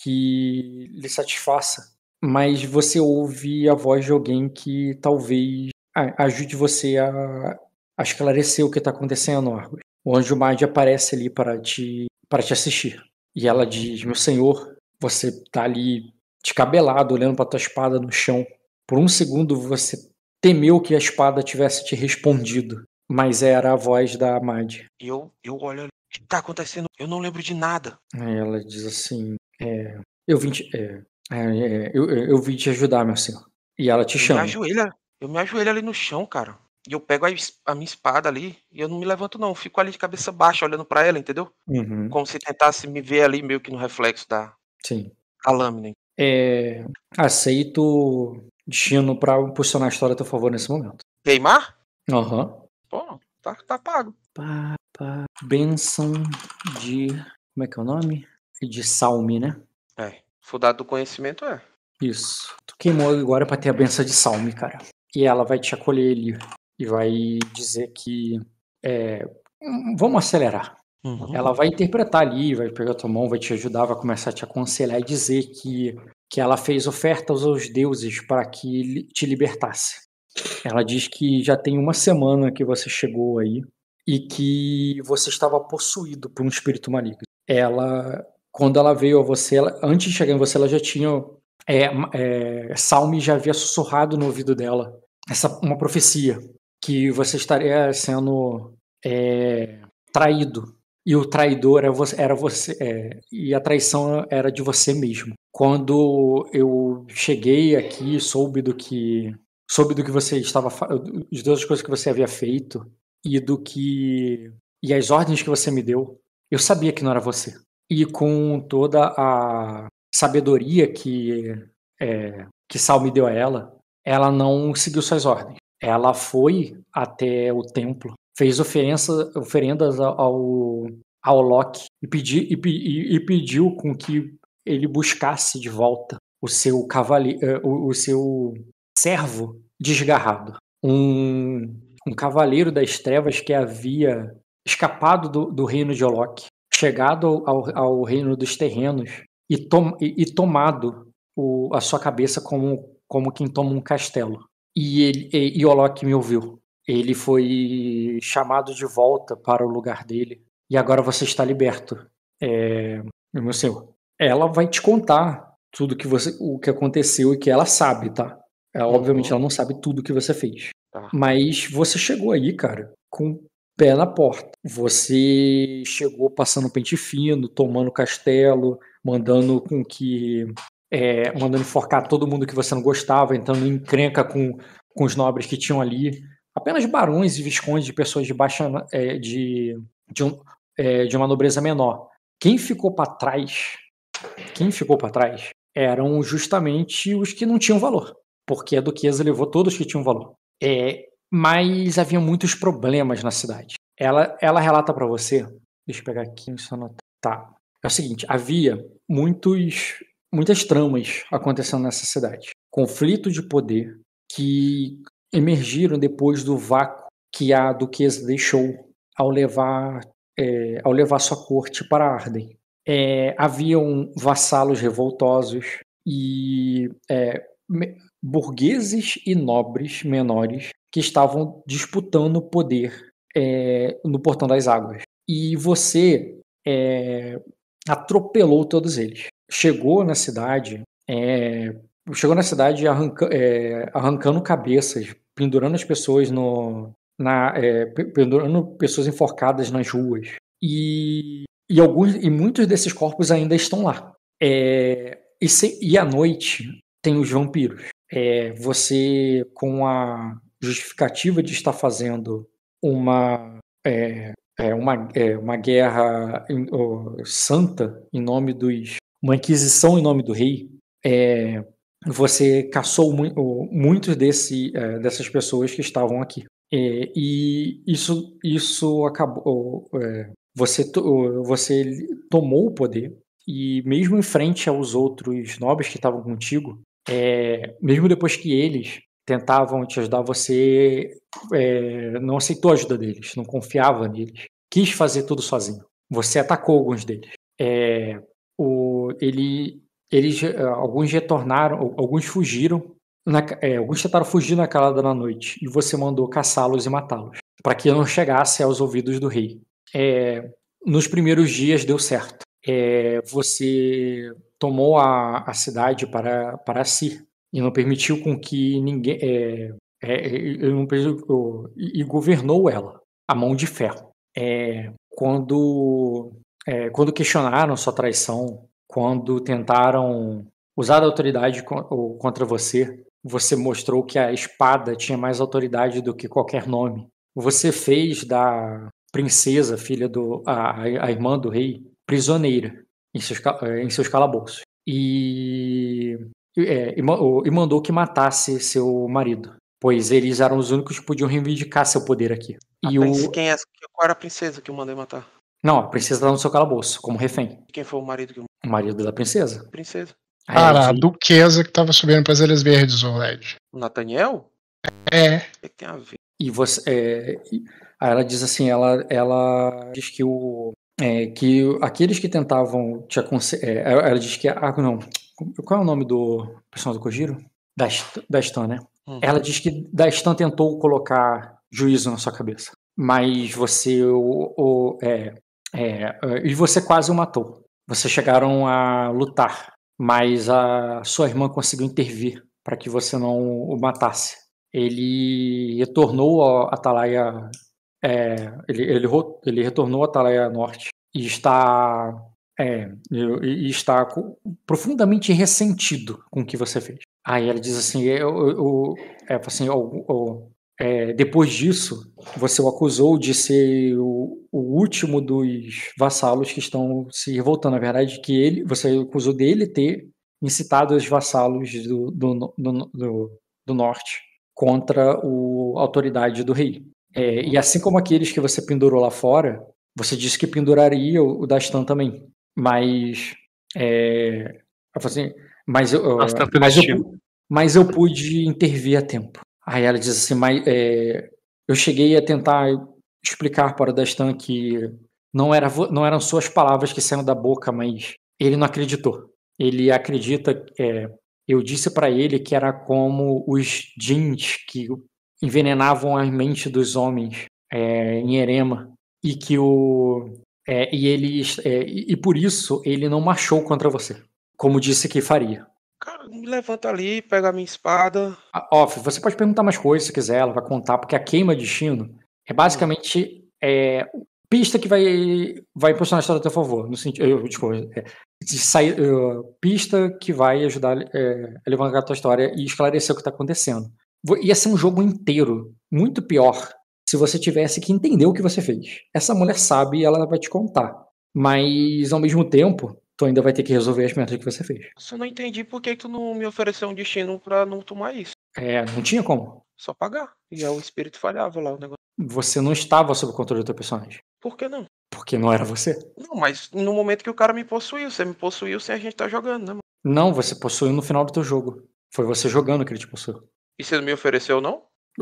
Speaker 2: que lhe satisfaça. Mas você ouve a voz de alguém que talvez a- ajude você a, a esclarecer o que está acontecendo, Argus. O anjo Madi aparece ali para te, para te assistir. E ela diz: meu senhor, Você tá ali descabelado, olhando pra tua espada no chão. Por um segundo você temeu que a espada tivesse te respondido, mas era a voz da Mad.
Speaker 1: E eu, eu olho ali. O que tá acontecendo? Eu não lembro de nada.
Speaker 2: Aí ela diz assim: é, eu, vim te, é, é, eu, eu vim te ajudar, meu senhor. E ela te
Speaker 1: Eu me
Speaker 2: chama.
Speaker 1: ajoelho, eu me ajoelho ali no chão, cara. E eu pego a, es- a minha espada ali e eu não me levanto, não. Eu fico ali de cabeça baixa, olhando pra ela, entendeu?
Speaker 2: Uhum,
Speaker 1: Como se tentasse me ver ali meio que no reflexo da,
Speaker 2: sim.
Speaker 1: da lâmina.
Speaker 2: É, aceito destino pra impulsionar a história a teu favor nesse momento.
Speaker 1: Queimar?
Speaker 2: Aham.
Speaker 1: Pô, tá, tá pago.
Speaker 2: Pá, pá. Bênção de. Como é que é o nome? De Salme, né?
Speaker 1: É. Fudado do conhecimento é.
Speaker 2: Isso. Tu queimou agora pra ter a benção de Salme, cara. E ela vai te acolher ali. E vai dizer que. É, hum, vamos acelerar.
Speaker 1: Uhum.
Speaker 2: Ela vai interpretar ali, vai pegar tua mão, vai te ajudar, vai começar a te aconselhar e dizer que, que ela fez ofertas aos deuses para que li- te libertasse. Ela diz que já tem uma semana que você chegou aí e que você estava possuído por um espírito maligno. Ela, quando ela veio a você, ela- antes de chegar em você, ela já tinha. É, é, Salme já havia sussurrado no ouvido dela essa, uma profecia que você estaria sendo é, traído. E o traidor era você, era você é, e a traição era de você mesmo. Quando eu cheguei aqui, soube do que soube do que você estava fa- de todas as coisas que você havia feito e do que e as ordens que você me deu, eu sabia que não era você. E com toda a sabedoria que é, que Sal me deu a ela, ela não seguiu suas ordens. Ela foi até o templo, fez oferença, oferendas ao, ao Loki e, pedi, e, pe- e- e pediu com que ele buscasse de volta o seu cavaleiro, o, o seu servo desgarrado, um, um cavaleiro das trevas que havia escapado do, do reino de Olok, chegado ao, ao, ao reino dos terrenos e, tom, e, e tomado o, a sua cabeça como, como quem toma um castelo. E, ele, e, e Olok me ouviu. Ele foi chamado de volta para o lugar dele. E agora você está liberto, é, meu senhor. Ela vai te contar tudo que você, o que aconteceu e que ela sabe, tá? Ela,
Speaker 1: Uhum.
Speaker 2: obviamente ela não sabe tudo que você fez.
Speaker 1: Tá.
Speaker 2: Mas você chegou aí, cara, com o pé na porta. Você chegou passando pente fino, tomando castelo, mandando com que é, mandando enforcar todo mundo que você não gostava, entrando em encrenca com, com os nobres que tinham ali. Apenas barões e viscondes de pessoas de baixa. É, de, de, um, é, de uma nobreza menor. Quem ficou para trás, quem ficou para trás eram justamente os que não tinham valor, porque a duquesa levou todos que tinham valor. É, mas havia muitos problemas na cidade. Ela, ela relata para você, deixa eu pegar aqui, só anotar. Tá. É o seguinte, havia muitos muitas tramas acontecendo nessa cidade. Conflito de poder que emergiram depois do vácuo que a duquesa deixou ao levar, é, ao levar sua corte para Arden. É, haviam vassalos revoltosos e é, me, burgueses e nobres menores que estavam disputando poder é, no Portão das Águas. E você é, atropelou todos eles. Chegou na cidade, é, chegou na cidade arranca, é, arrancando cabeças, pendurando as pessoas no, na, é, pendurando pessoas enforcadas nas ruas. E, e alguns e muitos desses corpos ainda estão lá. É, e, se, e à noite tem os vampiros. É, você, com a justificativa de estar fazendo uma é, é, uma, é, uma guerra em, oh, santa em nome dos. Uma inquisição em nome do rei, é, você caçou mu oh, muitos desse, é, dessas pessoas que estavam aqui. É, e isso, isso acabou. É, você, to, você tomou o poder, e mesmo em frente aos outros nobres que estavam contigo, é, mesmo depois que eles tentavam te ajudar, você é, não aceitou a ajuda deles, não confiava neles, quis fazer tudo sozinho. Você atacou alguns deles. É, o, ele, eles, alguns retornaram, alguns fugiram, na, é, alguns tentaram fugir na calada da noite e você mandou caçá-los e matá-los para que não chegasse aos ouvidos do rei. É, nos primeiros dias deu certo. É, você tomou a, a cidade para, para si e não permitiu com que ninguém é, é, ele não permitiu- e, e governou ela a mão de ferro. É, quando é, quando questionaram sua traição, quando tentaram usar a autoridade co- ou contra você, você mostrou que a espada tinha mais autoridade do que qualquer nome. Você fez da princesa, filha do a, a irmã do rei, prisioneira em seus, ca- eh, em seus calabouços. E, é, e, ma- o- e mandou que matasse seu marido, pois eles eram os únicos que podiam reivindicar seu poder aqui.
Speaker 1: A
Speaker 2: E
Speaker 1: princ-
Speaker 2: o.
Speaker 1: Quem é, qual era a princesa que eu mandei matar?
Speaker 2: Não, a princesa tá no seu calabouço, como refém.
Speaker 1: Quem foi o marido que eu
Speaker 2: O marido da princesa.
Speaker 1: Princesa?
Speaker 2: Aí ela
Speaker 4: Cara, a
Speaker 2: diz-
Speaker 4: duquesa que tava subindo pras Ilhas Verdes, o Led.
Speaker 1: O Nathaniel?
Speaker 4: É.
Speaker 1: O que que tem a ver?
Speaker 2: E você, é, e- aí ela diz assim, ela, ela diz que o é, que aqueles que tentavam te aconselhar, ela ela diz que ah não, qual é o nome do personagem do Kojiro? Da Stan, da Stan, né?
Speaker 1: Hum.
Speaker 2: Ela diz que da Stan tentou colocar juízo na sua cabeça, mas você o, o- é, é, e você quase o matou. Vocês chegaram a lutar, mas a sua irmã conseguiu intervir para que você não o matasse. Ele retornou ao Atalaia, é, ele, ele, ro- ele retornou ao Atalaia Norte e está, é, e, e está co- profundamente ressentido com o que você fez. Aí ela diz assim, eu, eu, eu- é, assim o- o- é, depois disso, você o acusou de ser o, o último dos vassalos que estão se revoltando. Na verdade, que ele, você acusou dele ter incitado os vassalos do, do, do, do, do norte contra o- a autoridade do rei. É, e assim como aqueles que você pendurou lá fora, você disse que penduraria o, o Dastan também. Mas. É, eu falei assim, mas, eu,
Speaker 7: Dastan tem
Speaker 2: mas, eu,
Speaker 7: destino.
Speaker 2: pu- mas eu pude intervir a tempo. Aí ela diz assim, mas é, eu cheguei a tentar explicar para o Dastan que não, era, vo- não eram suas palavras que saíram da boca, mas ele não acreditou. Ele acredita. É, eu disse para ele que era como os djinns que envenenavam a mente dos homens é, em Erema e que o é, e ele é, e, e por isso ele não marchou contra você, como disse que faria.
Speaker 1: Cara, me levanta ali, pega a minha espada.
Speaker 2: Ah, Off, você pode perguntar mais coisas se quiser, ela vai contar, porque a queima de destino é basicamente é, pista que vai, vai impulsionar a história a teu favor. No sentido, eu, desculpa, é, de sair, uh, pista que vai ajudar é, a levantar a tua história e esclarecer o que está acontecendo. Vo- Ia ser um jogo inteiro muito pior se você tivesse que entender o que você fez. Essa mulher sabe e ela vai te contar. Mas, ao mesmo tempo, tu ainda vai ter que resolver as merdas que você fez.
Speaker 1: Só não entendi por que que tu não me ofereceu um destino pra não tomar isso.
Speaker 2: É, não tinha como.
Speaker 1: Só pagar. E aí o espírito falhava lá o negócio.
Speaker 2: Você não estava sob o controle do teu personagem.
Speaker 1: Por que não?
Speaker 2: Porque não era você.
Speaker 1: Não, mas no momento que o cara me possuiu, você me possuiu sem a gente tá jogando, né, mano?
Speaker 2: Não, você possuiu no final do teu jogo. Foi você jogando que ele te possuiu.
Speaker 1: E você não me ofereceu, não?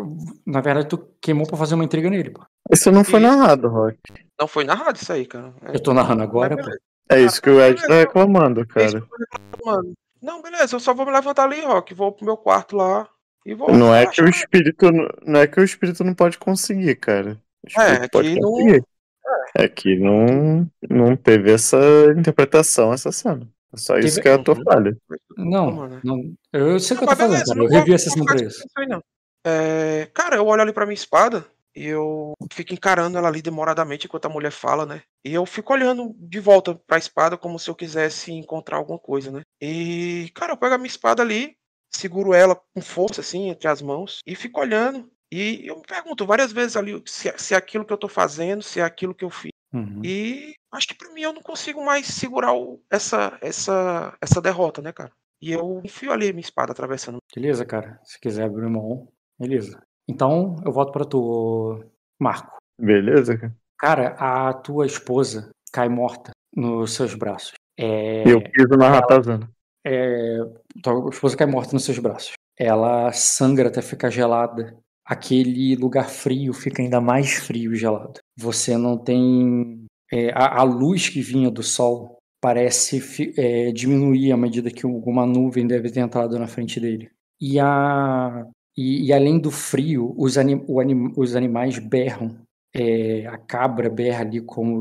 Speaker 2: Na verdade, tu queimou pra fazer uma intriga nele, pô.
Speaker 3: Isso não foi
Speaker 1: Isso.
Speaker 3: narrado, Rock.
Speaker 1: Não foi narrado isso aí, cara. É,
Speaker 2: Eu tô narrando agora,
Speaker 1: mas
Speaker 2: pô.
Speaker 1: beleza.
Speaker 3: É isso que o Ed tá reclamando,
Speaker 1: É isso
Speaker 3: cara.
Speaker 1: que eu tô reclamando. Não, beleza, eu só vou me levantar ali, Rock. Vou pro meu quarto lá e vou.
Speaker 3: Não é que o
Speaker 1: relaxar.
Speaker 3: espírito não não é que o espírito não pode conseguir, cara. O espírito
Speaker 1: É,
Speaker 3: pode
Speaker 1: que não-
Speaker 3: conseguir. É que não, não teve essa interpretação, essa cena. É só isso
Speaker 2: Teve-
Speaker 3: que é a tua
Speaker 1: Uhum.
Speaker 3: falha.
Speaker 2: Não,
Speaker 1: mano.
Speaker 2: não. Eu sei o que eu
Speaker 1: Não,
Speaker 2: tô
Speaker 1: mas
Speaker 2: fazendo,
Speaker 1: beleza,
Speaker 2: cara.
Speaker 1: não
Speaker 2: Eu
Speaker 1: vou-
Speaker 2: revi a
Speaker 1: não
Speaker 2: sessão
Speaker 1: vou
Speaker 2: pra
Speaker 1: ficar
Speaker 2: isso.
Speaker 1: discutindo isso aí, não. É, cara, eu olho ali pra minha espada e eu fico encarando ela ali demoradamente enquanto a mulher fala, né? E eu fico olhando de volta pra espada como se eu quisesse encontrar alguma coisa, né? E, cara, eu pego a minha espada ali, seguro ela com força, assim, entre as mãos, e fico olhando. E eu me pergunto várias vezes ali se, se é aquilo que eu tô fazendo, se é aquilo que eu fiz.
Speaker 2: Uhum.
Speaker 1: E acho que pra mim eu não consigo mais segurar o- essa, essa, essa derrota, né, cara? E eu enfio ali a minha espada atravessando.
Speaker 2: Beleza, cara. Se quiser abrir mão, beleza. Então, eu volto pra tu, Marco.
Speaker 3: Beleza, cara?
Speaker 2: Cara, a tua esposa cai morta nos seus braços. É,
Speaker 3: E eu piso na ratazana.
Speaker 2: é, tua esposa cai morta nos seus braços. Ela sangra até ficar gelada. Aquele lugar frio fica ainda mais frio e gelado. Você não tem. é, a, a luz que vinha do sol parece fi- é, diminuir à medida que alguma nuvem deve ter entrado na frente dele. E, a, e, e além do frio, os, anim, o anim- os animais berram. É, a cabra berra ali como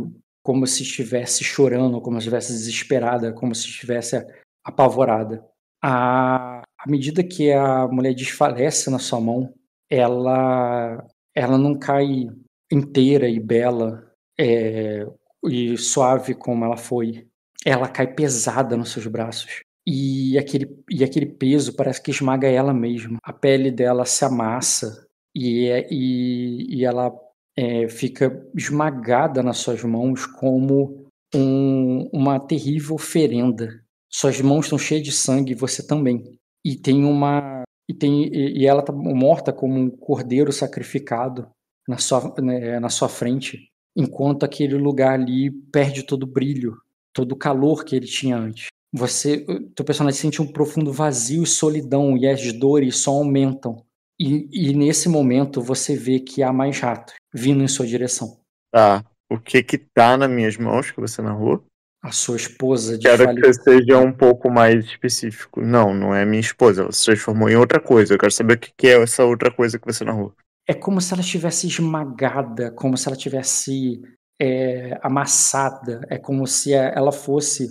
Speaker 2: como se estivesse chorando, como se estivesse desesperada, como se estivesse apavorada. À, à medida que a mulher desfalece na sua mão, ela, ela não cai inteira e bela é, e suave como ela foi. Ela cai pesada nos seus braços. E aquele, e aquele peso parece que esmaga ela mesma. A pele dela se amassa e, e, e ela é, fica esmagada nas suas mãos como um, uma terrível oferenda. Suas mãos estão cheias de sangue, você também. E tem uma e, tem, e, e ela está morta como um cordeiro sacrificado na sua, né, na sua frente, enquanto aquele lugar ali perde todo o brilho, todo o calor que ele tinha antes. Você, teu personagem sente um profundo vazio e solidão, e as dores só aumentam. E, e nesse momento você vê que há mais ratos vindo em sua direção.
Speaker 3: Tá. O que que tá nas minhas mãos que você narrou?
Speaker 2: A sua esposa de
Speaker 3: Quero
Speaker 2: fale...
Speaker 3: que você seja um pouco mais específico. Não, não é minha esposa. Ela se transformou em outra coisa. Eu quero saber o que que é essa outra coisa que você narrou.
Speaker 2: É como se ela estivesse esmagada, como se ela estivesse é, amassada. É como se ela fosse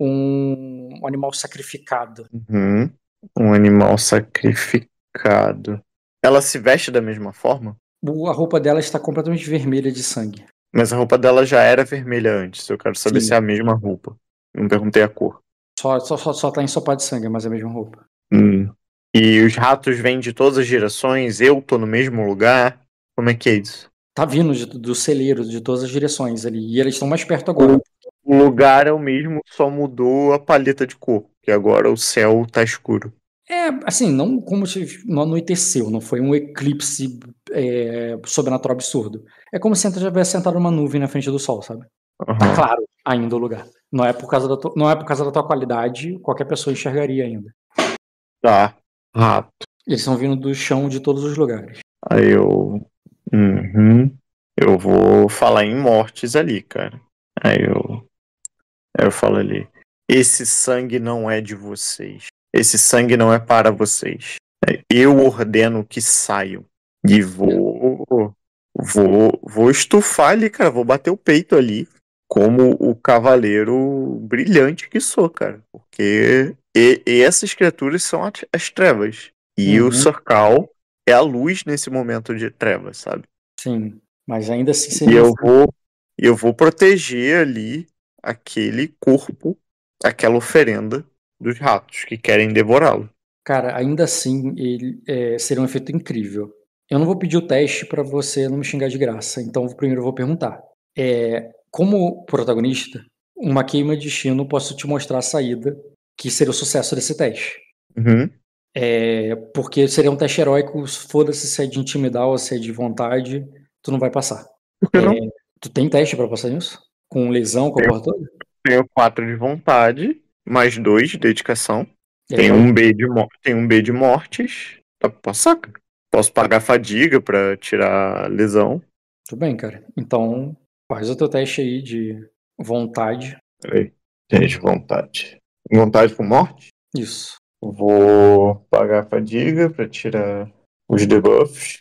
Speaker 2: um animal sacrificado.
Speaker 3: Uhum. Um animal sacrificado. Ela se veste da mesma forma?
Speaker 2: A roupa dela está completamente vermelha de sangue.
Speaker 3: Mas a roupa dela já era vermelha antes. Eu quero saber
Speaker 2: Sim.
Speaker 3: se é a mesma roupa. Não perguntei a cor.
Speaker 2: Só, só, só, só tá ensopado de sangue, mas é a mesma roupa.
Speaker 3: Hum. E os ratos vêm de todas as direções? Eu tô no mesmo lugar? Como é que é isso?
Speaker 2: Tá vindo de, do celeiro, de todas as direções ali. E eles estão mais perto agora.
Speaker 3: O lugar é o mesmo, só mudou a paleta de cor. Que agora o céu tá escuro.
Speaker 2: É, assim, não como se não anoiteceu, não foi um eclipse é, sobrenatural absurdo. É como se você tivesse sentado numa nuvem na frente do sol, sabe? Tá
Speaker 3: Uhum.
Speaker 2: claro ainda o lugar. Não é por causa da tua, não é por causa da tua qualidade, qualquer pessoa enxergaria ainda.
Speaker 3: Tá. Rato.
Speaker 2: Eles estão vindo do chão de todos os lugares.
Speaker 3: Aí eu. Uhum. Eu vou falar em mortes ali, cara. Aí eu. Aí eu falo ali. Esse sangue não é de vocês. Esse sangue não é para vocês. Eu ordeno que saiam. E vou. Vou. Vou estufar ali, cara. Vou bater o peito ali. Como o cavaleiro brilhante que sou, cara. Porque e, e essas criaturas são as, as trevas. E
Speaker 2: Uhum.
Speaker 3: o Sorcal é a luz nesse momento de trevas, sabe?
Speaker 2: Sim, mas ainda assim
Speaker 3: E
Speaker 2: seria.
Speaker 3: eu vou, eu vou proteger ali aquele corpo, aquela oferenda dos ratos que querem devorá-lo.
Speaker 2: Cara, ainda assim ele é, seria um efeito incrível. Eu não vou pedir o teste pra você não me xingar de graça, então primeiro eu vou perguntar. É, como protagonista, uma queima de destino, posso te mostrar a saída que seria o sucesso desse teste.
Speaker 3: Uhum.
Speaker 2: É, porque seria um teste heróico, foda-se se é de intimidar ou se é de vontade, tu não vai passar.
Speaker 3: Por que
Speaker 2: É,
Speaker 3: não?
Speaker 2: tu tem teste pra passar nisso? Com lesão, com a porra toda?
Speaker 3: Tenho quatro de vontade, mais dois de dedicação.
Speaker 2: É,
Speaker 3: Tem um B de mo- tem um B de mortes. Dá pra passar, cara. Posso pagar fadiga pra tirar a lesão.
Speaker 2: tudo bem, cara. Então, faz o teu teste aí de vontade.
Speaker 3: Peraí. Gente, vontade. Vontade com morte?
Speaker 2: Isso.
Speaker 3: Vou pagar a fadiga pra tirar os debuffs.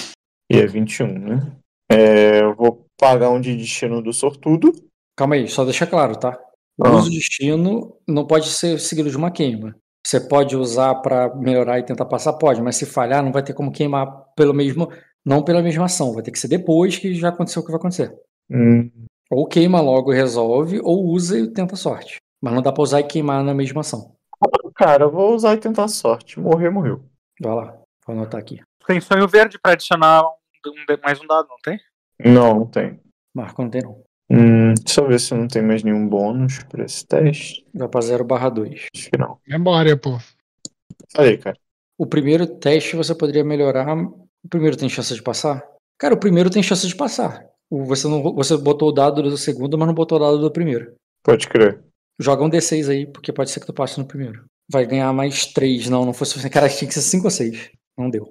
Speaker 3: E é vinte e um, né? É, eu vou pagar um de destino do sortudo.
Speaker 2: Calma aí, só deixa claro, tá? O
Speaker 3: Ah.
Speaker 2: uso de destino não pode ser seguido de uma queima. Você pode usar pra melhorar e tentar passar, pode, mas se falhar, não vai ter como queimar pelo mesmo, não pela mesma ação. Vai ter que ser depois que já aconteceu o que vai acontecer.
Speaker 3: Hum,
Speaker 2: Ou queima logo e resolve, ou usa e tenta a sorte. Mas não dá pra usar e queimar na mesma ação.
Speaker 3: cara, eu vou usar e tentar a sorte. Morrer, morreu.
Speaker 2: Vai lá, vou anotar aqui.
Speaker 7: Tem sonho verde pra adicionar um, um, mais um dado, não tem?
Speaker 3: Não, não tem.
Speaker 2: Marco não tem não.
Speaker 3: Hum, deixa eu ver se não tem mais nenhum bônus pra esse teste.
Speaker 2: Vai pra zero barra dois.
Speaker 3: Acho que não.
Speaker 4: Memória, pô.
Speaker 3: Aí, cara.
Speaker 2: O primeiro teste você poderia melhorar. O primeiro tem chance de passar? Cara, o primeiro tem chance de passar. O- Você, não, você botou o dado do segundo, mas não botou o dado do primeiro.
Speaker 3: Pode crer.
Speaker 2: Joga um D seis aí, porque pode ser que tu passe no primeiro. Vai ganhar mais três. Não, não foi suficiente. Cara, tinha que ser cinco ou seis. Não deu.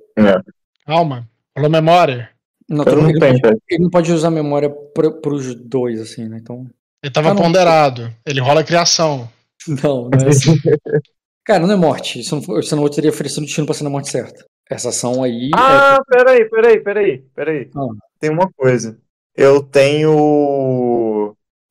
Speaker 4: Calma. Falou memória.
Speaker 2: Não,
Speaker 3: Eu
Speaker 2: tu não-
Speaker 3: não
Speaker 2: ele,
Speaker 3: tenho,
Speaker 2: não pode,
Speaker 3: cara.
Speaker 2: ele não pode usar memória pro, pros dois, assim, né? Então.
Speaker 4: Ele tava
Speaker 2: Ah, não.
Speaker 4: ponderado. Ele rola criação.
Speaker 2: Não, não é assim. Cara, não é morte. Isso não, foi- senão eu teria oferecido o destino pra ser na morte certa. Essa ação aí.
Speaker 3: Ah, peraí, peraí, peraí, peraí.
Speaker 2: Ah.
Speaker 3: Tem uma coisa. Eu tenho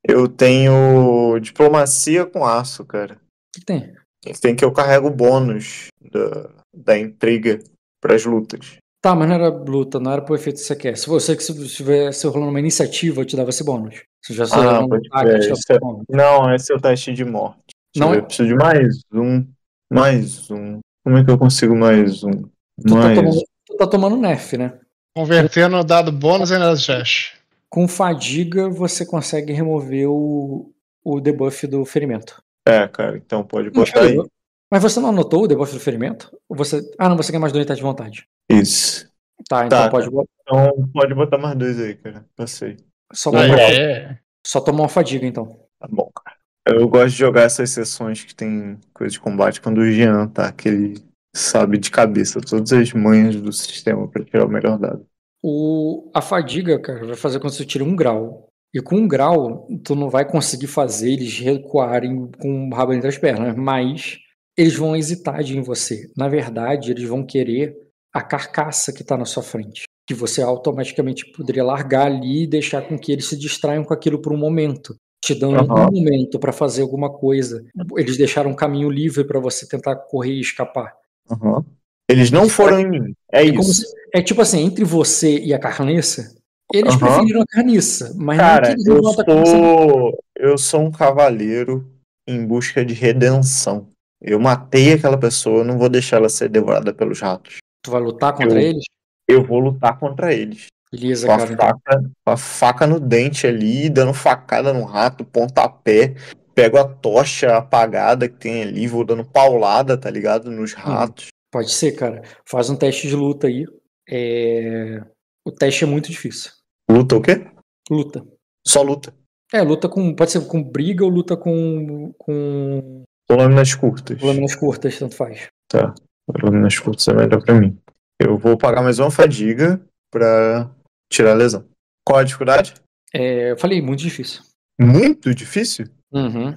Speaker 3: Eu tenho diplomacia com aço, cara.
Speaker 2: O que tem?
Speaker 3: Tem que eu carrego o bônus da, da intriga pras lutas.
Speaker 2: Tá, mas não era luta, não era pro efeito que você quer. Se você que se estivesse rolando uma iniciativa, eu te dava esse bônus. Se já
Speaker 3: Ah,
Speaker 2: rolando um
Speaker 3: pode
Speaker 2: ataque, eu te
Speaker 3: crer.
Speaker 2: dava
Speaker 3: Isso é-
Speaker 2: esse bônus.
Speaker 3: Não, esse é o teste de morte. Deixa
Speaker 2: Não
Speaker 3: eu ver,
Speaker 2: é-
Speaker 3: eu preciso de mais um. Mais um. Como é que eu consigo mais um?
Speaker 2: Tu tá,
Speaker 3: Mais
Speaker 2: tomando, tu tá tomando nerf, né?
Speaker 4: Convertendo o dado bônus em Dash.
Speaker 2: Com fadiga, você consegue remover o, o debuff do ferimento.
Speaker 3: É, cara, então pode
Speaker 2: Mas,
Speaker 3: botar aí.
Speaker 2: peraí, mas você não anotou o debuff do ferimento? Ou você... Ah, não, você ganha mais dois unidades de vontade.
Speaker 3: Isso.
Speaker 2: Tá, então
Speaker 3: Tá,
Speaker 2: pode
Speaker 3: cara.
Speaker 2: botar.
Speaker 3: Então pode botar mais dois aí, cara. Passei.
Speaker 2: Só,
Speaker 3: Vamos
Speaker 2: tomar,
Speaker 3: lá.
Speaker 4: É.
Speaker 2: só tomar uma fadiga, então.
Speaker 3: Tá bom, cara. Eu gosto de jogar essas sessões que tem coisa de combate quando o Jean tá, que ele sabe de cabeça todas as manhas do sistema pra tirar o melhor dado.
Speaker 2: O, a fadiga, cara, vai fazer quando você tira um grau. E com um grau, tu não vai conseguir fazer eles recuarem com o rabo entre as pernas, mas eles vão hesitar de ir em você. Na verdade, eles vão querer a carcaça que tá na sua frente, que você automaticamente poderia largar ali e deixar com que eles se distraiam com aquilo por um momento, te dando
Speaker 3: Aham.
Speaker 2: um momento para fazer alguma coisa. Eles deixaram um caminho livre para você tentar correr e escapar.
Speaker 3: Aham. Eles não foram em mim. É
Speaker 2: É, como
Speaker 3: isso.
Speaker 2: se- é tipo assim, entre você e a carniça, eles
Speaker 3: Aham.
Speaker 2: preferiram a carniça, mas não
Speaker 3: Cara,
Speaker 2: que eles
Speaker 3: eu
Speaker 2: não vão atacar você.
Speaker 3: sou. Eu sou um cavaleiro em busca de redenção. Eu matei aquela pessoa, eu não vou deixar ela ser devorada pelos ratos.
Speaker 2: Tu vai lutar contra
Speaker 3: Eu-
Speaker 2: eles?
Speaker 3: Eu vou lutar contra eles.
Speaker 2: Beleza,
Speaker 3: Com a
Speaker 2: cara. Então.
Speaker 3: faca, com a faca no dente ali, dando facada no rato, pontapé. Pego a tocha apagada que tem ali, vou dando paulada, tá ligado? Nos ratos.
Speaker 2: Pode ser, cara. Faz um teste de luta aí. É... O teste é muito difícil.
Speaker 3: Luta o quê?
Speaker 2: Luta.
Speaker 3: Só luta.
Speaker 2: É, luta com. Pode ser com briga ou luta com. com
Speaker 3: Com lâminas curtas.
Speaker 2: lâminas curtas, tanto faz.
Speaker 3: Tá. Lâminas curtas é melhor pra mim. Eu vou pagar mais uma fadiga pra tirar a lesão. Qual a dificuldade?
Speaker 2: É, eu falei, muito difícil.
Speaker 3: Muito difícil?
Speaker 2: Uhum.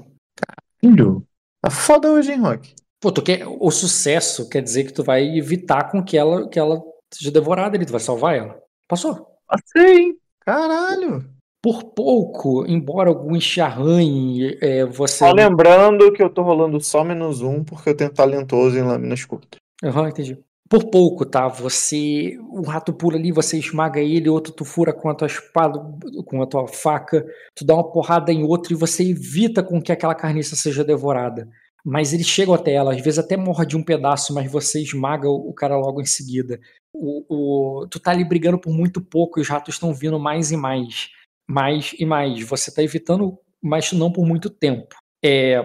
Speaker 3: Filho, tá foda hoje, hein, Rock?
Speaker 2: Pô, tu quer, o sucesso quer dizer que tu vai evitar com que ela, que ela seja devorada ali, tu vai salvar ela. Passou.
Speaker 3: Passei, hein? Caralho.
Speaker 2: Por pouco, embora alguns te arranhem, é, você.
Speaker 3: Só lembrando que eu tô rolando só menos um porque eu tenho talentoso em lâminas curtas.
Speaker 2: Aham, entendi. Por pouco, tá? Você. O rato pula ali, você esmaga ele, outro tu fura com a tua espada, com a tua faca, tu dá uma porrada em outro e você evita com que aquela carniça seja devorada. Mas eles chegam até ela, às vezes até morde um pedaço, mas você esmaga o, o cara logo em seguida. O, o, tu tá ali brigando por muito pouco e os ratos estão vindo mais e mais. Mais e mais. Você tá evitando, mas não por muito tempo. É,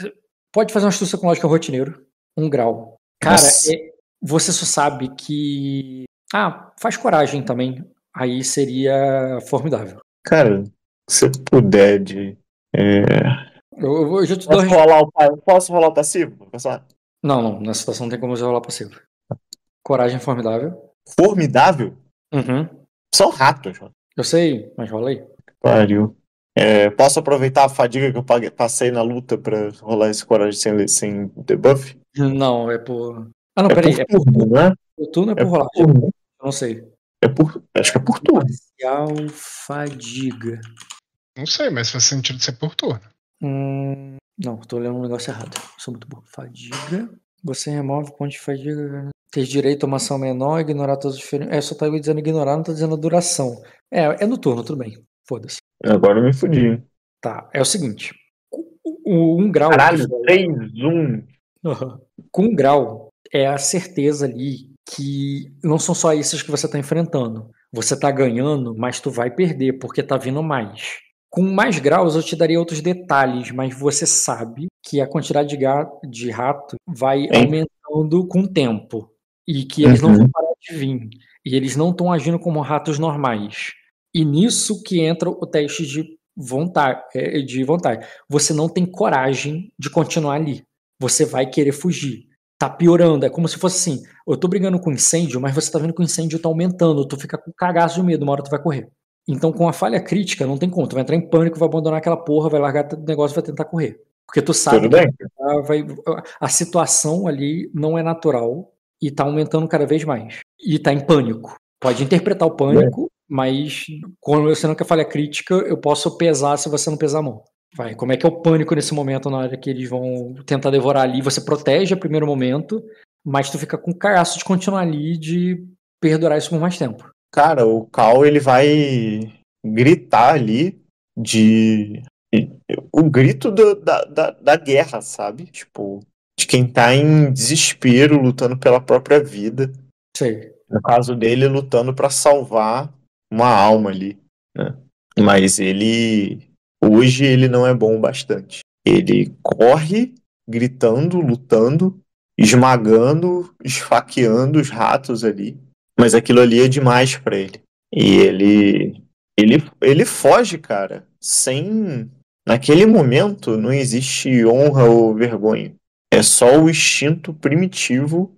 Speaker 2: pode fazer uma astúcia com lógica rotineiro. Um grau. Cara,
Speaker 3: Nossa.
Speaker 2: é, você só sabe que. Ah, faz coragem também. Aí seria formidável.
Speaker 3: Cara, se puder de. É...
Speaker 2: Eu, eu, eu já te dou.
Speaker 3: Posso, rolar o, pa- posso rolar o passivo? Pessoal?
Speaker 2: Não, não. Nessa situação não tem como você rolar passivo. Coragem formidável.
Speaker 3: Formidável?
Speaker 2: Uhum.
Speaker 3: São ratos, mano.
Speaker 2: Eu sei, mas rola aí.
Speaker 3: Pariu. É, posso aproveitar a fadiga que eu paguei- passei na luta pra rolar esse coragem sem, sem debuff?
Speaker 2: Não, é por. Ah, não,
Speaker 3: É
Speaker 2: peraí.
Speaker 3: por
Speaker 2: É por
Speaker 3: turno, né?
Speaker 2: por turno, é
Speaker 3: É
Speaker 2: por rolagem.
Speaker 3: por turno.
Speaker 2: Eu não sei.
Speaker 3: É por, acho que é por turno.
Speaker 2: Parcial fadiga.
Speaker 4: Não sei, mas faz sentido ser por turno.
Speaker 2: Hum, não, tô lendo um negócio errado. Sou muito burro. Fadiga. Você remove ponto de fadiga. Ter direito a uma ação menor, ignorar todos os diferentes. É, só tá dizendo ignorar, não tá dizendo a duração. É, é no turno, tudo bem. Foda-se.
Speaker 3: Agora eu me fudi. hein?
Speaker 2: Tá, é o seguinte. O, o um grau.
Speaker 3: Caralho, três um.
Speaker 2: Uhum. Com um grau, é a certeza ali que não são só esses que você tá enfrentando. Você tá ganhando, mas tu vai perder, porque tá vindo mais. Com mais graus, eu te daria outros detalhes, mas você sabe que a quantidade de, ga- de rato vai
Speaker 3: Hein?
Speaker 2: aumentando com o tempo. E que eles não
Speaker 3: Uhum.
Speaker 2: vão parar de vir. E eles não estão agindo como ratos normais. E nisso que entra o teste de vontade, é, de vontade. Você não tem coragem de continuar ali. Você vai querer fugir. Tá piorando. É como se fosse assim: eu tô brigando com incêndio, mas você tá vendo que o incêndio tá aumentando. Tu fica com cagaço de medo, uma hora tu vai correr. Então, com a falha crítica, não tem como. Tu vai entrar em pânico, vai abandonar aquela porra, vai largar o negócio e vai tentar correr. Porque tu sabe
Speaker 3: Tudo
Speaker 2: que
Speaker 3: bem?
Speaker 2: ah, vai- a situação ali não é natural e tá aumentando cada vez mais. E tá em pânico. Pode interpretar o pânico Mas quando você não quer falha crítica, eu posso pesar se você não pesar a mão. Vai, como é que é o pânico nesse momento, na hora que eles vão tentar devorar ali? Você protege a primeiro momento, mas tu fica com cagaço de continuar ali, de perdurar isso por mais tempo.
Speaker 3: Cara, o Cal, ele vai gritar ali de... O grito do- da, da, da guerra, sabe? Tipo, de quem tá em desespero, lutando pela própria vida.
Speaker 2: Sei.
Speaker 3: No caso dele, lutando pra salvar uma alma ali, né? Mas ele... Hoje ele não é bom o bastante. Ele corre gritando, lutando, esmagando, esfaqueando os ratos ali. Mas aquilo ali é demais pra ele. E ele, ele, ele foge, cara. Sem, naquele momento não existe honra ou vergonha. É só o instinto primitivo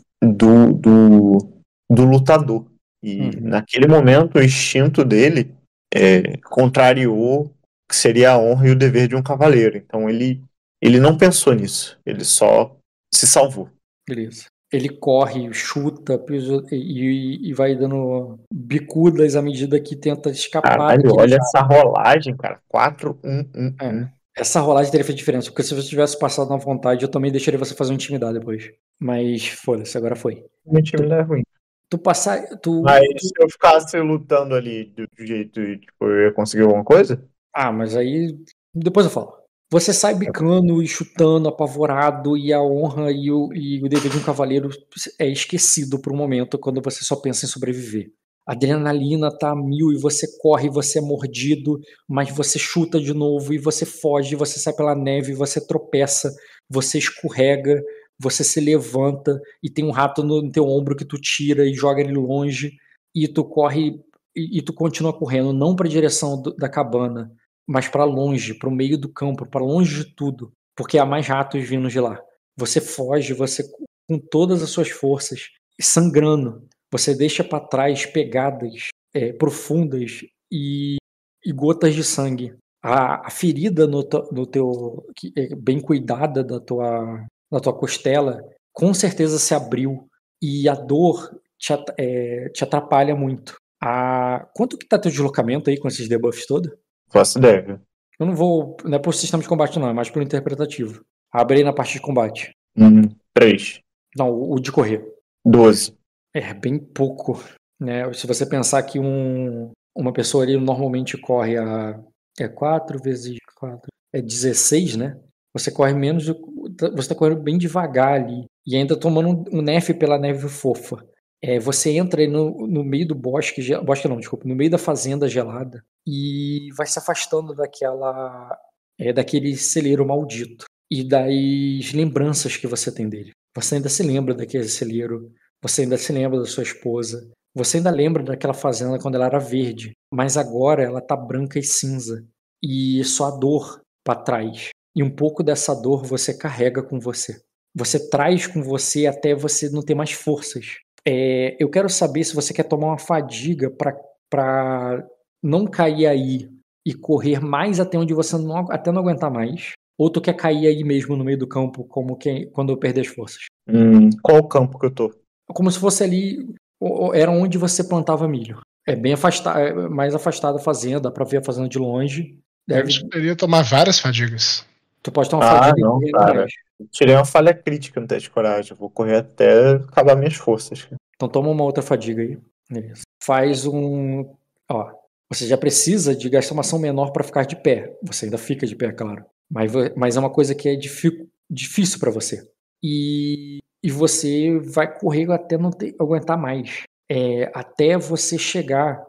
Speaker 3: do, do, do lutador. E
Speaker 2: Uhum.
Speaker 3: naquele momento o instinto dele é, contrariou que seria a honra e o dever de um cavaleiro. Então ele, ele não pensou nisso. Ele só se salvou.
Speaker 2: Beleza. Ele corre, chuta piso- e, e vai dando bicudas à medida que tenta escapar
Speaker 3: Caralho,
Speaker 2: daquele
Speaker 3: olha
Speaker 2: jato.
Speaker 3: essa rolagem, cara. quatro um um
Speaker 2: É.
Speaker 3: um.
Speaker 2: Essa rolagem teria feito diferença, porque se você tivesse passado na vontade, eu também deixaria você fazer um intimidar depois. Mas foda-se, agora foi.
Speaker 3: Meu time não é ruim.
Speaker 2: Tu passar. Tu,
Speaker 3: Mas
Speaker 2: tu-
Speaker 3: se eu ficasse lutando ali do jeito, tipo, eu ia conseguir alguma coisa?
Speaker 2: Ah, mas aí. Depois eu falo. Você sai bicando e chutando, apavorado, e a honra e o, e o dever de um cavaleiro é esquecido por um momento quando você só pensa em sobreviver. A adrenalina tá a mil e você corre, você é mordido, mas você chuta de novo e você foge, você sai pela neve, você tropeça, você escorrega, você se levanta e tem um rato no teu ombro que tu tira e joga ele longe e tu corre e, e tu continua correndo, não para a direção do- da cabana, mas para longe, para o meio do campo, para longe de tudo, porque há mais ratos vindo de lá. Você foge, você com todas as suas forças, sangrando, você deixa para trás pegadas é, profundas e, e gotas de sangue. A, a ferida no, to- no teu, que é bem cuidada da tua, da tua costela, com certeza se abriu e a dor te, at- é, te atrapalha muito. A, quanto que tá teu deslocamento aí com esses debuffs todos?
Speaker 3: Faço ideia.
Speaker 2: Eu não vou. Não é por sistema de combate, não, é mais pelo interpretativo. Abre aí na parte de combate.
Speaker 3: Hum, três.
Speaker 2: Não, o, o de correr.
Speaker 3: doze.
Speaker 2: É bem pouco. Né? Se você pensar que um, uma pessoa ali normalmente corre a. É quatro vezes quatro. É dezesseis, né? Você corre menos. Do, você tá correndo bem devagar ali. E ainda tomando um, um nerf pela neve fofa. É, você entra aí no, no meio do bosque. ge- Bosque não, desculpa. No meio da fazenda gelada. E vai se afastando daquela. É, daquele celeiro maldito. E das lembranças que você tem dele. Você ainda se lembra daquele celeiro. Você ainda se lembra da sua esposa. Você ainda lembra daquela fazenda quando ela era verde. Mas agora ela tá branca e cinza. E só a dor para trás. E um pouco dessa dor você carrega com você. Você traz com você até você não ter mais forças. É, eu quero saber se você quer tomar uma fadiga para não cair aí e correr mais até onde você não, até não aguentar mais. Ou tu quer cair aí mesmo no meio do campo como que, quando eu perder as forças.
Speaker 3: Hum, qual campo que eu tô?
Speaker 2: Como se fosse ali, o- o- era onde você plantava milho. É bem afastado, é mais afastado da fazenda, dá pra ver a fazenda de longe.
Speaker 4: Eu
Speaker 2: Deve,
Speaker 4: deveria tomar várias fadigas.
Speaker 2: tu pode ter uma
Speaker 3: Ah,
Speaker 2: fadiga e
Speaker 3: não,
Speaker 2: correr
Speaker 3: cara.
Speaker 2: mais.
Speaker 3: Tirei uma falha crítica no teste de coragem. Eu vou correr até acabar minhas forças.
Speaker 2: Então toma uma outra fadiga aí. Beleza. Faz um. Ó, você já precisa de gastar uma ação menor para ficar de pé. Você ainda fica de pé, claro. Mas, vo- mas é uma coisa que é difi- difícil para você. E, e você vai correr até não ter- aguentar mais. É, até você chegar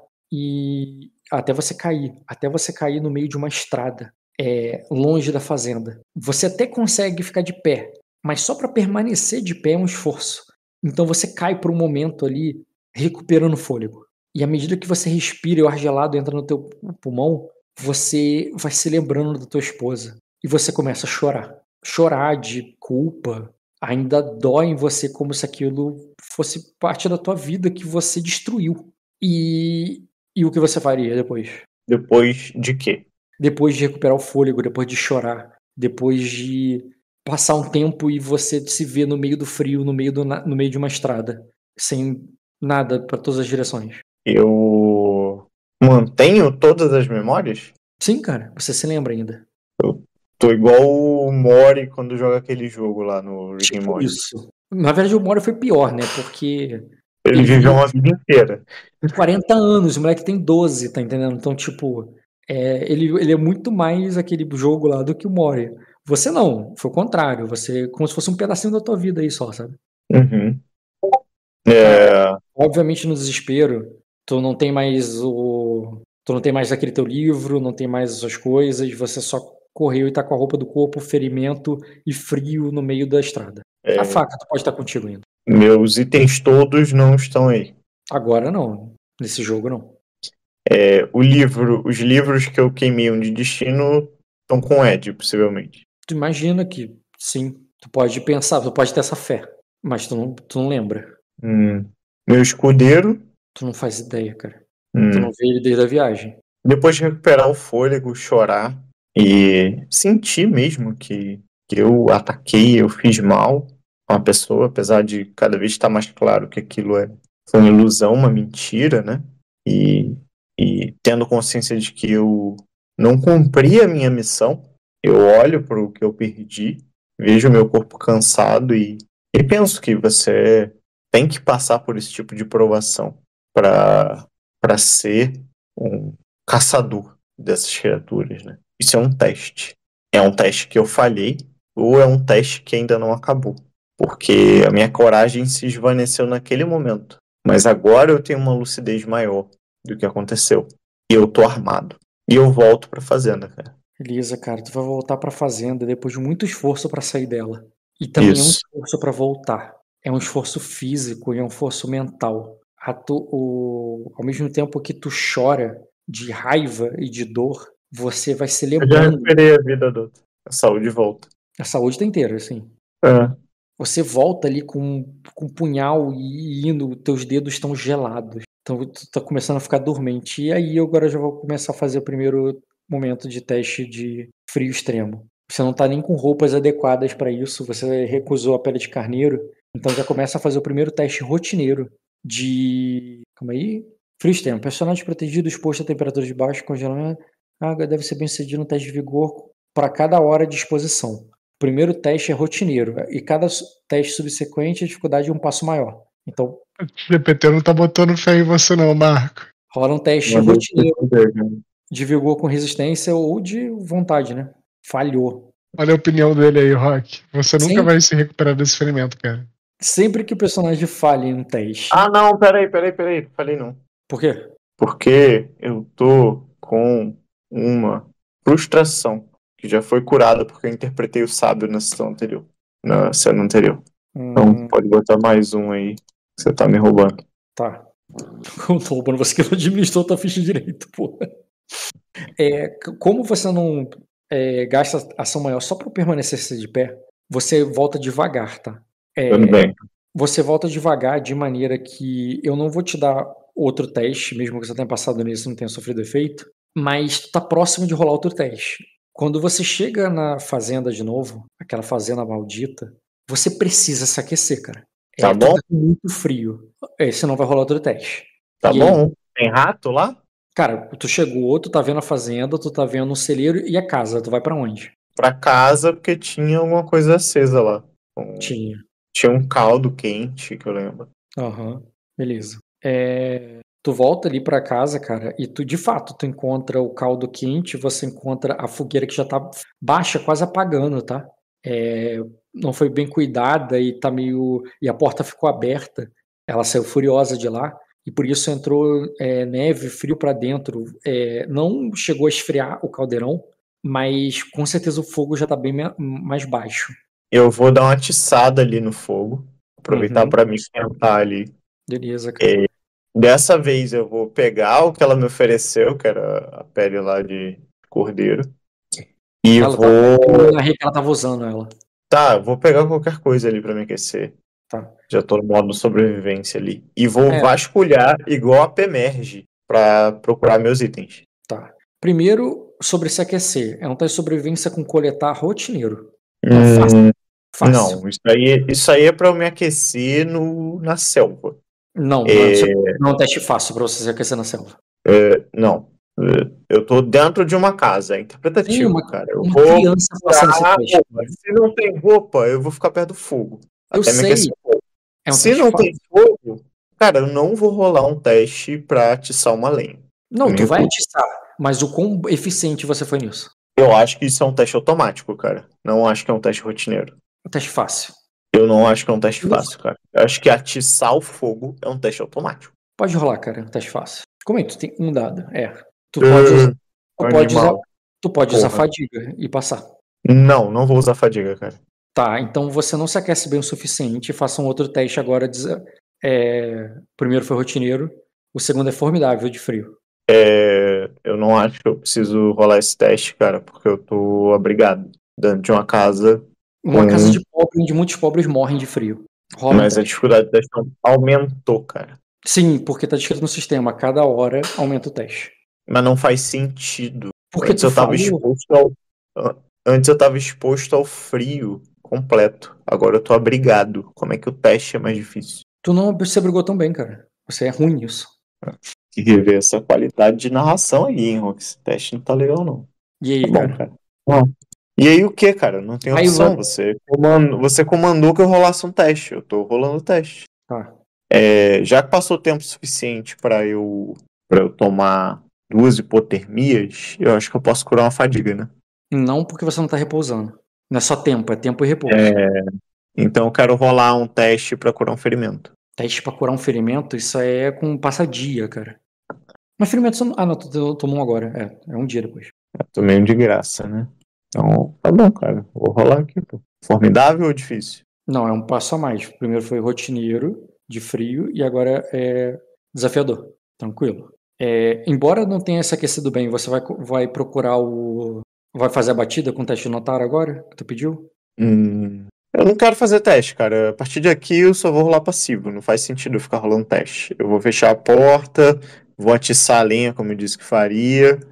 Speaker 2: e. Até você cair. Até você cair no meio de uma estrada. É, longe da fazenda. Você até consegue ficar de pé. Mas só para permanecer de pé é um esforço. Então você cai por um momento ali, recuperando o fôlego. E à medida que você respira e o ar gelado entra no teu pulmão, você vai se lembrando da tua esposa. E você começa a chorar. Chorar de culpa. Ainda dói em você como se aquilo fosse parte da tua vida que você destruiu. E, e o que você faria depois?
Speaker 3: Depois de quê?
Speaker 2: Depois de recuperar o fôlego, depois de chorar, depois de passar um tempo e você se ver no meio do frio, no meio, do, na- no meio de uma estrada, sem nada para todas as direções.
Speaker 3: Eu mantenho todas as memórias?
Speaker 2: Sim, cara, você se lembra ainda.
Speaker 3: Tô igual o Mori quando joga aquele jogo lá no Rick and
Speaker 2: Tipo
Speaker 3: Morty.
Speaker 2: isso. Na verdade, o Mori foi pior, né? Porque
Speaker 3: Ele
Speaker 2: Ele-
Speaker 3: viveu uma vida inteira.
Speaker 2: quarenta anos, o moleque tem doze, tá entendendo? Então, tipo, é, ele, ele é muito mais aquele jogo lá do que o Mori. Você não, foi o contrário. Você, como se fosse um pedacinho da tua vida aí só, sabe?
Speaker 3: Uhum. É,
Speaker 2: Obviamente, no desespero, tu não tem mais o. Tu não tem mais aquele teu livro, não tem mais essas coisas, você só correu e tá com a roupa do corpo, ferimento e frio no meio da estrada.
Speaker 3: é,
Speaker 2: A faca tu pode estar contigo ainda.
Speaker 3: meus itens todos não estão aí.
Speaker 2: Agora não. Nesse jogo não.
Speaker 3: É, o livro, os livros que eu queimei de destino estão com o Ed, possivelmente.
Speaker 2: Tu imagina que sim, tu pode pensar, tu pode ter essa fé, mas tu não, tu não lembra.
Speaker 3: Hum. Meu escudeiro.
Speaker 2: Tu não faz ideia, cara.
Speaker 3: hum.
Speaker 2: Tu não vê ele desde a viagem.
Speaker 3: Depois de recuperar o fôlego, chorar e sentir mesmo que, que eu ataquei, eu fiz mal a uma pessoa, apesar de cada vez estar mais claro que aquilo é, foi uma ilusão, uma mentira, né? E, e tendo consciência de que eu não cumpri a minha missão, eu olho para o que eu perdi, vejo o meu corpo cansado e, e penso que você tem que passar por esse tipo de provação para para ser um caçador dessas criaturas, né? Isso é um teste. É um teste que eu falhei ou é um teste que ainda não acabou. Porque a minha coragem se esvaneceu naquele momento. Mas agora eu tenho uma lucidez maior do que aconteceu. E eu tô armado. E eu volto pra fazenda, cara.
Speaker 2: Beleza, cara, tu vai voltar pra fazenda depois de muito esforço pra sair dela. E também é um
Speaker 3: Isso.
Speaker 2: esforço pra voltar. É um esforço físico e é um esforço mental. A tu, o, ao mesmo tempo que tu chora de raiva e de dor, você vai se
Speaker 3: Eu já
Speaker 2: lembrando.
Speaker 3: recuperei a vida adulta. A saúde volta.
Speaker 2: A saúde tá inteira, assim.
Speaker 3: É.
Speaker 2: Você volta ali com, com um punhal e indo, teus dedos estão gelados. Então tu tá começando a ficar dormente. E aí agora eu já vou começar a fazer o primeiro momento de teste de frio extremo. Você não tá nem com roupas adequadas para isso, você recusou a pele de carneiro. Então já começa a fazer o primeiro teste rotineiro de. Calma aí. Frio extremo. Personagem protegido exposto a temperatura de baixo, congelamento. Ah, deve ser bem sucedido no teste de vigor para cada hora de exposição. O primeiro teste é rotineiro e cada teste subsequente a dificuldade é um passo maior. Então,
Speaker 4: O G P T não tá botando fé em você não, Marco.
Speaker 2: rola um teste
Speaker 3: Mandou
Speaker 2: rotineiro
Speaker 3: você poder, né?
Speaker 2: de vigor com resistência ou de vontade, né? Falhou.
Speaker 4: Olha a opinião dele aí, Rock. Você nunca
Speaker 2: Sim.
Speaker 4: vai se recuperar desse ferimento, cara.
Speaker 2: Sempre que o personagem falha em um teste.
Speaker 3: Ah, não, peraí, peraí, peraí. Não falei não.
Speaker 2: Por quê?
Speaker 3: Porque eu tô com uma frustração que já foi curada porque eu interpretei o sábio na sessão anterior. Na cena anterior. Então
Speaker 2: Hum,
Speaker 3: pode botar mais um aí. Que você tá me roubando.
Speaker 2: tá. Eu tô roubando você que não administrou tua ficha direito, pô. É, c- como você não é, gasta ação maior só pra permanecer de pé, você volta devagar, tá? É,
Speaker 3: Tudo bem.
Speaker 2: Você volta devagar de maneira que eu não vou te dar outro teste, mesmo que você tenha passado nisso e não tenha sofrido efeito, mas tu tá próximo de rolar outro teste. Quando você chega na fazenda de novo, aquela fazenda maldita, você precisa se aquecer, cara. É,
Speaker 3: Tá
Speaker 2: tu
Speaker 3: bom?
Speaker 2: tá com muito frio. É, senão vai rolar outro teste.
Speaker 3: Tá
Speaker 2: E aí?
Speaker 3: bom. Tem rato lá?
Speaker 2: Cara, tu chegou, tu tá vendo a fazenda, tu tá vendo o celeiro e a casa. Tu vai pra onde?
Speaker 3: Pra casa porque tinha alguma coisa acesa lá. Um-
Speaker 2: Tinha.
Speaker 3: Tinha um caldo quente que eu lembro.
Speaker 2: Aham, beleza. É, tu volta ali pra casa, cara, e tu, de fato, tu encontra o caldo quente, você encontra a fogueira que já tá baixa, quase apagando, tá? É, não foi bem cuidada e tá meio. E a porta ficou aberta. Ela saiu furiosa de lá e por isso entrou é, neve, frio pra dentro. É, não chegou a esfriar o caldeirão, mas com certeza o fogo já tá bem me- mais baixo.
Speaker 3: Eu vou dar uma atiçada ali no fogo. Aproveitar
Speaker 2: Uhum.
Speaker 3: pra me esquentar ali.
Speaker 2: Beleza, cara.
Speaker 3: Dessa vez eu vou pegar o que ela me ofereceu, que era a pele lá de cordeiro. E
Speaker 2: Ela tá-
Speaker 3: vou.
Speaker 2: Eu narrei que ela tava usando ela.
Speaker 3: Tá, vou pegar qualquer coisa ali pra me aquecer.
Speaker 2: Tá.
Speaker 3: Já tô no modo sobrevivência ali. E vou
Speaker 2: É.
Speaker 3: vasculhar igual a Pemerge pra procurar meus itens.
Speaker 2: Tá. Primeiro, sobre se aquecer. É um teste de sobrevivência com coletar rotineiro. Tá
Speaker 3: Hum,
Speaker 2: fácil. Fácil.
Speaker 3: Não, isso aí, isso aí é pra eu me aquecer no, na selva.
Speaker 2: Não, não
Speaker 3: É.
Speaker 2: é, não é um teste fácil pra você se aquecer na selva.
Speaker 3: É, não. É, eu tô dentro de uma casa, é
Speaker 2: Sim,
Speaker 3: interpretativo,
Speaker 2: uma,
Speaker 3: cara. Eu
Speaker 2: uma
Speaker 3: vou
Speaker 2: criança passando esse
Speaker 3: procurar
Speaker 2: teste.
Speaker 3: roupa. Se não tem roupa, eu vou ficar perto do fogo.
Speaker 2: Eu
Speaker 3: Até me
Speaker 2: sei,
Speaker 3: aquecer um pouco.
Speaker 2: é um
Speaker 3: Se
Speaker 2: teste
Speaker 3: não tem
Speaker 2: fácil.
Speaker 3: fogo, cara, eu não vou rolar um teste pra atiçar uma lenha. Eu
Speaker 2: Não,
Speaker 3: me
Speaker 2: tu vai
Speaker 3: recuso.
Speaker 2: atiçar, mas o quão eficiente você foi nisso?
Speaker 3: Eu acho que isso é um teste automático, cara. Não acho que é um teste rotineiro.
Speaker 2: Um teste fácil.
Speaker 3: Eu não acho que é um teste
Speaker 2: Não.
Speaker 3: fácil, cara. Eu acho que atiçar o fogo é um teste automático.
Speaker 2: Pode rolar, cara, um teste fácil. Como é que tu tem um dado? É. Tu pode usar, tu pode usar,
Speaker 3: Animal.
Speaker 2: tu pode usar
Speaker 3: Porra.
Speaker 2: fadiga e passar.
Speaker 3: Não, não vou usar fadiga, cara.
Speaker 2: Tá, então você não se aquece bem o suficiente. Faça um outro teste agora. desa- É, o primeiro foi rotineiro, o segundo é formidável de frio.
Speaker 3: É, eu não acho que eu preciso rolar esse teste, cara, porque eu tô abrigado dentro de uma casa.
Speaker 2: Uma
Speaker 3: Com-
Speaker 2: casa de pobre onde muitos pobres morrem de frio. Rola um
Speaker 3: Mas a
Speaker 2: teste.
Speaker 3: dificuldade do teste aumentou, cara.
Speaker 2: Sim, porque tá descrito no sistema. A cada hora aumenta o teste.
Speaker 3: Mas não faz sentido.
Speaker 2: Porque
Speaker 3: Antes
Speaker 2: tu
Speaker 3: eu tava
Speaker 2: falou.
Speaker 3: exposto ao. an- Antes eu tava exposto ao frio completo. Agora eu tô abrigado. Como é que o teste é mais difícil?
Speaker 2: Tu não se abrigou tão bem, cara. Você é ruim nisso.
Speaker 3: Tem que rever essa qualidade de narração aí, hein, Rock? Esse teste não tá legal, não.
Speaker 2: E aí,
Speaker 3: Tá bom,
Speaker 2: cara?
Speaker 3: cara. Bom. E aí o que, cara? Não tem
Speaker 2: Aí
Speaker 3: opção.
Speaker 2: vai-
Speaker 3: Você comandou, você comandou que eu rolasse um teste. Eu tô rolando o teste.
Speaker 2: Tá.
Speaker 3: É, já que passou tempo suficiente pra eu, pra eu tomar duas hipotermias, eu acho que eu posso curar uma fadiga, né?
Speaker 2: Não porque você não tá repousando. Não é só tempo, é tempo e repouso.
Speaker 3: É, então eu quero rolar um teste pra curar um ferimento.
Speaker 2: Teste pra curar um ferimento, isso é com passadia, cara. Mas ferimento você não. Ah, não, tu tu tomou um agora. É, é um dia depois.
Speaker 3: Eu tô meio de graça, né? Então, tá bom, cara. Vou rolar aqui, pô. Formidável ou difícil?
Speaker 2: Não, é um passo a mais. Primeiro foi rotineiro, de frio, e agora é desafiador. Tranquilo. É, embora não tenha se aquecido bem, você vai, co- vai procurar o. Vai fazer a batida com o teste de notar agora? Que tu pediu?
Speaker 3: Hum, eu não quero fazer teste, cara. A partir de aqui eu só vou rolar passivo. Não faz sentido eu ficar rolando teste. Eu vou fechar a porta, vou atiçar a lenha, como eu disse que faria.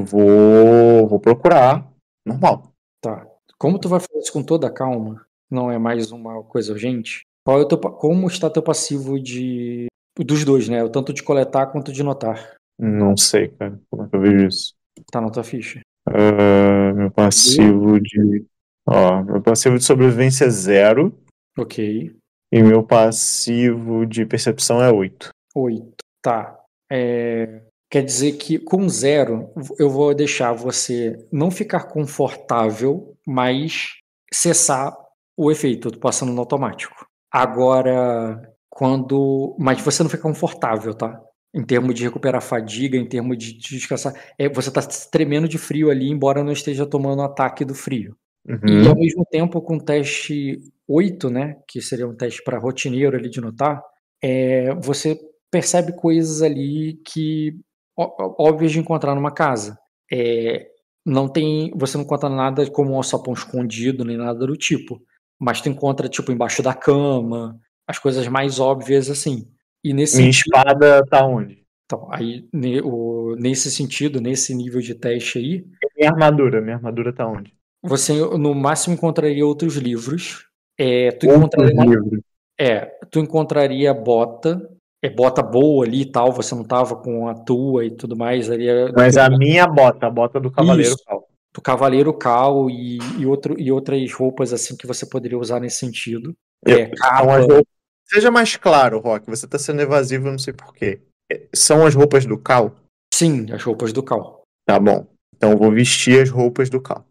Speaker 3: Vou, vou procurar. Normal.
Speaker 2: Tá. Como tu vai fazer isso com toda a calma, não é mais uma coisa urgente, qual é o teu, pa- como está teu passivo de. Dos dois, né? O tanto de coletar quanto de notar.
Speaker 3: Não sei, cara. Como é que eu vejo isso?
Speaker 2: Tá na tua ficha.
Speaker 3: Ah, meu passivo de. Ó, meu passivo de sobrevivência é zero.
Speaker 2: Ok.
Speaker 3: E meu passivo de percepção é oito.
Speaker 2: Oito. Tá. É, quer dizer que com zero eu vou deixar você não ficar confortável, mas cessar o efeito, eu tô passando no automático. Agora, quando. Mas você não fica confortável, tá? Em termos de recuperar fadiga, em termos de de descansar. É, você tá tremendo de frio ali, embora não esteja tomando ataque do frio. E ao
Speaker 3: Uhum.
Speaker 2: mesmo tempo, com o teste oito, né, que seria um teste para rotineiro ali de notar, é, você percebe coisas ali que ó- ó- óbvias de encontrar numa casa. É, não tem, você não encontra nada como um alçapão escondido nem nada do tipo, mas tu encontra tipo embaixo da cama, as coisas mais óbvias assim. E nesse
Speaker 3: Minha
Speaker 2: sentido,
Speaker 3: espada tá onde?
Speaker 2: então, aí ne- o- nesse sentido, nesse nível de teste aí,
Speaker 3: Minha armadura. Minha armadura tá onde?
Speaker 2: você no máximo encontraria outros livros. É, tu
Speaker 3: Outros
Speaker 2: encontraria, não-
Speaker 3: livros.
Speaker 2: é, tu encontraria bota, é bota boa ali e tal, você não tava com a tua e tudo mais, ali é do
Speaker 3: Mas
Speaker 2: teu-
Speaker 3: a minha bota, a bota do Cavaleiro
Speaker 2: Isso.
Speaker 3: Cal.
Speaker 2: do Cavaleiro Cal e, e, outro, e outras roupas assim que você poderia usar nesse sentido. É,
Speaker 3: Eu- São
Speaker 2: capa,
Speaker 3: as roupas. Seja mais claro, Rock, você tá sendo evasivo, eu não sei porquê. São as roupas do Cal?
Speaker 2: sim, as roupas do Cal.
Speaker 3: Tá bom. Então eu vou vestir as roupas do Cal.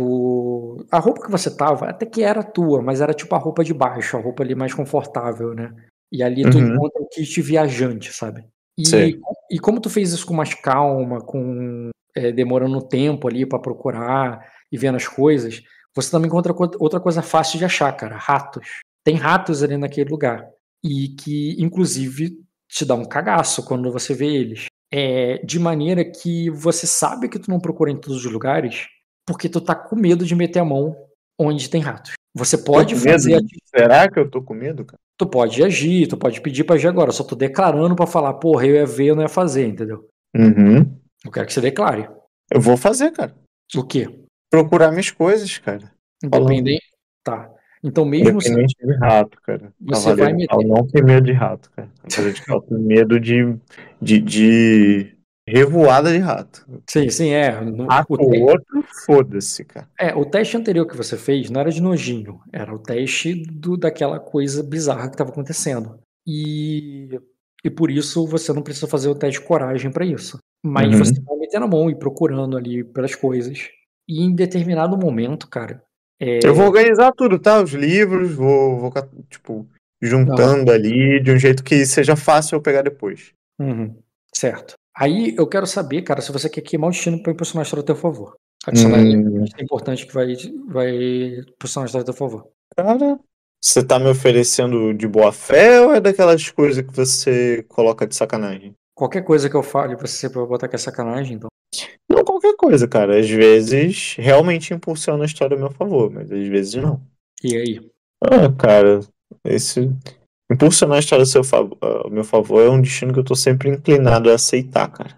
Speaker 2: Tu, a roupa que você tava, até que era tua, mas era tipo a roupa de baixo, a roupa ali mais confortável, né? E ali tu
Speaker 3: Uhum.
Speaker 2: encontra o kit viajante, sabe? E,
Speaker 3: Sei.
Speaker 2: e como tu fez isso com mais calma, com é, demorando um tempo ali pra procurar e vendo as coisas, você também encontra co- outra coisa fácil de achar, cara, ratos. Tem ratos ali naquele lugar e que inclusive te dá um cagaço quando você vê eles. É, de maneira que você sabe que tu não procura em todos os lugares, porque tu tá com medo de meter a mão onde tem ratos. Você pode
Speaker 3: Tô com medo?
Speaker 2: fazer, ati-
Speaker 3: Será que eu tô com medo, cara?
Speaker 2: tu pode agir, tu pode pedir pra agir agora, só tô declarando pra falar, porra, eu ia ver, eu não ia fazer, entendeu?
Speaker 3: Uhum.
Speaker 2: Eu quero que você declare.
Speaker 3: Eu vou fazer, cara.
Speaker 2: O quê?
Speaker 3: Procurar minhas coisas, cara.
Speaker 2: Independente. Tá. Então mesmo se
Speaker 3: Independente de rato, cara.
Speaker 2: você vai
Speaker 3: Cavaleiro
Speaker 2: meter.
Speaker 3: Cal não tem medo de rato, cara. Cavaleiro de Cal tem medo de, de, de, Revoada de rato.
Speaker 2: Sim, sim, é. No-
Speaker 3: Rato
Speaker 2: o, te-
Speaker 3: outro, foda-se, cara.
Speaker 2: é, o teste anterior que você fez não era de nojinho, era o teste do, daquela coisa bizarra que estava acontecendo. E, e por isso você não precisa fazer o teste de coragem para isso. Mas
Speaker 3: Uhum.
Speaker 2: você vai metendo a mão e procurando ali pelas coisas. E em determinado momento, cara. é,
Speaker 3: Eu vou organizar tudo, tá? Os livros, vou, vou ca- tipo, juntando ali de um jeito que seja fácil eu pegar depois.
Speaker 2: Uhum, certo. Aí eu quero saber, cara, se você quer queimar o destino para impulsionar a história a teu favor. Adicionar
Speaker 3: Hum,
Speaker 2: é importante que vai, vai impulsionar a história a teu favor.
Speaker 3: cara, você tá me oferecendo de boa fé ou é daquelas coisas que você coloca de sacanagem?
Speaker 2: Qualquer coisa que eu fale, você vai botar que é sacanagem, então.
Speaker 3: Não qualquer coisa, cara. Às vezes realmente impulsiona a história a meu favor, mas às vezes não.
Speaker 2: E aí?
Speaker 3: Ah, cara, esse impulsionar a história a seu favor, a meu favor é um destino que eu tô sempre inclinado a aceitar, cara.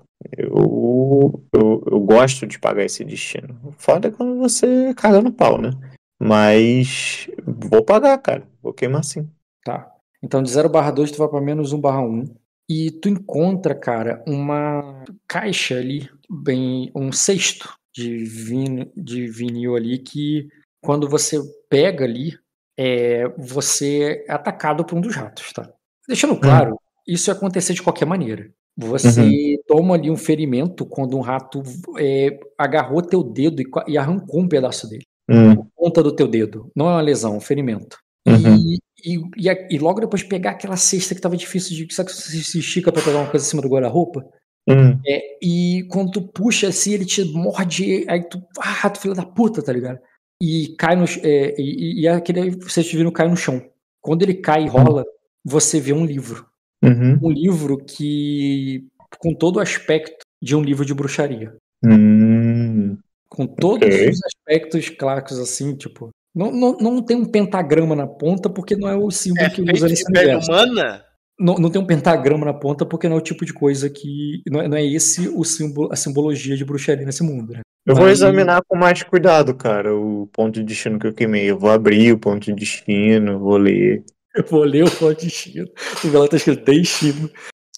Speaker 3: Eu, eu, eu gosto de pagar esse destino. Foda é quando você caga no pau, né? Mas vou pagar, cara. Vou queimar sim.
Speaker 2: Tá. Então de zero barra dois tu vai pra menos um barra um. E tu encontra, cara, uma caixa ali, bem, um cesto de, vin, de vinil ali que quando você pega ali, é, você é atacado por um dos ratos, tá? Deixando claro, isso ia acontecer de qualquer maneira. Você
Speaker 3: Uhum.
Speaker 2: toma ali um ferimento quando um rato é, agarrou teu dedo e, qua- e arrancou um pedaço dele.
Speaker 3: Hum,
Speaker 2: Ponta do teu dedo. Não é uma lesão, é um ferimento.
Speaker 3: uhum.
Speaker 2: E, e, e, a- e logo depois pegar aquela cesta que tava difícil de. Sabe que você se estica pra pegar uma coisa em cima do guarda-roupa?
Speaker 3: Hum,
Speaker 2: É, e quando tu puxa assim, ele te morde, aí tu. Ah, tu filho da puta, tá ligado? E cai no. ch- É, e, e aquele você te vira cai no chão. Quando ele cai e rola, você vê um livro.
Speaker 3: uhum.
Speaker 2: Um livro que. Com todo o aspecto de um livro de bruxaria.
Speaker 3: Hum,
Speaker 2: Com todos
Speaker 3: ok.
Speaker 2: os aspectos clássicos, assim, tipo. Não, não, não tem um pentagrama na ponta, porque não é o símbolo
Speaker 5: É
Speaker 2: que usa
Speaker 5: feito
Speaker 2: nesse
Speaker 5: de pele
Speaker 2: universo.
Speaker 5: humana?
Speaker 2: Não, não tem um pentagrama na ponta, porque não é o tipo de coisa que. Não é, não é esse o símbolo, a simbologia de bruxaria nesse mundo, né?
Speaker 3: Eu vou
Speaker 2: Mas-
Speaker 3: examinar com mais cuidado, cara, o ponto de destino que eu queimei. Eu vou abrir o ponto de destino, vou ler.
Speaker 2: Eu vou ler o ponto de destino. O lá tá escrito destino.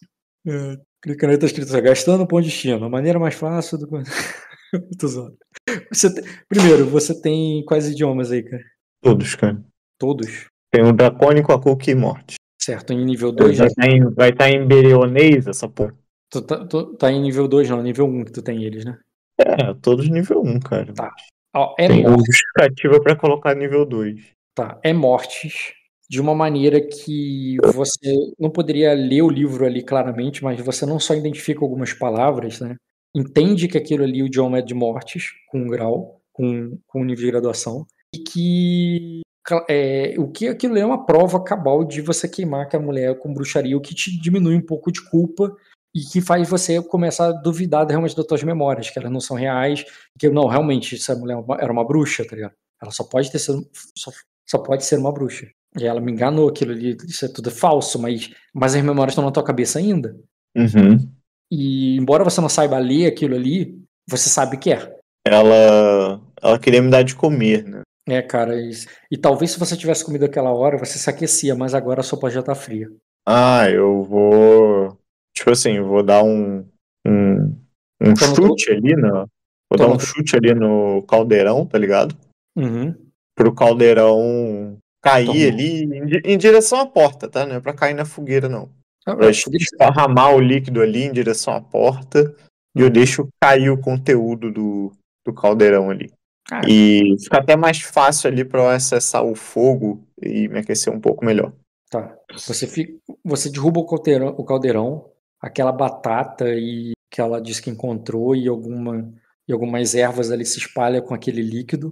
Speaker 2: É, clicando aí tá escrito assim, gastando o ponto de destino. A maneira mais fácil do. Tô zoando. Você tem- Primeiro, você tem quais idiomas aí, cara?
Speaker 3: Todos, cara.
Speaker 2: Todos?
Speaker 3: Tem o Dracônico, a Cookie e Morte.
Speaker 2: Certo, em nível dois
Speaker 3: Vai
Speaker 2: já.
Speaker 3: estar em, vai tá em Bereonês essa porra.
Speaker 2: Tu tá, tu tá em nível dois, não, nível um que tu tem eles, né?
Speaker 3: É, todos nível um, cara.
Speaker 2: Tá. Ó, é
Speaker 3: Tem
Speaker 2: morte.
Speaker 3: justificativa pra colocar nível dois.
Speaker 2: Tá, é mortes de uma maneira que você não poderia ler o livro ali claramente, mas você não só identifica algumas palavras, né? Entende que aquilo ali o idioma é de mortes, com um grau, com, com um nível de graduação, e que é, o que aquilo é uma prova cabal de você queimar aquela mulher com bruxaria, o que te diminui um pouco de culpa e que faz você começar a duvidar realmente das tuas memórias, que elas não são reais, que não, realmente, essa mulher era uma bruxa, tá ligado? Ela só pode ter sido, só, só pode ser uma bruxa. E ela me enganou, aquilo ali, isso é tudo falso, mas, mas as memórias estão na tua cabeça ainda.
Speaker 3: Uhum.
Speaker 2: E embora você não saiba ler aquilo ali, você sabe que é.
Speaker 3: Ela, ela queria me dar de comer, né?
Speaker 2: É, cara, e, e talvez se você tivesse comido aquela hora, você se aquecia, mas agora a sopa já tá fria.
Speaker 3: Ah, eu vou. Tipo assim, eu vou dar um. Um, um
Speaker 2: Tô no
Speaker 3: chute ali, no, vou
Speaker 2: tô
Speaker 3: dar
Speaker 2: no-
Speaker 3: um chute ali no caldeirão, tá ligado?
Speaker 2: Uhum.
Speaker 3: Pro caldeirão cair
Speaker 2: Toma.
Speaker 3: ali em, di- em direção à porta, tá? Não é pra cair na fogueira, não.
Speaker 2: Ah,
Speaker 3: Pra
Speaker 2: ah, fogueira-
Speaker 3: esparramar o líquido ali em direção à porta e eu
Speaker 2: Uhum.
Speaker 3: deixo cair o conteúdo do, do caldeirão ali.
Speaker 2: Ah,
Speaker 3: E fica até mais fácil ali pra eu acessar o fogo e me aquecer um pouco melhor.
Speaker 2: tá. Você, fica, você derruba o caldeirão, o caldeirão, aquela batata e que ela disse que encontrou e, alguma, e algumas ervas ali se espalha com aquele líquido.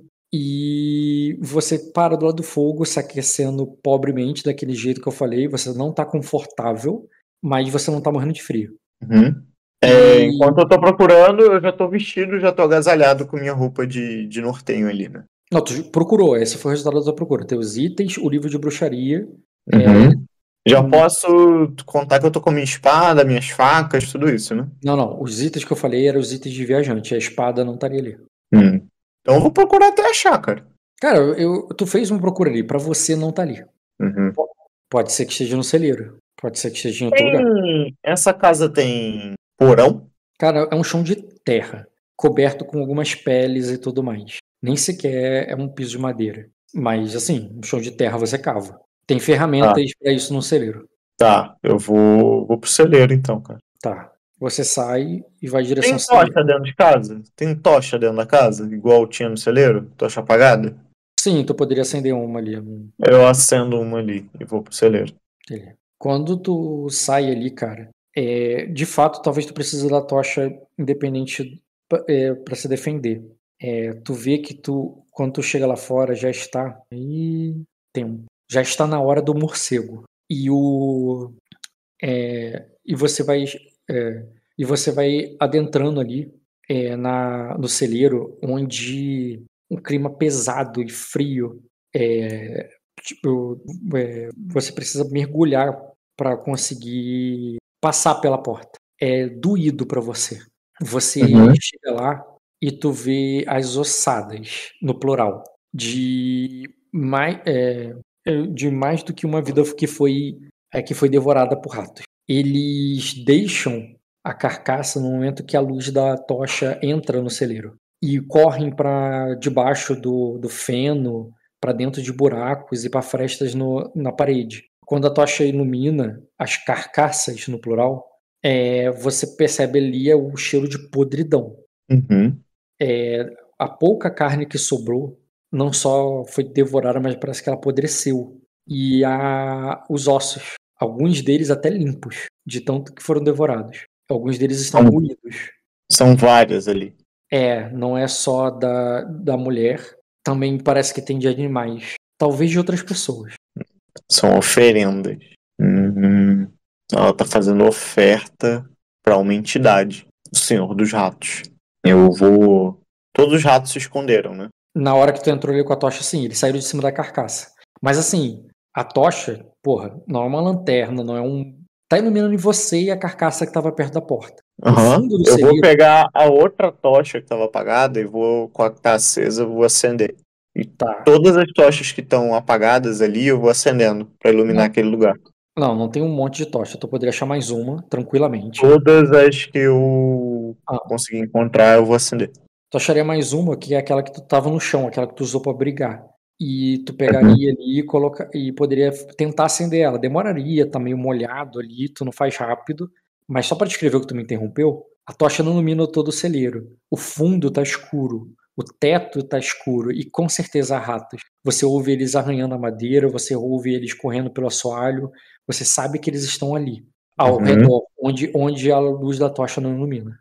Speaker 2: E você para do lado do fogo, se aquecendo pobremente, daquele jeito que eu falei. Você não tá confortável, mas você não tá morrendo de frio.
Speaker 3: Uhum. É,
Speaker 2: E-
Speaker 3: enquanto eu tô procurando, eu já tô vestido, já tô agasalhado com minha roupa de, de nortenho ali, né?
Speaker 2: Não, tu procurou, esse foi o resultado da tua procura. Teus itens, o livro de bruxaria.
Speaker 3: Uhum. Já
Speaker 2: hum.
Speaker 3: posso contar que eu tô com minha espada, minhas facas, tudo isso, né?
Speaker 2: Não, não. Os itens que eu falei eram os itens de viajante. A espada não estaria ali.
Speaker 3: Hum. Então eu vou procurar até achar, cara.
Speaker 2: Cara, eu, tu fez uma procura ali. Pra você não tá ali.
Speaker 3: Uhum.
Speaker 2: Pode ser que esteja no celeiro. Pode ser que esteja em outro lugar.
Speaker 3: Tem... Essa casa tem porão?
Speaker 2: Cara, é um chão de terra, coberto com algumas peles e tudo mais. Nem sequer é um piso de madeira. Mas, assim, um chão de terra você cava. Tem ferramentas pra isso no celeiro.
Speaker 3: Tá, eu vou, vou pro celeiro então, cara.
Speaker 2: Tá. Você sai e vai em direção
Speaker 3: Tem
Speaker 2: ao celeiro.
Speaker 3: tocha dentro de casa? Tem tocha dentro da casa? Igual tinha no celeiro? Tocha apagada?
Speaker 2: Sim, tu poderia acender uma ali.
Speaker 3: Eu acendo uma ali e vou pro celeiro.
Speaker 2: Beleza. Quando tu sai ali, cara, é, de fato, talvez tu precise da tocha independente é, para se defender. É, tu vê que tu, quando tu chega lá fora, já está. Ih, tem um- já está na hora do morcego. E o. é, e você vai. é, e você vai adentrando ali é, na, no celeiro, onde um clima pesado e frio. É, tipo, é, você precisa mergulhar para conseguir passar pela porta. É doído para você. Você
Speaker 3: Uhum.
Speaker 2: chega lá e tu vê as ossadas, no plural, de mais, é, é, de mais do que uma vida que foi, é, que foi devorada por ratos. Eles deixam a carcaça no momento que a luz da tocha entra no celeiro e correm para debaixo do, do feno, para dentro de buracos e para frestas no, na parede. Quando a tocha ilumina as carcaças, no plural, é, você percebe ali é o cheiro de podridão.
Speaker 3: Uhum.
Speaker 2: É, a pouca carne que sobrou não só foi devorada, mas parece que ela apodreceu. E a, os ossos, alguns deles até limpos, de tanto que foram devorados. Alguns deles estão
Speaker 3: São-
Speaker 2: moídos.
Speaker 3: São várias ali.
Speaker 2: É, não é só da, da mulher, também parece que tem de animais. Talvez de outras pessoas.
Speaker 3: São oferendas. Uhum. Ela tá fazendo oferta pra uma entidade. O Senhor dos Ratos. Eu vou. Todos os ratos se esconderam, né?
Speaker 2: Na hora que tu entrou ali com a tocha, sim, eles saíram de cima da carcaça. Mas assim, a tocha, porra, não é uma lanterna, não é um. Tá iluminando você e a carcaça que tava perto da porta. O
Speaker 3: Aham.
Speaker 2: fundo do
Speaker 3: Eu vou
Speaker 2: celeiro.
Speaker 3: pegar a outra tocha que tava apagada e vou, com a que tá acesa, eu vou acender. E
Speaker 2: Tá.
Speaker 3: todas as tochas que estão apagadas ali, eu vou acendendo pra iluminar
Speaker 2: Não.
Speaker 3: aquele lugar.
Speaker 2: Não, não tem um monte de tocha. Tu poderia achar mais uma, tranquilamente.
Speaker 3: Todas as que eu
Speaker 2: Ah.
Speaker 3: conseguir encontrar, eu vou acender.
Speaker 2: Tu acharia mais uma, que é aquela que tu tava no chão, aquela que tu usou pra brigar. E tu pegaria ali e, coloca... e poderia tentar acender ela. Demoraria, tá meio molhado ali, tu não faz rápido. Mas só pra descrever o que tu me interrompeu, a tocha não ilumina todo o celeiro. O fundo tá escuro, o teto tá escuro e com certeza há ratos. Você ouve eles arranhando a madeira, você ouve eles correndo pelo assoalho, você sabe que eles estão ali, ao
Speaker 3: Uhum.
Speaker 2: redor, onde, onde a luz da tocha não ilumina.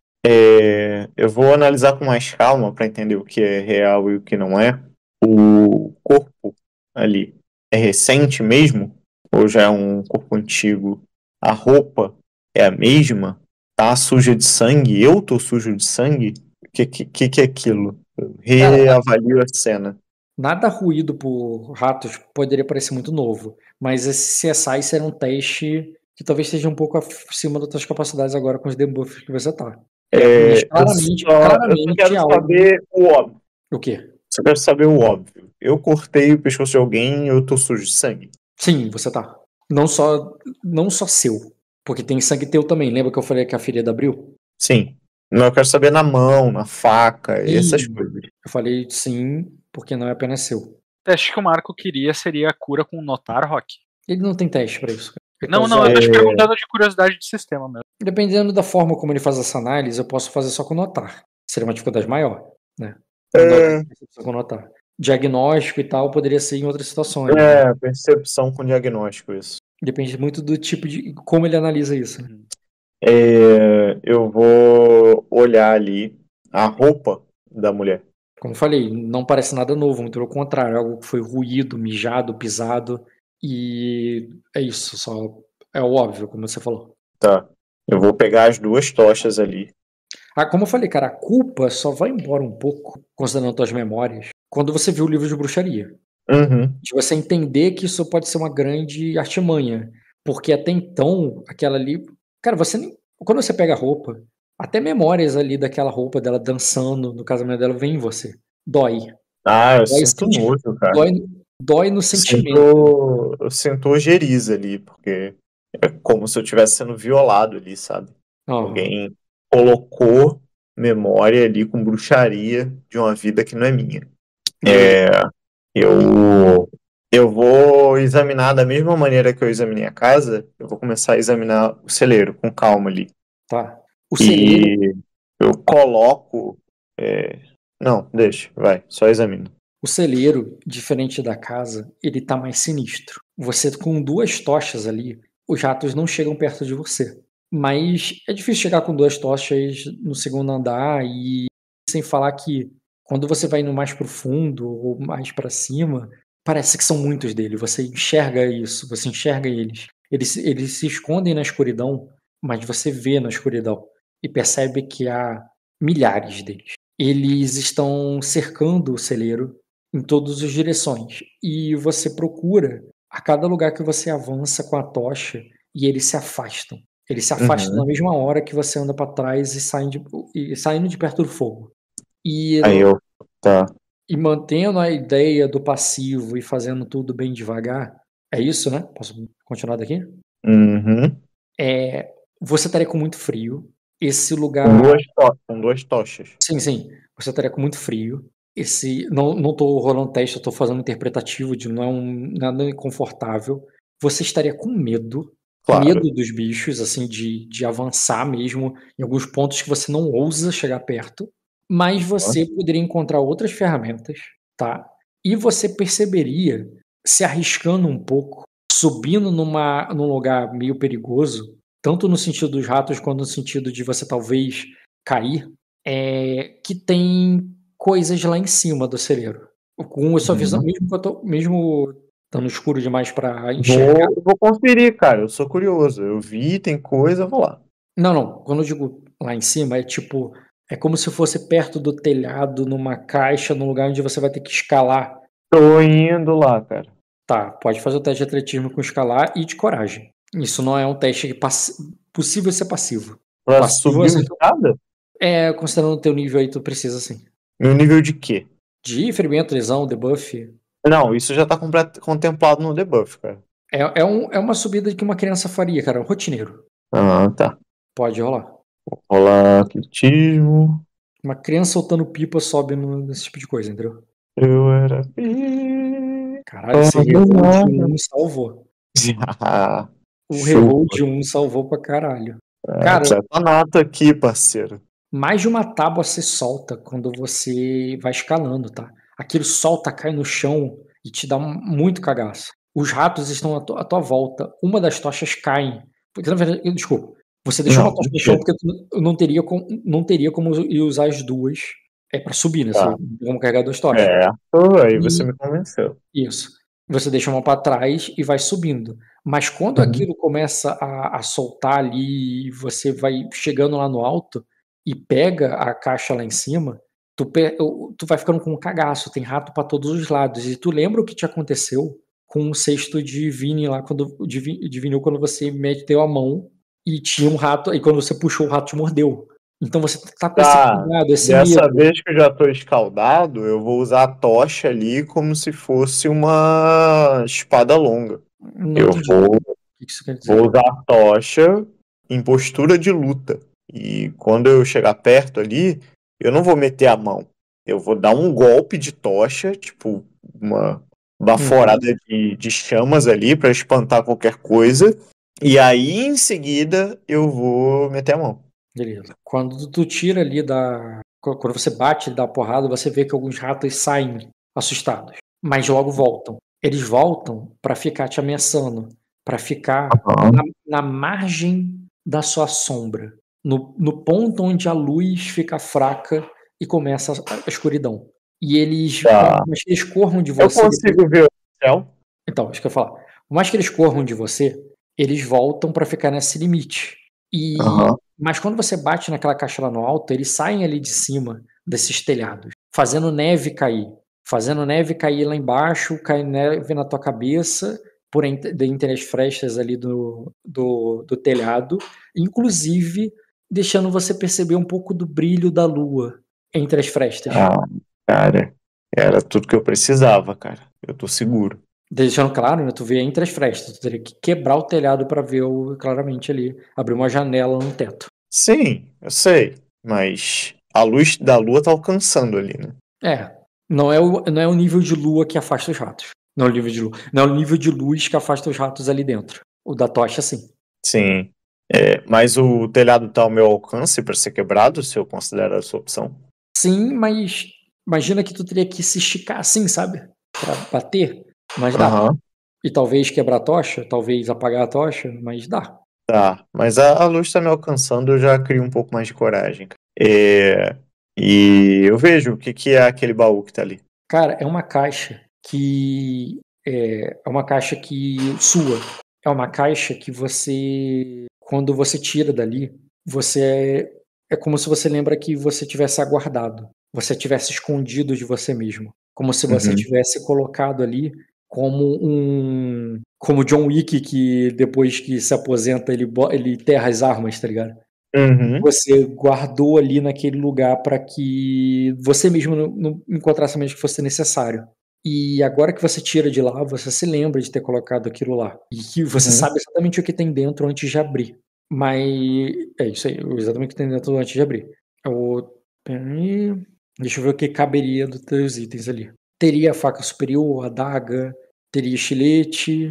Speaker 3: É, eu vou analisar com mais calma para entender o que é real e o que não é. O corpo ali é recente mesmo? Ou já é um corpo antigo? A roupa é a mesma? Tá suja de sangue? Eu tô sujo de sangue? O que, que, que é aquilo? Eu reavalio a cena.
Speaker 2: Nada ruído por ratos poderia parecer muito novo, mas esse C S I será um teste que talvez seja um pouco acima das tuas capacidades agora com os debuffs que você tá.
Speaker 3: É,
Speaker 2: mas
Speaker 3: eu
Speaker 2: claramente,
Speaker 3: só- eu só
Speaker 2: claramente
Speaker 3: quero
Speaker 2: algo.
Speaker 3: saber o óbvio.
Speaker 2: O quê?
Speaker 3: Só quero saber o óbvio. Eu cortei o pescoço de alguém e eu tô sujo de sangue.
Speaker 2: Sim, você tá. Não só, não só seu, porque tem sangue teu também. Lembra que eu falei que a ferida abriu?
Speaker 3: Sim. Não, eu quero saber na mão, na faca, e essas
Speaker 2: Sim.
Speaker 3: coisas.
Speaker 2: Eu falei sim, porque não é apenas seu.
Speaker 7: O teste que o Marco queria seria a cura com notar, Rock.
Speaker 2: Ele não tem teste pra isso. Ele
Speaker 7: Não,
Speaker 2: pode
Speaker 7: não,
Speaker 2: usar-
Speaker 7: eu tô te
Speaker 3: É.
Speaker 7: perguntando de curiosidade de sistema mesmo.
Speaker 2: Dependendo da forma como ele faz essa análise, eu posso fazer só com notar. Seria uma dificuldade maior, né?
Speaker 3: É.
Speaker 2: Não dá percepção com notar. Diagnóstico e tal poderia ser em outras situações. né?
Speaker 3: É, percepção com diagnóstico, isso.
Speaker 2: Depende muito do tipo de. Como ele analisa isso. né?
Speaker 3: É, eu vou olhar ali a roupa da mulher.
Speaker 2: Como eu falei, não parece nada novo, muito pelo contrário, é algo que foi ruído, mijado, pisado. E é isso, só é o óbvio, como você falou.
Speaker 3: Tá. Eu vou pegar as duas tochas ali.
Speaker 2: Ah, como eu falei, cara, a culpa só vai embora um pouco, considerando tuas memórias, quando você viu o livro de bruxaria.
Speaker 3: Uhum.
Speaker 2: De você entender que isso pode ser uma grande artimanha. Porque até então, aquela ali. Cara, você nem. Quando você pega a roupa, até memórias ali daquela roupa dela dançando no casamento dela vem em você. Dói.
Speaker 3: Ah, eu
Speaker 2: Dói,
Speaker 3: sinto
Speaker 2: senti-
Speaker 3: nojo, cara.
Speaker 2: dói, dói no
Speaker 3: Eu
Speaker 2: sentimento.
Speaker 3: sinto, eu sinto ojeriza ali, porque é como se eu estivesse sendo violado ali, sabe?
Speaker 2: Aham.
Speaker 3: Alguém colocou memória ali com bruxaria de uma vida que não é minha. É, eu, eu vou examinar da mesma maneira que eu examinei a casa, eu vou começar a examinar o celeiro com calma ali.
Speaker 2: Tá. O celeiro,
Speaker 3: E eu coloco. é, Não, deixa, vai, só examina.
Speaker 2: o celeiro, diferente da casa, ele tá mais sinistro. Você com duas tochas ali, os ratos não chegam perto de você. Mas é difícil chegar com duas tochas no segundo andar e sem falar que quando você vai indo mais pro fundo ou mais pra cima, parece que são muitos dele. Você enxerga isso, você enxerga eles. Eles, eles se escondem na escuridão, mas você vê na escuridão e percebe que há milhares deles. Eles estão cercando o celeiro em todas as direções e você procura a cada lugar que você avança com a tocha e eles se afastam. Eles se afastam
Speaker 3: Uhum.
Speaker 2: na mesma hora que você anda para trás e, saem de, e saindo de perto do fogo. E,
Speaker 3: Aí eu. Tá.
Speaker 2: e mantendo a ideia do passivo e fazendo tudo bem devagar, é isso, né? Posso continuar daqui?
Speaker 3: Uhum.
Speaker 2: É, você estaria com muito frio. Esse lugar.
Speaker 3: Com duas, to- com duas tochas.
Speaker 2: Sim, sim. Você estaria com muito frio. Esse, não, não tô rolando teste, eu tô fazendo interpretativo de não é um, nada confortável. Você estaria com medo.
Speaker 3: Claro.
Speaker 2: Medo dos bichos, assim, de, de avançar mesmo em alguns pontos que você não ousa chegar perto. Mas você poderia encontrar outras ferramentas, tá? E você perceberia, se arriscando um pouco, subindo numa, num lugar meio perigoso, tanto no sentido dos ratos quanto no sentido de você talvez cair, é, que tem coisas lá em cima do celeiro. Com a sua
Speaker 3: Uhum.
Speaker 2: visão, mesmo, que eu tô, mesmo estando escuro demais pra enxergar.
Speaker 3: Vou, vou conferir, cara. Eu sou curioso. Eu vi, tem coisa, vou lá.
Speaker 2: Não, não. Quando eu digo lá em cima, é tipo. É como se fosse perto do telhado, numa caixa, num lugar onde você vai ter que escalar.
Speaker 3: Tô indo lá, cara.
Speaker 2: Tá, pode fazer o teste de atletismo com escalar e de coragem. Isso não é um teste que pass... possível ser passivo.
Speaker 3: Pra
Speaker 2: Passivo
Speaker 3: subir
Speaker 2: assim,
Speaker 3: uma escada?
Speaker 2: é, considerando o teu nível aí, tu precisa sim.
Speaker 3: Meu nível de quê?
Speaker 2: De ferimento, lesão, debuff.
Speaker 3: Não, isso já tá complet- contemplado no debuff, cara.
Speaker 2: É, é, um, é uma subida que uma criança faria, cara. Rotineiro.
Speaker 3: Ah, tá.
Speaker 2: Pode rolar.
Speaker 3: Vou rolar atletismo.
Speaker 2: Uma criança soltando pipa sobe no- nesse tipo de coisa, entendeu?
Speaker 3: Eu era. pi-
Speaker 2: Caralho, esse reroll de um salvou.
Speaker 3: Ah,
Speaker 2: O
Speaker 3: chupa.
Speaker 2: reroll de um salvou pra caralho. Cara,
Speaker 3: Atleta nato aqui, parceiro.
Speaker 2: mais de uma tábua se solta quando você vai escalando, tá? Aquilo solta, cai no chão e te dá um- muito cagaço. Os ratos estão à, tu- à tua volta. Uma das tochas cai. Porque, na verdade, desculpa. Você deixou
Speaker 3: Não,
Speaker 2: uma tocha no
Speaker 3: mentira.
Speaker 2: chão porque tu não teria como, não teria como ir usar as duas. É pra subir, né?
Speaker 3: Tá.
Speaker 2: Você não tem como carregar duas tochas.
Speaker 3: Certo, aí você
Speaker 2: E-
Speaker 3: me convenceu.
Speaker 2: Isso. Você deixa uma para trás e vai subindo. Mas quando
Speaker 3: Uhum.
Speaker 2: aquilo começa a, a soltar ali e você vai chegando lá no alto e pega a caixa lá em cima, tu, pe- o- tu vai ficando com um cagaço, tem rato para todos os lados. E tu lembra o que te aconteceu com o cesto de Vini lá, quando, de, Vi- de vinil, quando você meteu a mão e tinha um rato, e quando você puxou o rato te mordeu. Então você tá com esse
Speaker 3: Tá,
Speaker 2: cuidado, esse
Speaker 3: dessa
Speaker 2: medo.
Speaker 3: vez que eu já tô escaldado, eu vou usar a tocha ali como se fosse uma espada longa.
Speaker 2: Não
Speaker 3: Eu
Speaker 2: entendi.
Speaker 3: vou,
Speaker 2: O que que isso quer dizer?
Speaker 3: vou usar a tocha em postura de luta. E quando eu chegar perto ali, eu não vou meter a mão. Eu vou dar um golpe de tocha, tipo uma baforada de, de chamas ali pra espantar qualquer coisa. E aí, em seguida, eu vou meter a mão.
Speaker 2: Beleza. Quando tu tira ali da. Quando você bate e dá a porrada, você vê que alguns ratos saem assustados, mas logo voltam. Eles voltam pra ficar te ameaçando, pra ficar
Speaker 3: Aham.
Speaker 2: na, na margem da sua sombra, no, no ponto onde a luz fica fraca e começa a, a escuridão. E eles,
Speaker 3: Tá.
Speaker 2: por mais que eles corram de
Speaker 3: Eu
Speaker 2: você.
Speaker 3: consigo ver o céu?
Speaker 2: Então, isso que eu ia falar. Por mais que eles corram de você, eles voltam pra ficar nesse limite. E
Speaker 3: Aham.
Speaker 2: mas quando você bate naquela caixa lá no alto, eles saem ali de cima desses telhados, fazendo neve cair, fazendo neve cair lá embaixo, cai neve na tua cabeça, por entre, de entre as frestas ali do, do, do telhado, inclusive deixando você perceber um pouco do brilho da lua entre as frestas.
Speaker 3: Ah, cara, era tudo que eu precisava, cara. Eu tô seguro.
Speaker 2: Deixando claro, né? Tu vê entre as frestas, tu teria que quebrar o telhado para ver o, claramente ali, abrir uma janela no teto.
Speaker 3: Sim, eu sei. Mas a luz da lua tá alcançando ali, né?
Speaker 2: É, não é, o, não é o nível de lua que afasta os ratos. Não é o nível de lua. Não é o nível de luz que afasta os ratos ali dentro. O da tocha, sim.
Speaker 3: Sim. É, mas o telhado tá ao meu alcance pra ser quebrado, se eu considerar essa opção?
Speaker 2: Sim, mas imagina que tu teria que se esticar assim, sabe? Pra bater. Mas dá.
Speaker 3: Aham.
Speaker 2: E talvez quebrar a tocha, talvez apagar a tocha, mas dá.
Speaker 3: Tá, mas a, a luz tá me alcançando, eu já crio um pouco mais de coragem. Cara. É, e eu vejo o que, que é aquele baú que tá ali.
Speaker 2: Cara, é uma caixa que. É, é uma caixa que. Sua. É uma caixa que você. Quando você tira dali, você. É, é como se você lembra que você tivesse aguardado. Você tivesse escondido de você mesmo. Como se você
Speaker 3: Uhum.
Speaker 2: tivesse colocado ali como um. Como John Wick, que depois que se aposenta, ele, bo- ele enterra as armas, tá ligado?
Speaker 3: Uhum.
Speaker 2: Você guardou ali naquele lugar para que você mesmo não, não encontrasse mais que fosse necessário. E agora que você tira de lá, você se lembra de ter colocado aquilo lá. E que você
Speaker 3: Uhum.
Speaker 2: sabe exatamente o que tem dentro antes de abrir. Mas é isso aí, exatamente o que tem dentro antes de abrir. Eu, peraí, deixa eu ver o que caberia dos teus itens ali. Teria a faca superior, a adaga, teria estilete,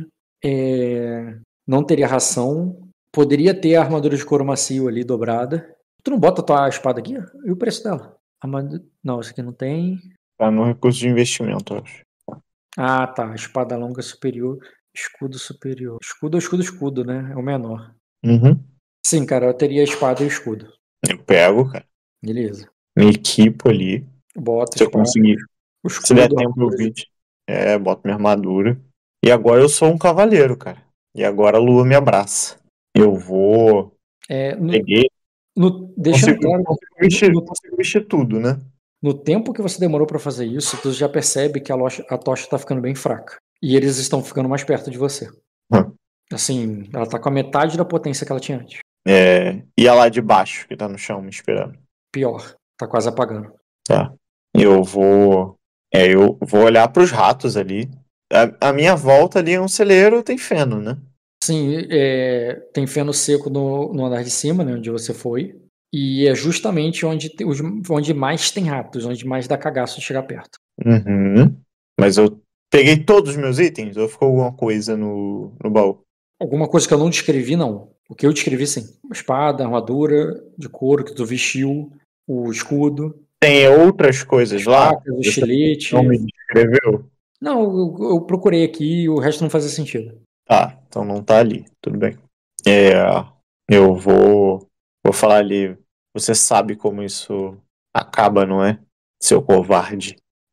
Speaker 2: é, não teria ração. Poderia ter a armadura de couro macio ali dobrada. Tu não bota a tua espada aqui? E o preço dela? Armadu- Não, essa aqui não tem.
Speaker 3: Tá no recurso de investimento, eu acho.
Speaker 2: Ah, tá. Espada longa superior. Escudo superior. Escudo é escudo, escudo, né? É o menor.
Speaker 3: Uhum.
Speaker 2: Sim, cara, eu teria a espada e o escudo.
Speaker 3: Eu pego, cara.
Speaker 2: Beleza.
Speaker 3: Me equipo ali.
Speaker 2: Bota a
Speaker 3: Se eu
Speaker 2: espada,
Speaker 3: conseguir.
Speaker 2: o
Speaker 3: Se der
Speaker 2: escudo, a
Speaker 3: tempo, eu
Speaker 2: armadura.
Speaker 3: vi. É, boto minha armadura. E agora eu sou um cavaleiro, cara. E agora a lua me abraça. Eu vou.
Speaker 2: É, no,
Speaker 3: Peguei.
Speaker 2: no- deixando
Speaker 3: Consigo,
Speaker 2: claro
Speaker 3: consigo,
Speaker 2: que
Speaker 3: vestir,
Speaker 2: no,
Speaker 3: consigo vestir tudo, né?
Speaker 2: no tempo que você demorou pra fazer isso, tu já percebe que a, loja, a tocha tá ficando bem fraca. E eles estão ficando mais perto de você.
Speaker 3: Hum.
Speaker 2: Assim, ela tá com a metade da potência que ela tinha antes.
Speaker 3: É, e a lá de baixo, que tá no chão me esperando.
Speaker 2: Pior, tá quase apagando.
Speaker 3: Tá. Eu vou. É, eu vou olhar pros ratos ali. A, a minha volta ali é um celeiro, tem feno, né?
Speaker 2: Sim, é, tem feno seco no, no andar de cima, né, onde você foi. E é justamente onde, tem os- onde mais tem ratos, onde mais dá cagaço de chegar perto.
Speaker 3: Uhum. Mas eu peguei todos os meus itens ou ficou alguma coisa no, no baú?
Speaker 2: Alguma coisa que eu não descrevi, não. O que eu descrevi, sim. A espada, a armadura de couro que tu vestiu, o escudo,
Speaker 3: Tem outras coisas
Speaker 2: as
Speaker 3: lá?
Speaker 2: facas, o
Speaker 3: Você
Speaker 2: estilete.
Speaker 3: não me descreveu?
Speaker 2: Não, eu, eu procurei aqui e o resto não fazia sentido.
Speaker 3: Tá, então não tá ali. Tudo bem. É, eu vou, vou falar ali. Você sabe como isso acaba, não é? Seu covarde.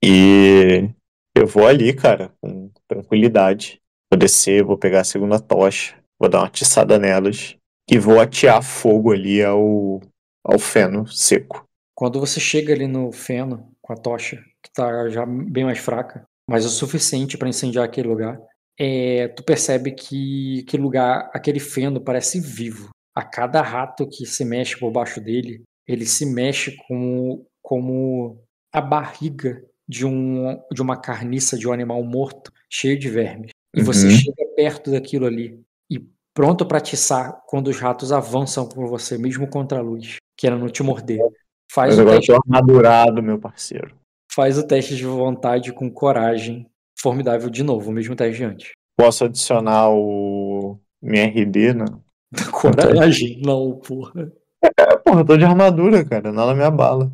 Speaker 3: E eu vou ali, cara, com tranquilidade. Vou descer, vou pegar a segunda tocha, vou dar uma atiçada nelas e vou atear fogo ali ao, ao feno seco.
Speaker 2: Quando você chega ali no feno com a tocha, que tá já bem mais fraca, mas o suficiente para incendiar aquele lugar, é, tu percebe que aquele lugar, aquele feno parece vivo. A cada rato que se mexe por baixo dele, ele se mexe como, como a barriga de, um, de uma carniça de um animal morto, cheio de vermes. E você
Speaker 3: Uhum.
Speaker 2: chega perto daquilo ali e pronto para atiçar quando os ratos avançam por você, mesmo contra a luz, querendo te morder. Faz
Speaker 3: Mas
Speaker 2: o,
Speaker 3: agora eu
Speaker 2: teste,
Speaker 3: tô armadurado, meu parceiro.
Speaker 2: faz o teste de vontade com coragem. Formidável de novo, o mesmo teste de antes.
Speaker 3: Posso adicionar o minha R D, né?
Speaker 2: Coragem? Não, porra.
Speaker 3: É, porra, eu tô de armadura, cara. Nada me abala.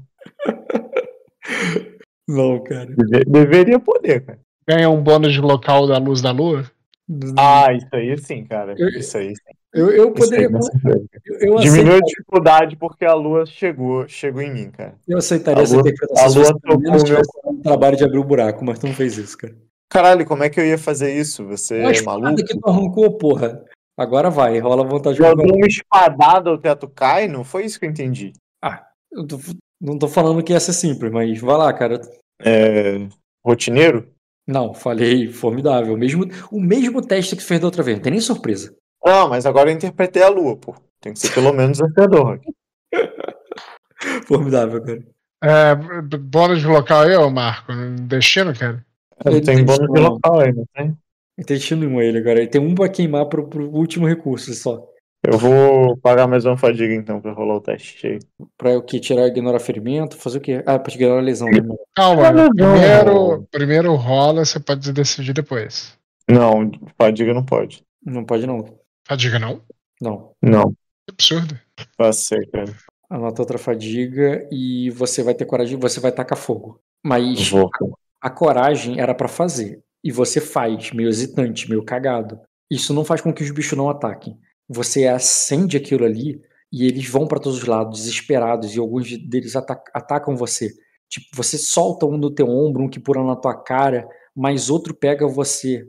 Speaker 2: Não, cara.
Speaker 3: Deve- deveria poder, cara.
Speaker 4: Ganha um bônus de local da luz da lua?
Speaker 3: Ah, isso aí sim, cara.
Speaker 2: Eu-
Speaker 3: Isso aí sim.
Speaker 2: Eu, eu
Speaker 3: Isso aí,
Speaker 2: poderia.
Speaker 3: com certeza.
Speaker 2: Eu, eu,
Speaker 3: Diminuiu a
Speaker 2: aceitaria,
Speaker 3: dificuldade porque a lua chegou, chegou em mim, cara.
Speaker 2: eu aceitaria
Speaker 3: A
Speaker 2: essa
Speaker 3: lua-
Speaker 2: interpretação
Speaker 3: a
Speaker 2: se
Speaker 3: lua
Speaker 2: você pelo menos
Speaker 3: tocou o meu-
Speaker 2: tivesse dado o trabalho de abrir o buraco, mas tu não fez isso, cara.
Speaker 3: Caralho, como é que eu ia fazer isso? Você
Speaker 2: Uma
Speaker 3: é
Speaker 2: espada
Speaker 3: maluco?
Speaker 2: que tu arrancou, porra. Agora vai, rola a vontade com
Speaker 3: Eu dou
Speaker 2: coragem.
Speaker 3: uma espadada, o teto cai? Não foi isso que eu entendi.
Speaker 2: Ah, eu tô- não tô falando que ia ser simples, mas vai lá, cara.
Speaker 3: É... Rotineiro?
Speaker 2: Não, falei formidável. O mesmo, o mesmo teste que tu fez da outra vez, não tem nem surpresa.
Speaker 3: Não, mas agora eu interpretei a lua, pô. Tem que ser pelo menos desafiador.
Speaker 2: Formidável, cara.
Speaker 4: É, b- bônus de local aí, ô Marco? Destino, cara?
Speaker 3: Não
Speaker 2: Ele
Speaker 3: tem
Speaker 2: tem
Speaker 3: bônus de
Speaker 2: destino,
Speaker 3: local aí, não tem?
Speaker 2: Ele tem destino nenhum ele agora. Ele tem um pra queimar pro, pro último recurso só.
Speaker 3: Eu vou pagar mais uma fadiga então pra rolar o teste aí.
Speaker 2: Pra o quê? Tirar, ignorar ferimento? Fazer o quê? Ah, pra ignorar a lesão, né?
Speaker 4: Calma,
Speaker 3: Não, não.
Speaker 4: primeiro, primeiro rola, você pode decidir depois.
Speaker 3: Não, fadiga não pode.
Speaker 2: Não pode não.
Speaker 4: Fadiga não?
Speaker 2: Não.
Speaker 3: Não,
Speaker 4: Que absurdo.
Speaker 3: passei, cara.
Speaker 2: Anota outra fadiga e você vai ter coragem, você vai tacar fogo. Mas
Speaker 3: Vou.
Speaker 2: a coragem era pra fazer. E você faz, meio hesitante, meio cagado. Isso não faz com que os bichos não ataquem. Você acende aquilo ali e eles vão pra todos os lados, desesperados, e alguns deles ata- atacam você. Tipo, você solta um no teu ombro, um que pula na tua cara, mas outro pega você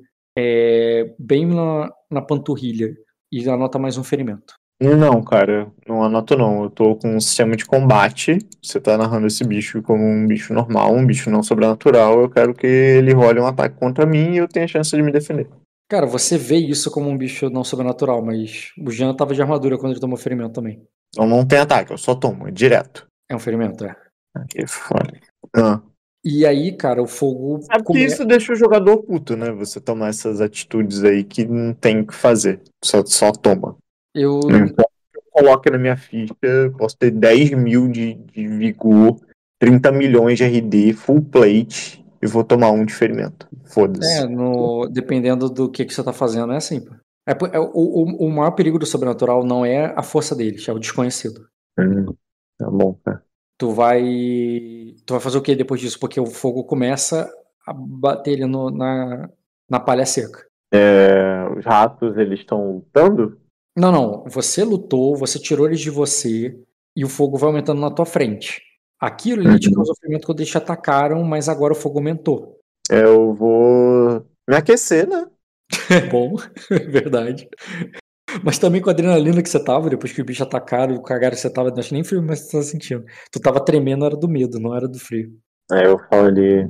Speaker 2: é, bem na, na panturrilha e anota mais um ferimento.
Speaker 3: Não, cara, não anoto não. Eu tô com um sistema de combate. Você tá narrando esse bicho como um bicho normal, um bicho não sobrenatural. Eu quero que ele role um ataque contra mim e eu tenha chance de me defender.
Speaker 2: Cara, você vê isso como um bicho não sobrenatural, mas o Jean tava de armadura quando ele tomou ferimento também.
Speaker 3: Então não tem ataque, eu só tomo, é direto.
Speaker 2: É um ferimento, é.
Speaker 3: Que foda. Ah.
Speaker 2: E aí, cara, o fogo.
Speaker 3: Sabe que
Speaker 2: come-
Speaker 3: isso deixa o jogador puto, né? Você tomar essas atitudes aí que não tem o que fazer. Só, só toma.
Speaker 2: Eu.
Speaker 3: Não importa o que eu coloque na minha ficha, eu posso ter dez mil de, de vigor, trinta milhões de R D, full plate, e vou tomar um de ferimento. Foda-se.
Speaker 2: É, no, dependendo do que, que você tá fazendo, é assim, pô. É, po- é, o, o, o maior perigo do sobrenatural não é a força deles, é o desconhecido.
Speaker 3: Hum, tá bom, cara.
Speaker 2: Tu vai. Tu vai fazer o que depois disso? Porque o fogo começa a bater ele no- na, na palha seca.
Speaker 3: É, os ratos, eles estão lutando?
Speaker 2: Não, não. Você lutou, você tirou eles de você e o fogo vai aumentando na tua frente. Aquilo ali te
Speaker 3: Uhum.
Speaker 2: causou ferimento quando eles te atacaram, mas agora o fogo aumentou.
Speaker 3: Eu vou me aquecer, né?
Speaker 2: É bom, é verdade. Mas também com a adrenalina que você tava, depois que o bicho atacaram e o cagaram que você tava, acho que nem frio, mas você tava sentindo. Tu tava tremendo, era do medo, não era do frio.
Speaker 3: Aí eu falo ali,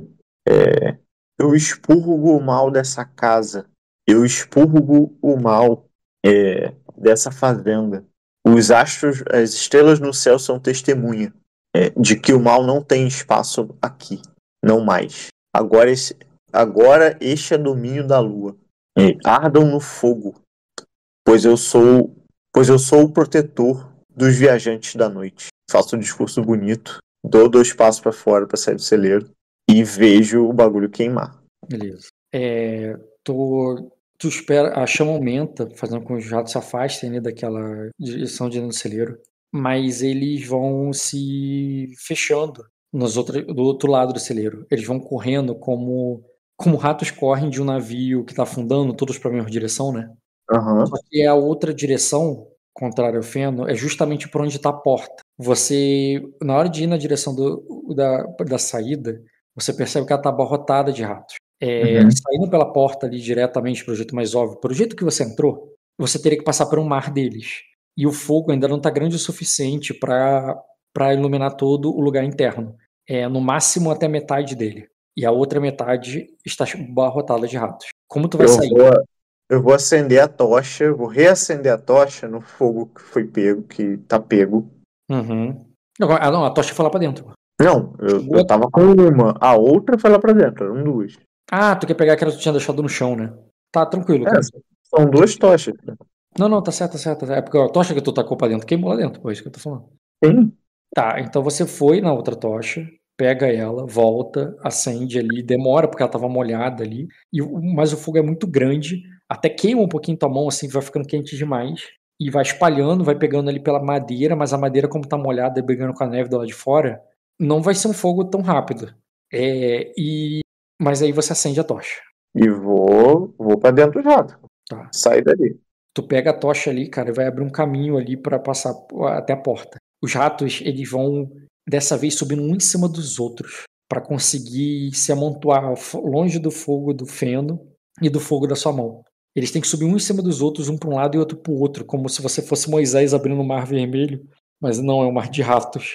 Speaker 3: é, eu expurgo o mal dessa casa, eu expurgo o mal é, dessa fazenda. Os astros, as estrelas no céu são testemunha é, de que o mal não tem espaço aqui, não mais. Agora, esse, agora este é domínio da lua. É, ardam no fogo, pois eu sou, pois eu sou o protetor dos viajantes da noite. Faço um discurso bonito, dou dois passos para fora para sair do celeiro e vejo o bagulho queimar.
Speaker 2: Beleza. É, tu, tu espera, a chama aumenta, fazendo com que os ratos se afastem, né, daquela direção de dentro do celeiro, mas eles vão se fechando nos outro, do outro lado do celeiro. Eles vão correndo como, como ratos correm de um navio que está afundando, todos para a mesma direção, né?
Speaker 3: Aham.
Speaker 2: Só que a outra direção, contrária ao feno, é justamente por onde está a porta. Você, na hora de ir na direção do, da, da saída, você percebe que ela está abarrotada de ratos. É,
Speaker 3: Uhum.
Speaker 2: Saindo pela porta ali diretamente para o jeito mais óbvio, pro jeito que você entrou, você teria que passar por um mar deles. E o fogo ainda não está grande o suficiente para para iluminar todo o lugar interno. É no máximo até metade dele. E a outra metade está abarrotada de ratos. Como tu vai
Speaker 3: Eu
Speaker 2: sair?
Speaker 3: vou, eu vou acender a tocha, eu vou reacender a tocha no fogo que foi pego, que tá pego.
Speaker 2: Uhum. Não, ah, não, a tocha foi lá pra dentro.
Speaker 3: Não, eu, eu tava com uma, a outra foi lá pra dentro, eram duas.
Speaker 2: Ah, tu quer pegar aquela que tu tinha deixado no chão, né? Tá, tranquilo, cara.
Speaker 3: É, são duas tochas.
Speaker 2: Não, não, tá certo, tá certo. É porque a tocha que tu tacou pra dentro queimou lá dentro, pô, é isso que eu tô falando.
Speaker 3: Sim.
Speaker 2: Tá, então você foi na outra tocha, pega ela, volta, acende ali, demora porque ela tava molhada ali, e, o- mas o fogo é muito grande, até queima um pouquinho tua mão, assim, vai ficando quente demais, e vai espalhando, vai pegando ali pela madeira, mas a madeira, como tá molhada e brigando com a neve do lado de fora, não vai ser um fogo tão rápido. É, e... Mas aí você acende a tocha.
Speaker 3: E vou, vou pra dentro do jato.
Speaker 2: Tá.
Speaker 3: Sai dali.
Speaker 2: Tu pega a tocha ali, cara, e vai abrir um caminho ali pra passar até a porta. Os ratos, eles vão dessa vez subindo um em cima dos outros pra conseguir se amontoar fo- longe do fogo do feno e do fogo da sua mão. Eles têm que subir um em cima dos outros, um para um lado e outro para o outro, como se você fosse Moisés abrindo o mar vermelho, mas não, é um mar de ratos.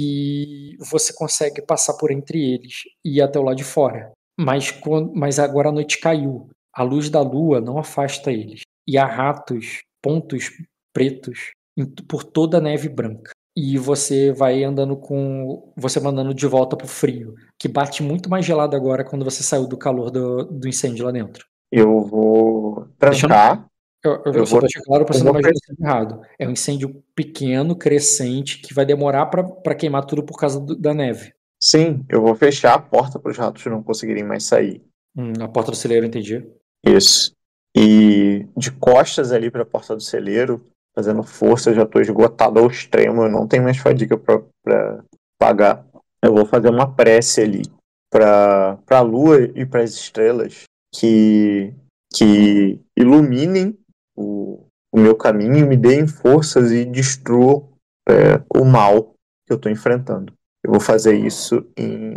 Speaker 2: E você consegue passar por entre eles e ir até o lado de fora. Mas, quando- mas agora a noite caiu. A luz da lua não afasta eles. E há ratos, pontos pretos, em- por toda a neve branca. E você vai andando com. Você vai andando de volta pro frio, que bate muito mais gelado agora quando você saiu do calor do, do incêndio lá dentro.
Speaker 3: Eu vou
Speaker 2: Deixando-
Speaker 3: trancar.
Speaker 2: Eu, eu,
Speaker 3: Eu
Speaker 2: só
Speaker 3: vou-
Speaker 2: pra deixar claro pra você
Speaker 3: eu
Speaker 2: não
Speaker 3: vou
Speaker 2: imaginar isso errado. É um incêndio pequeno, crescente, que vai demorar pra, pra queimar tudo por causa do- da neve.
Speaker 3: Sim, eu vou fechar a porta para os ratos não conseguirem mais sair.
Speaker 2: Hum, a porta do celeiro, entendi.
Speaker 3: Isso. E de costas ali para a porta do celeiro, fazendo força, eu já estou esgotado ao extremo, eu não tenho mais fadiga para pagar. Eu vou fazer uma prece ali para a lua e para as estrelas que, que iluminem o, o meu caminho, me deem forças e destruam é, o mal que eu estou enfrentando. Eu vou fazer isso em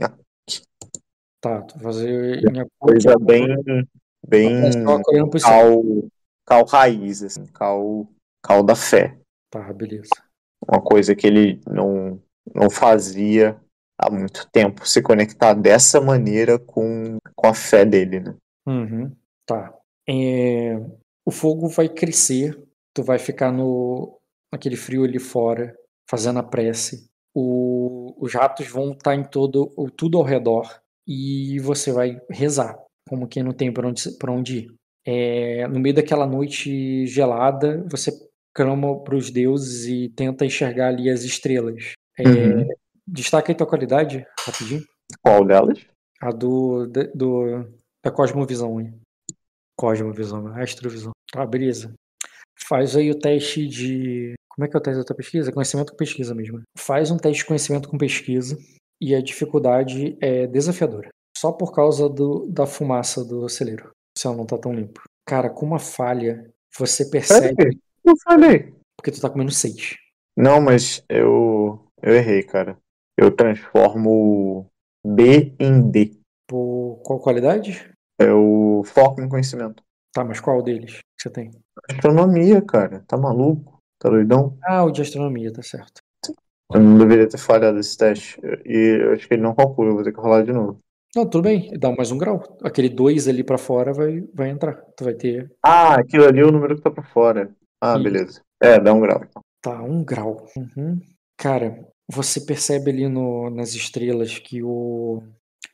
Speaker 2: Tá, tu vai fazer em
Speaker 3: coisa bem, bem
Speaker 2: Só olhando pro céu.
Speaker 3: cal, cal raiz, assim, cal, cal da fé.
Speaker 2: Tá, beleza.
Speaker 3: Uma coisa que ele não, não fazia há muito tempo, se conectar dessa maneira com, com a fé dele, né?
Speaker 2: Uhum, tá. É, o fogo vai crescer, tu vai ficar no naquele frio ali fora, fazendo a prece. O- os ratos vão estar em todo, o- tudo ao redor e você vai rezar, como quem não tem para onde, pra onde ir. É, no meio daquela noite gelada, você clama para os deuses e tenta enxergar ali as estrelas. É,
Speaker 3: Uhum.
Speaker 2: Destaca aí tua qualidade, rapidinho.
Speaker 3: Qual delas?
Speaker 2: A do, da- do da Cosmovisão, hein? Cosmovisão, Astrovisão. Tá, beleza. Faz aí o teste de. Como é que é o teste da tua pesquisa? Conhecimento com pesquisa mesmo. Né? Faz um teste de conhecimento com pesquisa e a dificuldade é desafiadora. Só por causa do, da fumaça do celeiro. O céu não tá tão limpo. Cara, com uma falha, você percebe.
Speaker 3: Peraí, eu falei.
Speaker 2: Porque tu tá comendo seis.
Speaker 3: Não, mas eu, eu errei, cara. Eu transformo B em D.
Speaker 2: Por qual qualidade?
Speaker 3: É o foco em conhecimento.
Speaker 2: Tá, mas qual deles que você tem?
Speaker 3: Astronomia, cara. Tá maluco? Tá doidão?
Speaker 2: Ah, o de astronomia, tá certo.
Speaker 3: Eu não deveria ter falhado esse teste. E eu acho que ele não calcula, eu vou ter que rolar de novo.
Speaker 2: Não, tudo bem, dá mais um grau. Aquele dois ali pra fora vai, vai entrar. Tu vai ter.
Speaker 3: Ah, aquilo ali é o número que tá pra fora. Ah,
Speaker 2: Isso.
Speaker 3: beleza. É, dá um grau. Então.
Speaker 2: Tá, um grau. Uhum. Cara, você percebe ali no, nas estrelas que o.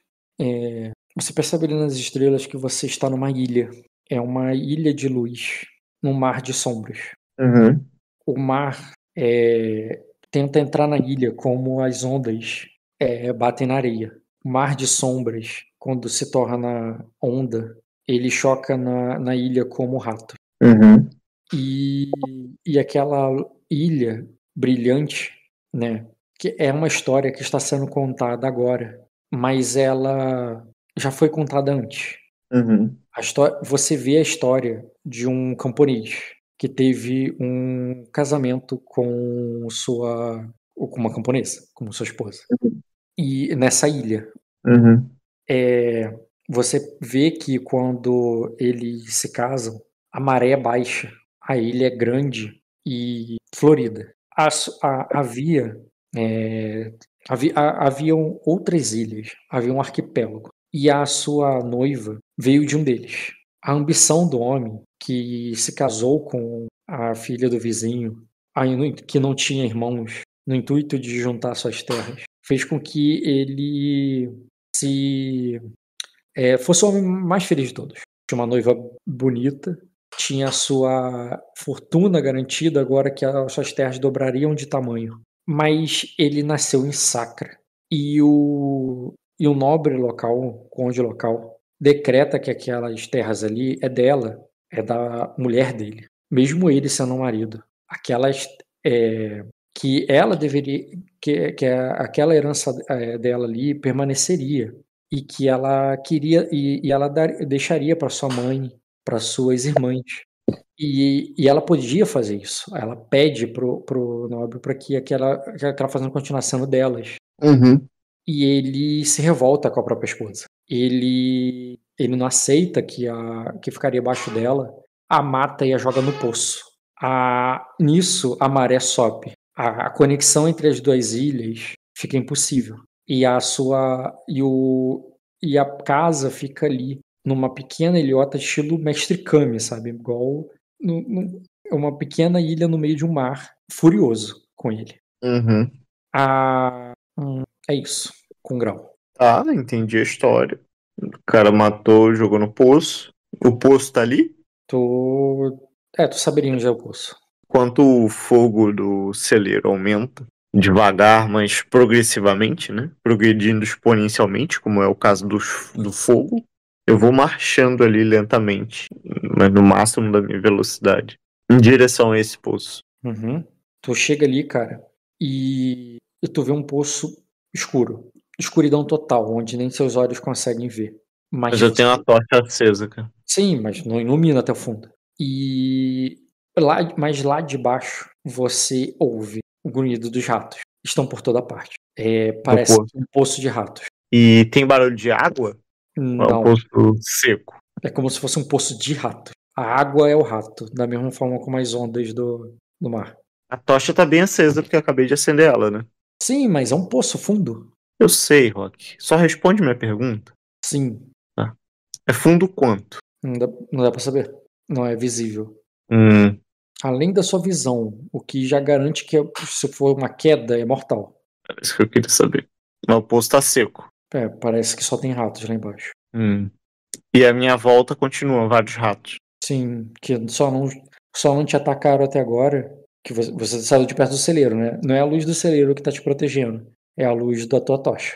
Speaker 2: é, você percebe ali nas estrelas que você está numa ilha. É uma ilha de luz, num mar de sombras.
Speaker 3: Uhum.
Speaker 2: O mar é, tenta entrar na ilha como as ondas é, batem na areia. O mar de sombras, quando se torna onda, ele choca na, na ilha como rato.
Speaker 3: Uhum.
Speaker 2: E, e aquela ilha brilhante, né? Que é uma história que está sendo contada agora, mas ela já foi contada antes.
Speaker 3: Uhum.
Speaker 2: A história, você vê a história de um camponês que teve um casamento com sua, ou com uma camponesa, como sua esposa. E nessa ilha,
Speaker 3: Uhum.
Speaker 2: é, você vê que quando eles se casam, a maré é baixa, a ilha é grande e florida. As- a- havia, é, havia, a- haviam outras ilhas, havia um arquipélago. E a sua noiva veio de um deles. A ambição do homem que se casou com a filha do vizinho, a inu- que não tinha irmãos, no intuito de juntar suas terras, fez com que ele se é, fosse o homem mais feliz de todos. Tinha uma noiva bonita, tinha a sua fortuna garantida agora que as suas terras dobrariam de tamanho. Mas ele nasceu em Sacra. E o, e o nobre local, o conde local, decreta que aquelas terras ali é dela, é da mulher dele. Mesmo ele sendo um marido. Aquelas é, que ela deveria, que, que aquela herança é, dela ali permaneceria e que ela queria e, e ela dar, deixaria para sua mãe, para suas irmãs. E, e ela podia fazer isso. Ela pede pro, pro nobre para que aquela, que aquela fazenda continuasse sendo delas.
Speaker 3: Uhum.
Speaker 2: E ele se revolta com a própria esposa. Ele, ele não aceita que, a, que ficaria abaixo dela, a mata e a joga no poço. A, nisso, a maré sobe. A, a conexão entre as duas ilhas fica impossível. E a sua e o e a casa fica ali numa pequena ilhota estilo Mestre Kami, sabe? Igual no, no, é uma pequena ilha no meio de um mar, furioso com ele.
Speaker 3: Uhum.
Speaker 2: A, hum, é isso, com grau.
Speaker 3: Tá, entendi a história. O cara matou, jogou no poço. O poço tá ali?
Speaker 2: Tô É, tu saberia onde é o poço.
Speaker 3: Enquanto o fogo do celeiro aumenta, devagar, mas progressivamente, né? Progredindo exponencialmente, como é o caso do, do fogo, eu vou marchando ali lentamente, mas no máximo da minha velocidade, em direção a esse poço.
Speaker 2: Uhum. Tu chega ali, cara, e, e tu vê um poço escuro. Escuridão total, onde nem seus olhos conseguem ver. Mas,
Speaker 3: Mas eu
Speaker 2: você-
Speaker 3: tenho uma tocha acesa, cara.
Speaker 2: Sim, mas não ilumina até o fundo. E lá, mas lá de baixo você ouve o grunhido dos ratos. Estão por toda parte. É, parece
Speaker 3: poço.
Speaker 2: um poço de ratos.
Speaker 3: E tem barulho de água? Ou é um
Speaker 2: Não,
Speaker 3: poço seco?
Speaker 2: é como se fosse um poço de rato. A água é o rato, da mesma forma como as ondas do, do mar.
Speaker 3: A tocha tá bem acesa porque eu acabei de acender ela, né?
Speaker 2: Sim, mas é um poço fundo.
Speaker 3: Eu sei, Rock. Só responde minha pergunta.
Speaker 2: Sim,
Speaker 3: É fundo quanto?
Speaker 2: não dá, não dá pra saber. Não é visível.
Speaker 3: Hum,
Speaker 2: Além da sua visão, o que já garante que se for uma queda é mortal.
Speaker 3: era isso que eu queria saber. Mas o poço tá seco.
Speaker 2: É, parece que só tem ratos lá embaixo.
Speaker 3: Hum. E a minha volta continua, vários ratos.
Speaker 2: Sim, que só não, só não te atacaram até agora. Que você, você saiu de perto do celeiro, né? Não é a luz do celeiro que tá te protegendo. É a luz da tua tocha.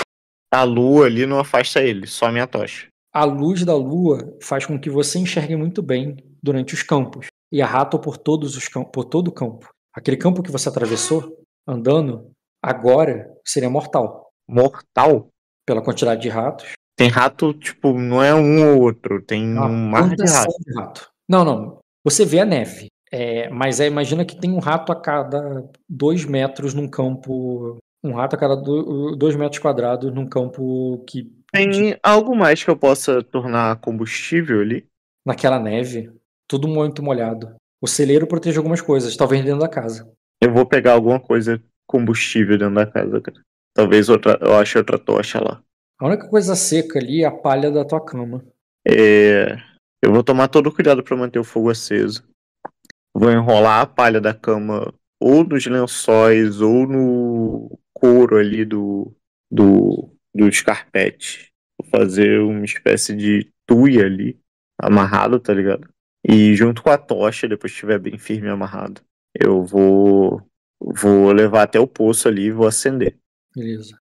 Speaker 3: A lua ali não afasta ele, só a minha tocha.
Speaker 2: A luz da lua faz com que você enxergue muito bem durante os campos. E há rato por todos os campos, por todo o campo. Aquele campo que você atravessou, andando, agora seria mortal.
Speaker 3: Mortal?
Speaker 2: Pela quantidade de ratos.
Speaker 3: Tem rato, tipo, não é um ou outro, tem
Speaker 2: Uma
Speaker 3: um mar de
Speaker 2: plantação
Speaker 3: rato.
Speaker 2: de rato. Não, não. Você vê a neve. É, mas é, imagina que tem um rato a cada dois metros num campo. Um rato a cada do, dois metros quadrados num campo que.
Speaker 3: Tem algo mais que eu possa tornar combustível ali?
Speaker 2: Naquela neve, tudo muito molhado. O celeiro protege algumas coisas, talvez dentro da casa.
Speaker 3: Eu vou pegar alguma coisa combustível dentro da casa, cara. Talvez outra, eu ache outra tocha lá.
Speaker 2: A única coisa seca ali é a palha da tua cama.
Speaker 3: É, eu vou tomar todo o cuidado para manter o fogo aceso. Vou enrolar a palha da cama ou nos lençóis ou no couro ali do, do, do escarpete. Vou fazer uma espécie de tuia ali, amarrado, tá ligado? E junto com a tocha, depois que estiver bem firme e amarrado, eu vou, vou levar até o poço ali e vou acender.
Speaker 2: Beleza.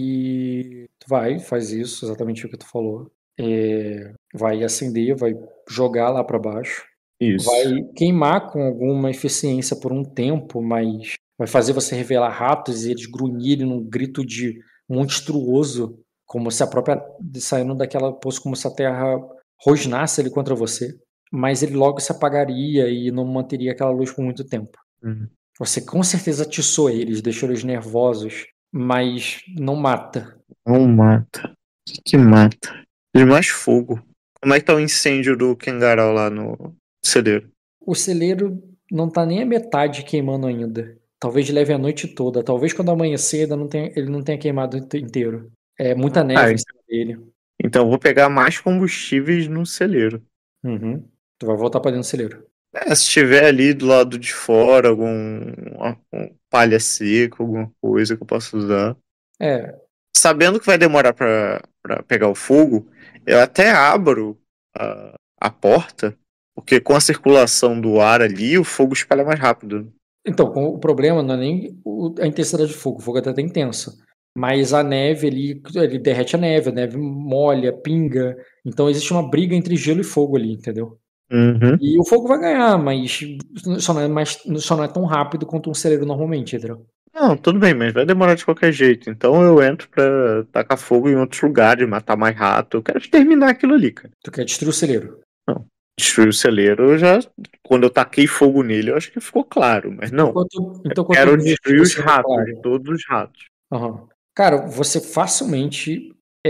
Speaker 2: E tu vai, faz isso, exatamente o que tu falou. É, vai acender, vai jogar lá pra baixo.
Speaker 3: Isso.
Speaker 2: Vai queimar com alguma eficiência por um tempo, mas vai fazer você revelar ratos e eles grunhirem num grito de monstruoso, como se a própria. Saindo daquela poço, como se a terra rosnasse ali contra você. Mas ele logo se apagaria e não manteria aquela luz por muito tempo.
Speaker 3: Uhum.
Speaker 2: Você com certeza atiçou eles, deixou eles nervosos, mas não mata.
Speaker 3: Não mata. O que, que mata? Tem mais fogo. Como é que tá o incêndio do Kengarau lá no celeiro?
Speaker 2: O celeiro não tá nem a metade queimando ainda. Talvez leve a noite toda. Talvez quando amanhecer ainda não tenha, ele não tenha queimado inteiro. É muita neve
Speaker 3: Ah,
Speaker 2: em cima dele.
Speaker 3: Então eu vou pegar mais combustíveis no celeiro.
Speaker 2: Uhum. Tu vai voltar pra dentro do celeiro.
Speaker 3: É, se tiver ali do lado de fora algum uma- um palha seca, alguma coisa que eu possa usar.
Speaker 2: É,
Speaker 3: Sabendo que vai demorar pra, pra pegar o fogo, eu até abro a, a porta, porque com a circulação do ar ali, o fogo espalha mais rápido.
Speaker 2: então, com- o problema não é nem o- a intensidade de fogo. O fogo até tá intenso. Mas a neve ali, ele derrete a neve, a neve molha, pinga. Então existe uma briga entre gelo e fogo ali, entendeu?
Speaker 3: Uhum.
Speaker 2: E o fogo vai ganhar, mas só não é, mais, só não é tão rápido quanto um celeiro normalmente, entendeu?
Speaker 3: Não, tudo bem, mas vai demorar de qualquer jeito. Então eu entro pra tacar fogo em outros lugares, matar mais rato. Eu quero terminar aquilo ali, cara.
Speaker 2: Tu quer destruir o celeiro.
Speaker 3: Destruir o celeiro, eu já. Quando eu taquei fogo nele, eu acho que ficou claro. Mas não.
Speaker 2: Enquanto, então,
Speaker 3: Eu quero
Speaker 2: quanto
Speaker 3: destruir os
Speaker 2: você
Speaker 3: ratos,
Speaker 2: claro.
Speaker 3: todos os ratos.
Speaker 2: Aham. Cara, você facilmente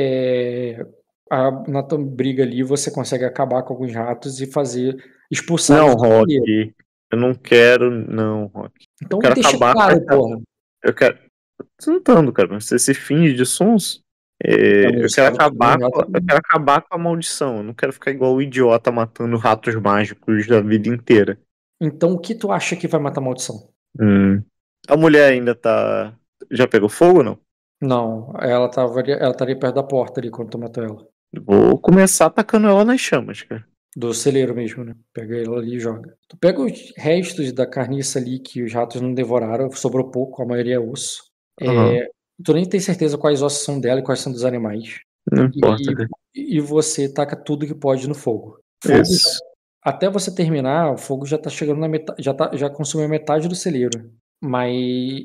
Speaker 2: é, a- na tua briga ali você consegue acabar com alguns ratos e fazer expulsar
Speaker 3: Não,
Speaker 2: eles do celeiro.
Speaker 3: Rock. Eu não quero. Não, Rock.
Speaker 2: Então
Speaker 3: Eu quero
Speaker 2: deixa
Speaker 3: acabar
Speaker 2: claro,
Speaker 3: com essa-
Speaker 2: porra.
Speaker 3: Eu quero. Tô tentando, cara. Mas você se finge de sons. É,
Speaker 2: Não,
Speaker 3: eu,
Speaker 2: os
Speaker 3: quero
Speaker 2: ratos
Speaker 3: acabar
Speaker 2: não,
Speaker 3: com,
Speaker 2: rato-
Speaker 3: eu quero acabar com a maldição. Eu não quero ficar igual o idiota matando ratos mágicos da vida inteira.
Speaker 2: Então o que tu acha que vai matar a maldição?
Speaker 3: Hum. A mulher ainda tá. Já pegou fogo ou não?
Speaker 2: Não, ela tava ali, ela estaria perto da porta ali quando tu matou ela.
Speaker 3: Vou começar atacando ela nas chamas, cara.
Speaker 2: Do celeiro mesmo, né? Pega ele ali e joga. Tu pega os restos da carniça ali que os ratos não devoraram, sobrou pouco, a maioria é osso.
Speaker 3: Aham.
Speaker 2: É, tu nem tem certeza quais ossos são dela e quais são dos animais.
Speaker 3: Não importa,
Speaker 2: E,
Speaker 3: cara.
Speaker 2: e você taca tudo que pode no fogo. Fogo já-
Speaker 3: Isso.
Speaker 2: até você terminar, o fogo já tá chegando na metade, já, tá, já consumiu metade do celeiro. Mas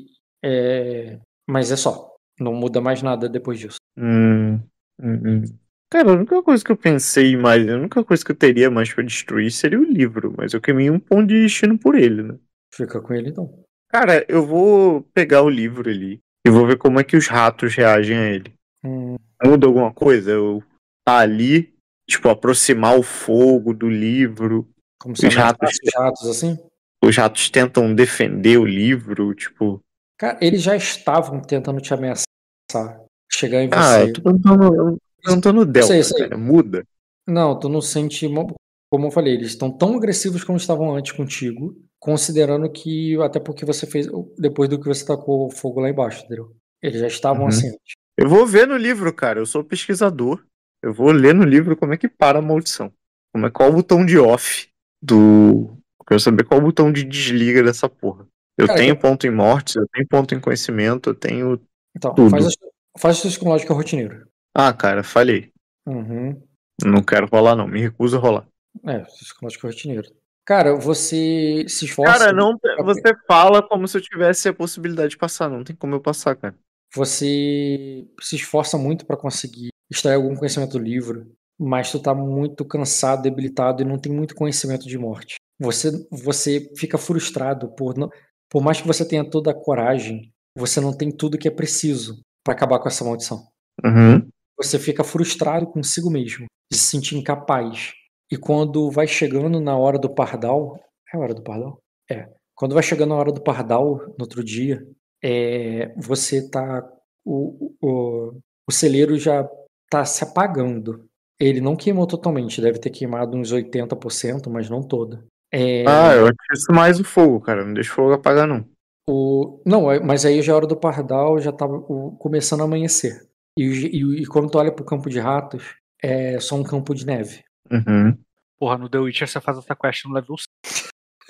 Speaker 2: é, mas é só. Não muda mais nada depois disso.
Speaker 3: Hum, hum, hum. Cara, a única coisa que eu pensei mais, a única coisa que eu teria mais pra destruir seria o livro, mas eu queimei um ponto de destino por ele, né?
Speaker 2: Fica com ele então.
Speaker 3: Cara, eu vou pegar o livro ali e vou ver como é que os ratos reagem a ele.
Speaker 2: Hum,
Speaker 3: Muda alguma coisa? Eu tá ali, tipo, aproximar o fogo do livro.
Speaker 2: como se
Speaker 3: Os ratos,
Speaker 2: ameaçasse os ratos assim?
Speaker 3: os ratos tentam defender o livro, tipo.
Speaker 2: Cara, eles já estavam tentando te ameaçar. Chegar em
Speaker 3: Ah,
Speaker 2: você.
Speaker 3: eu tô perguntando, eu tô perguntando o Delta,
Speaker 2: Sei, sei.
Speaker 3: cara. Muda.
Speaker 2: Não, tu não sente. mo- Como eu falei, eles estão tão agressivos como estavam antes contigo, considerando que. Até porque você fez. Depois do que você tacou o fogo lá embaixo, entendeu? Eles já estavam
Speaker 3: Uhum.
Speaker 2: assim antes.
Speaker 3: Eu vou ver no livro, cara. Eu sou pesquisador. Eu vou ler no livro como é que para a maldição. Como é, qual o botão de off do. Eu quero saber qual o botão de desliga dessa porra. Eu
Speaker 2: Cara,
Speaker 3: tenho
Speaker 2: que-
Speaker 3: ponto em mortes, eu tenho ponto em conhecimento, eu tenho.
Speaker 2: Então,
Speaker 3: Tudo.
Speaker 2: faz, as- faz isso com lógica rotineira.
Speaker 3: Ah, cara, falhei.
Speaker 2: Uhum.
Speaker 3: Não quero rolar, não. Me recuso a rolar.
Speaker 2: É, isso com lógica rotineira. Cara, você se esforça.
Speaker 3: Cara, não. Você fala como se eu tivesse a possibilidade de passar. Não tem como eu passar, cara.
Speaker 2: Você se esforça muito pra conseguir extrair algum conhecimento do livro, mas tu tá muito cansado, debilitado e não tem muito conhecimento de morte. Você, você fica frustrado por não, por mais que você tenha toda a coragem, você não tem tudo que é preciso pra acabar com essa maldição.
Speaker 3: Uhum.
Speaker 2: Você fica frustrado consigo mesmo, de se sentir incapaz. E quando vai chegando na hora do pardal, é a hora do pardal? É. Quando vai chegando na hora do pardal, no outro dia, é, você tá. O, o, o celeiro já tá se apagando. Ele não queimou totalmente, deve ter queimado uns oitenta por cento, mas não todo. É,
Speaker 3: Ah, eu atiço mais o fogo, cara. Não deixa o fogo apagar, não.
Speaker 2: o, não, é- mas aí já é hora do pardal, já tava o- começando a amanhecer. E, e, e quando tu olha pro campo de ratos, é só um campo de neve.
Speaker 3: Uhum.
Speaker 7: Porra, no The Witcher você faz essa quest no level cinco.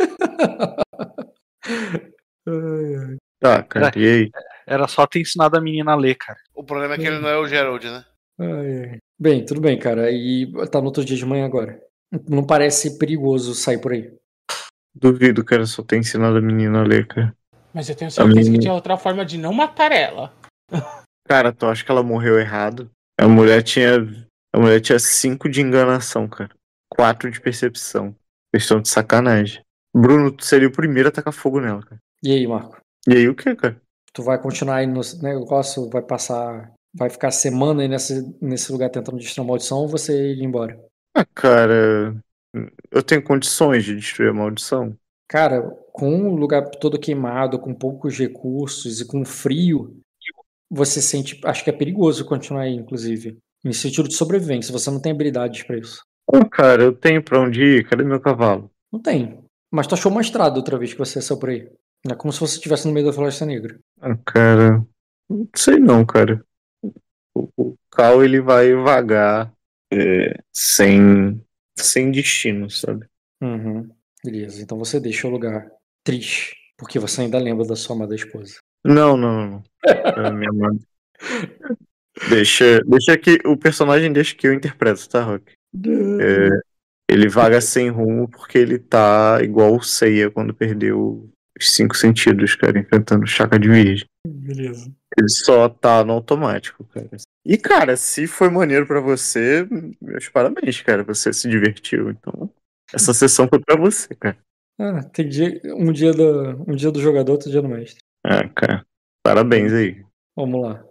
Speaker 3: Tá, cara. E aí?
Speaker 7: Era só ter ensinado a menina a ler, cara.
Speaker 5: O problema é que ele não é o Gerald, né?
Speaker 2: Ai, ai. Bem, tudo bem, cara. E tá no outro dia de manhã agora. Não parece perigoso sair por aí.
Speaker 3: Duvido, cara. Só ter ensinado a menina a ler, cara.
Speaker 8: Mas eu tenho certeza
Speaker 3: menina-
Speaker 8: que tinha outra forma de não matar ela.
Speaker 3: Cara, tu acha que ela morreu errado? A mulher tinha. A mulher tinha cinco de enganação, cara. Quatro de percepção. Questão de sacanagem. Bruno, tu seria o primeiro a tacar fogo nela, cara.
Speaker 2: E aí, Marco?
Speaker 3: E aí o que, cara?
Speaker 2: Tu vai continuar aí no negócio, vai passar. Vai ficar semana aí nesse, nesse lugar tentando destruir a maldição ou você ir embora?
Speaker 3: Ah, cara. Eu tenho condições de destruir a maldição?
Speaker 2: Cara, com o lugar todo queimado, com poucos recursos e com frio, você sente. Acho que é perigoso continuar aí, inclusive. Em sentido de sobrevivência, você não tem habilidades pra isso.
Speaker 3: Ah, cara, eu tenho pra onde ir. Cadê meu cavalo?
Speaker 2: Não tem. Mas tu achou uma estrada outra vez que você saiu por aí. É como se você estivesse no meio da Floresta Negra.
Speaker 3: Ah, cara. Não sei não, cara. O, o Cal, ele vai vagar é, sem, sem destino, sabe?
Speaker 2: Uhum. Beleza, então você deixa o lugar triste, porque você ainda lembra da sua amada esposa.
Speaker 3: Não, não, não. É, minha mãe. Deixa, deixa que o personagem deixa que eu interpreto, tá, Rock? É, ele vaga sem rumo porque ele tá igual o Seiya quando perdeu os cinco sentidos, cara, enfrentando o Chaka de Virgem.
Speaker 2: Beleza.
Speaker 3: Ele só tá no automático, cara. E, cara, se foi maneiro pra você, meus parabéns, cara. Você se divertiu. Então, essa sessão foi pra você, cara.
Speaker 2: Ah, tem dia, um, dia do, um dia do jogador, outro dia do mestre.
Speaker 3: Ah, cara. Parabéns aí.
Speaker 2: Vamos lá.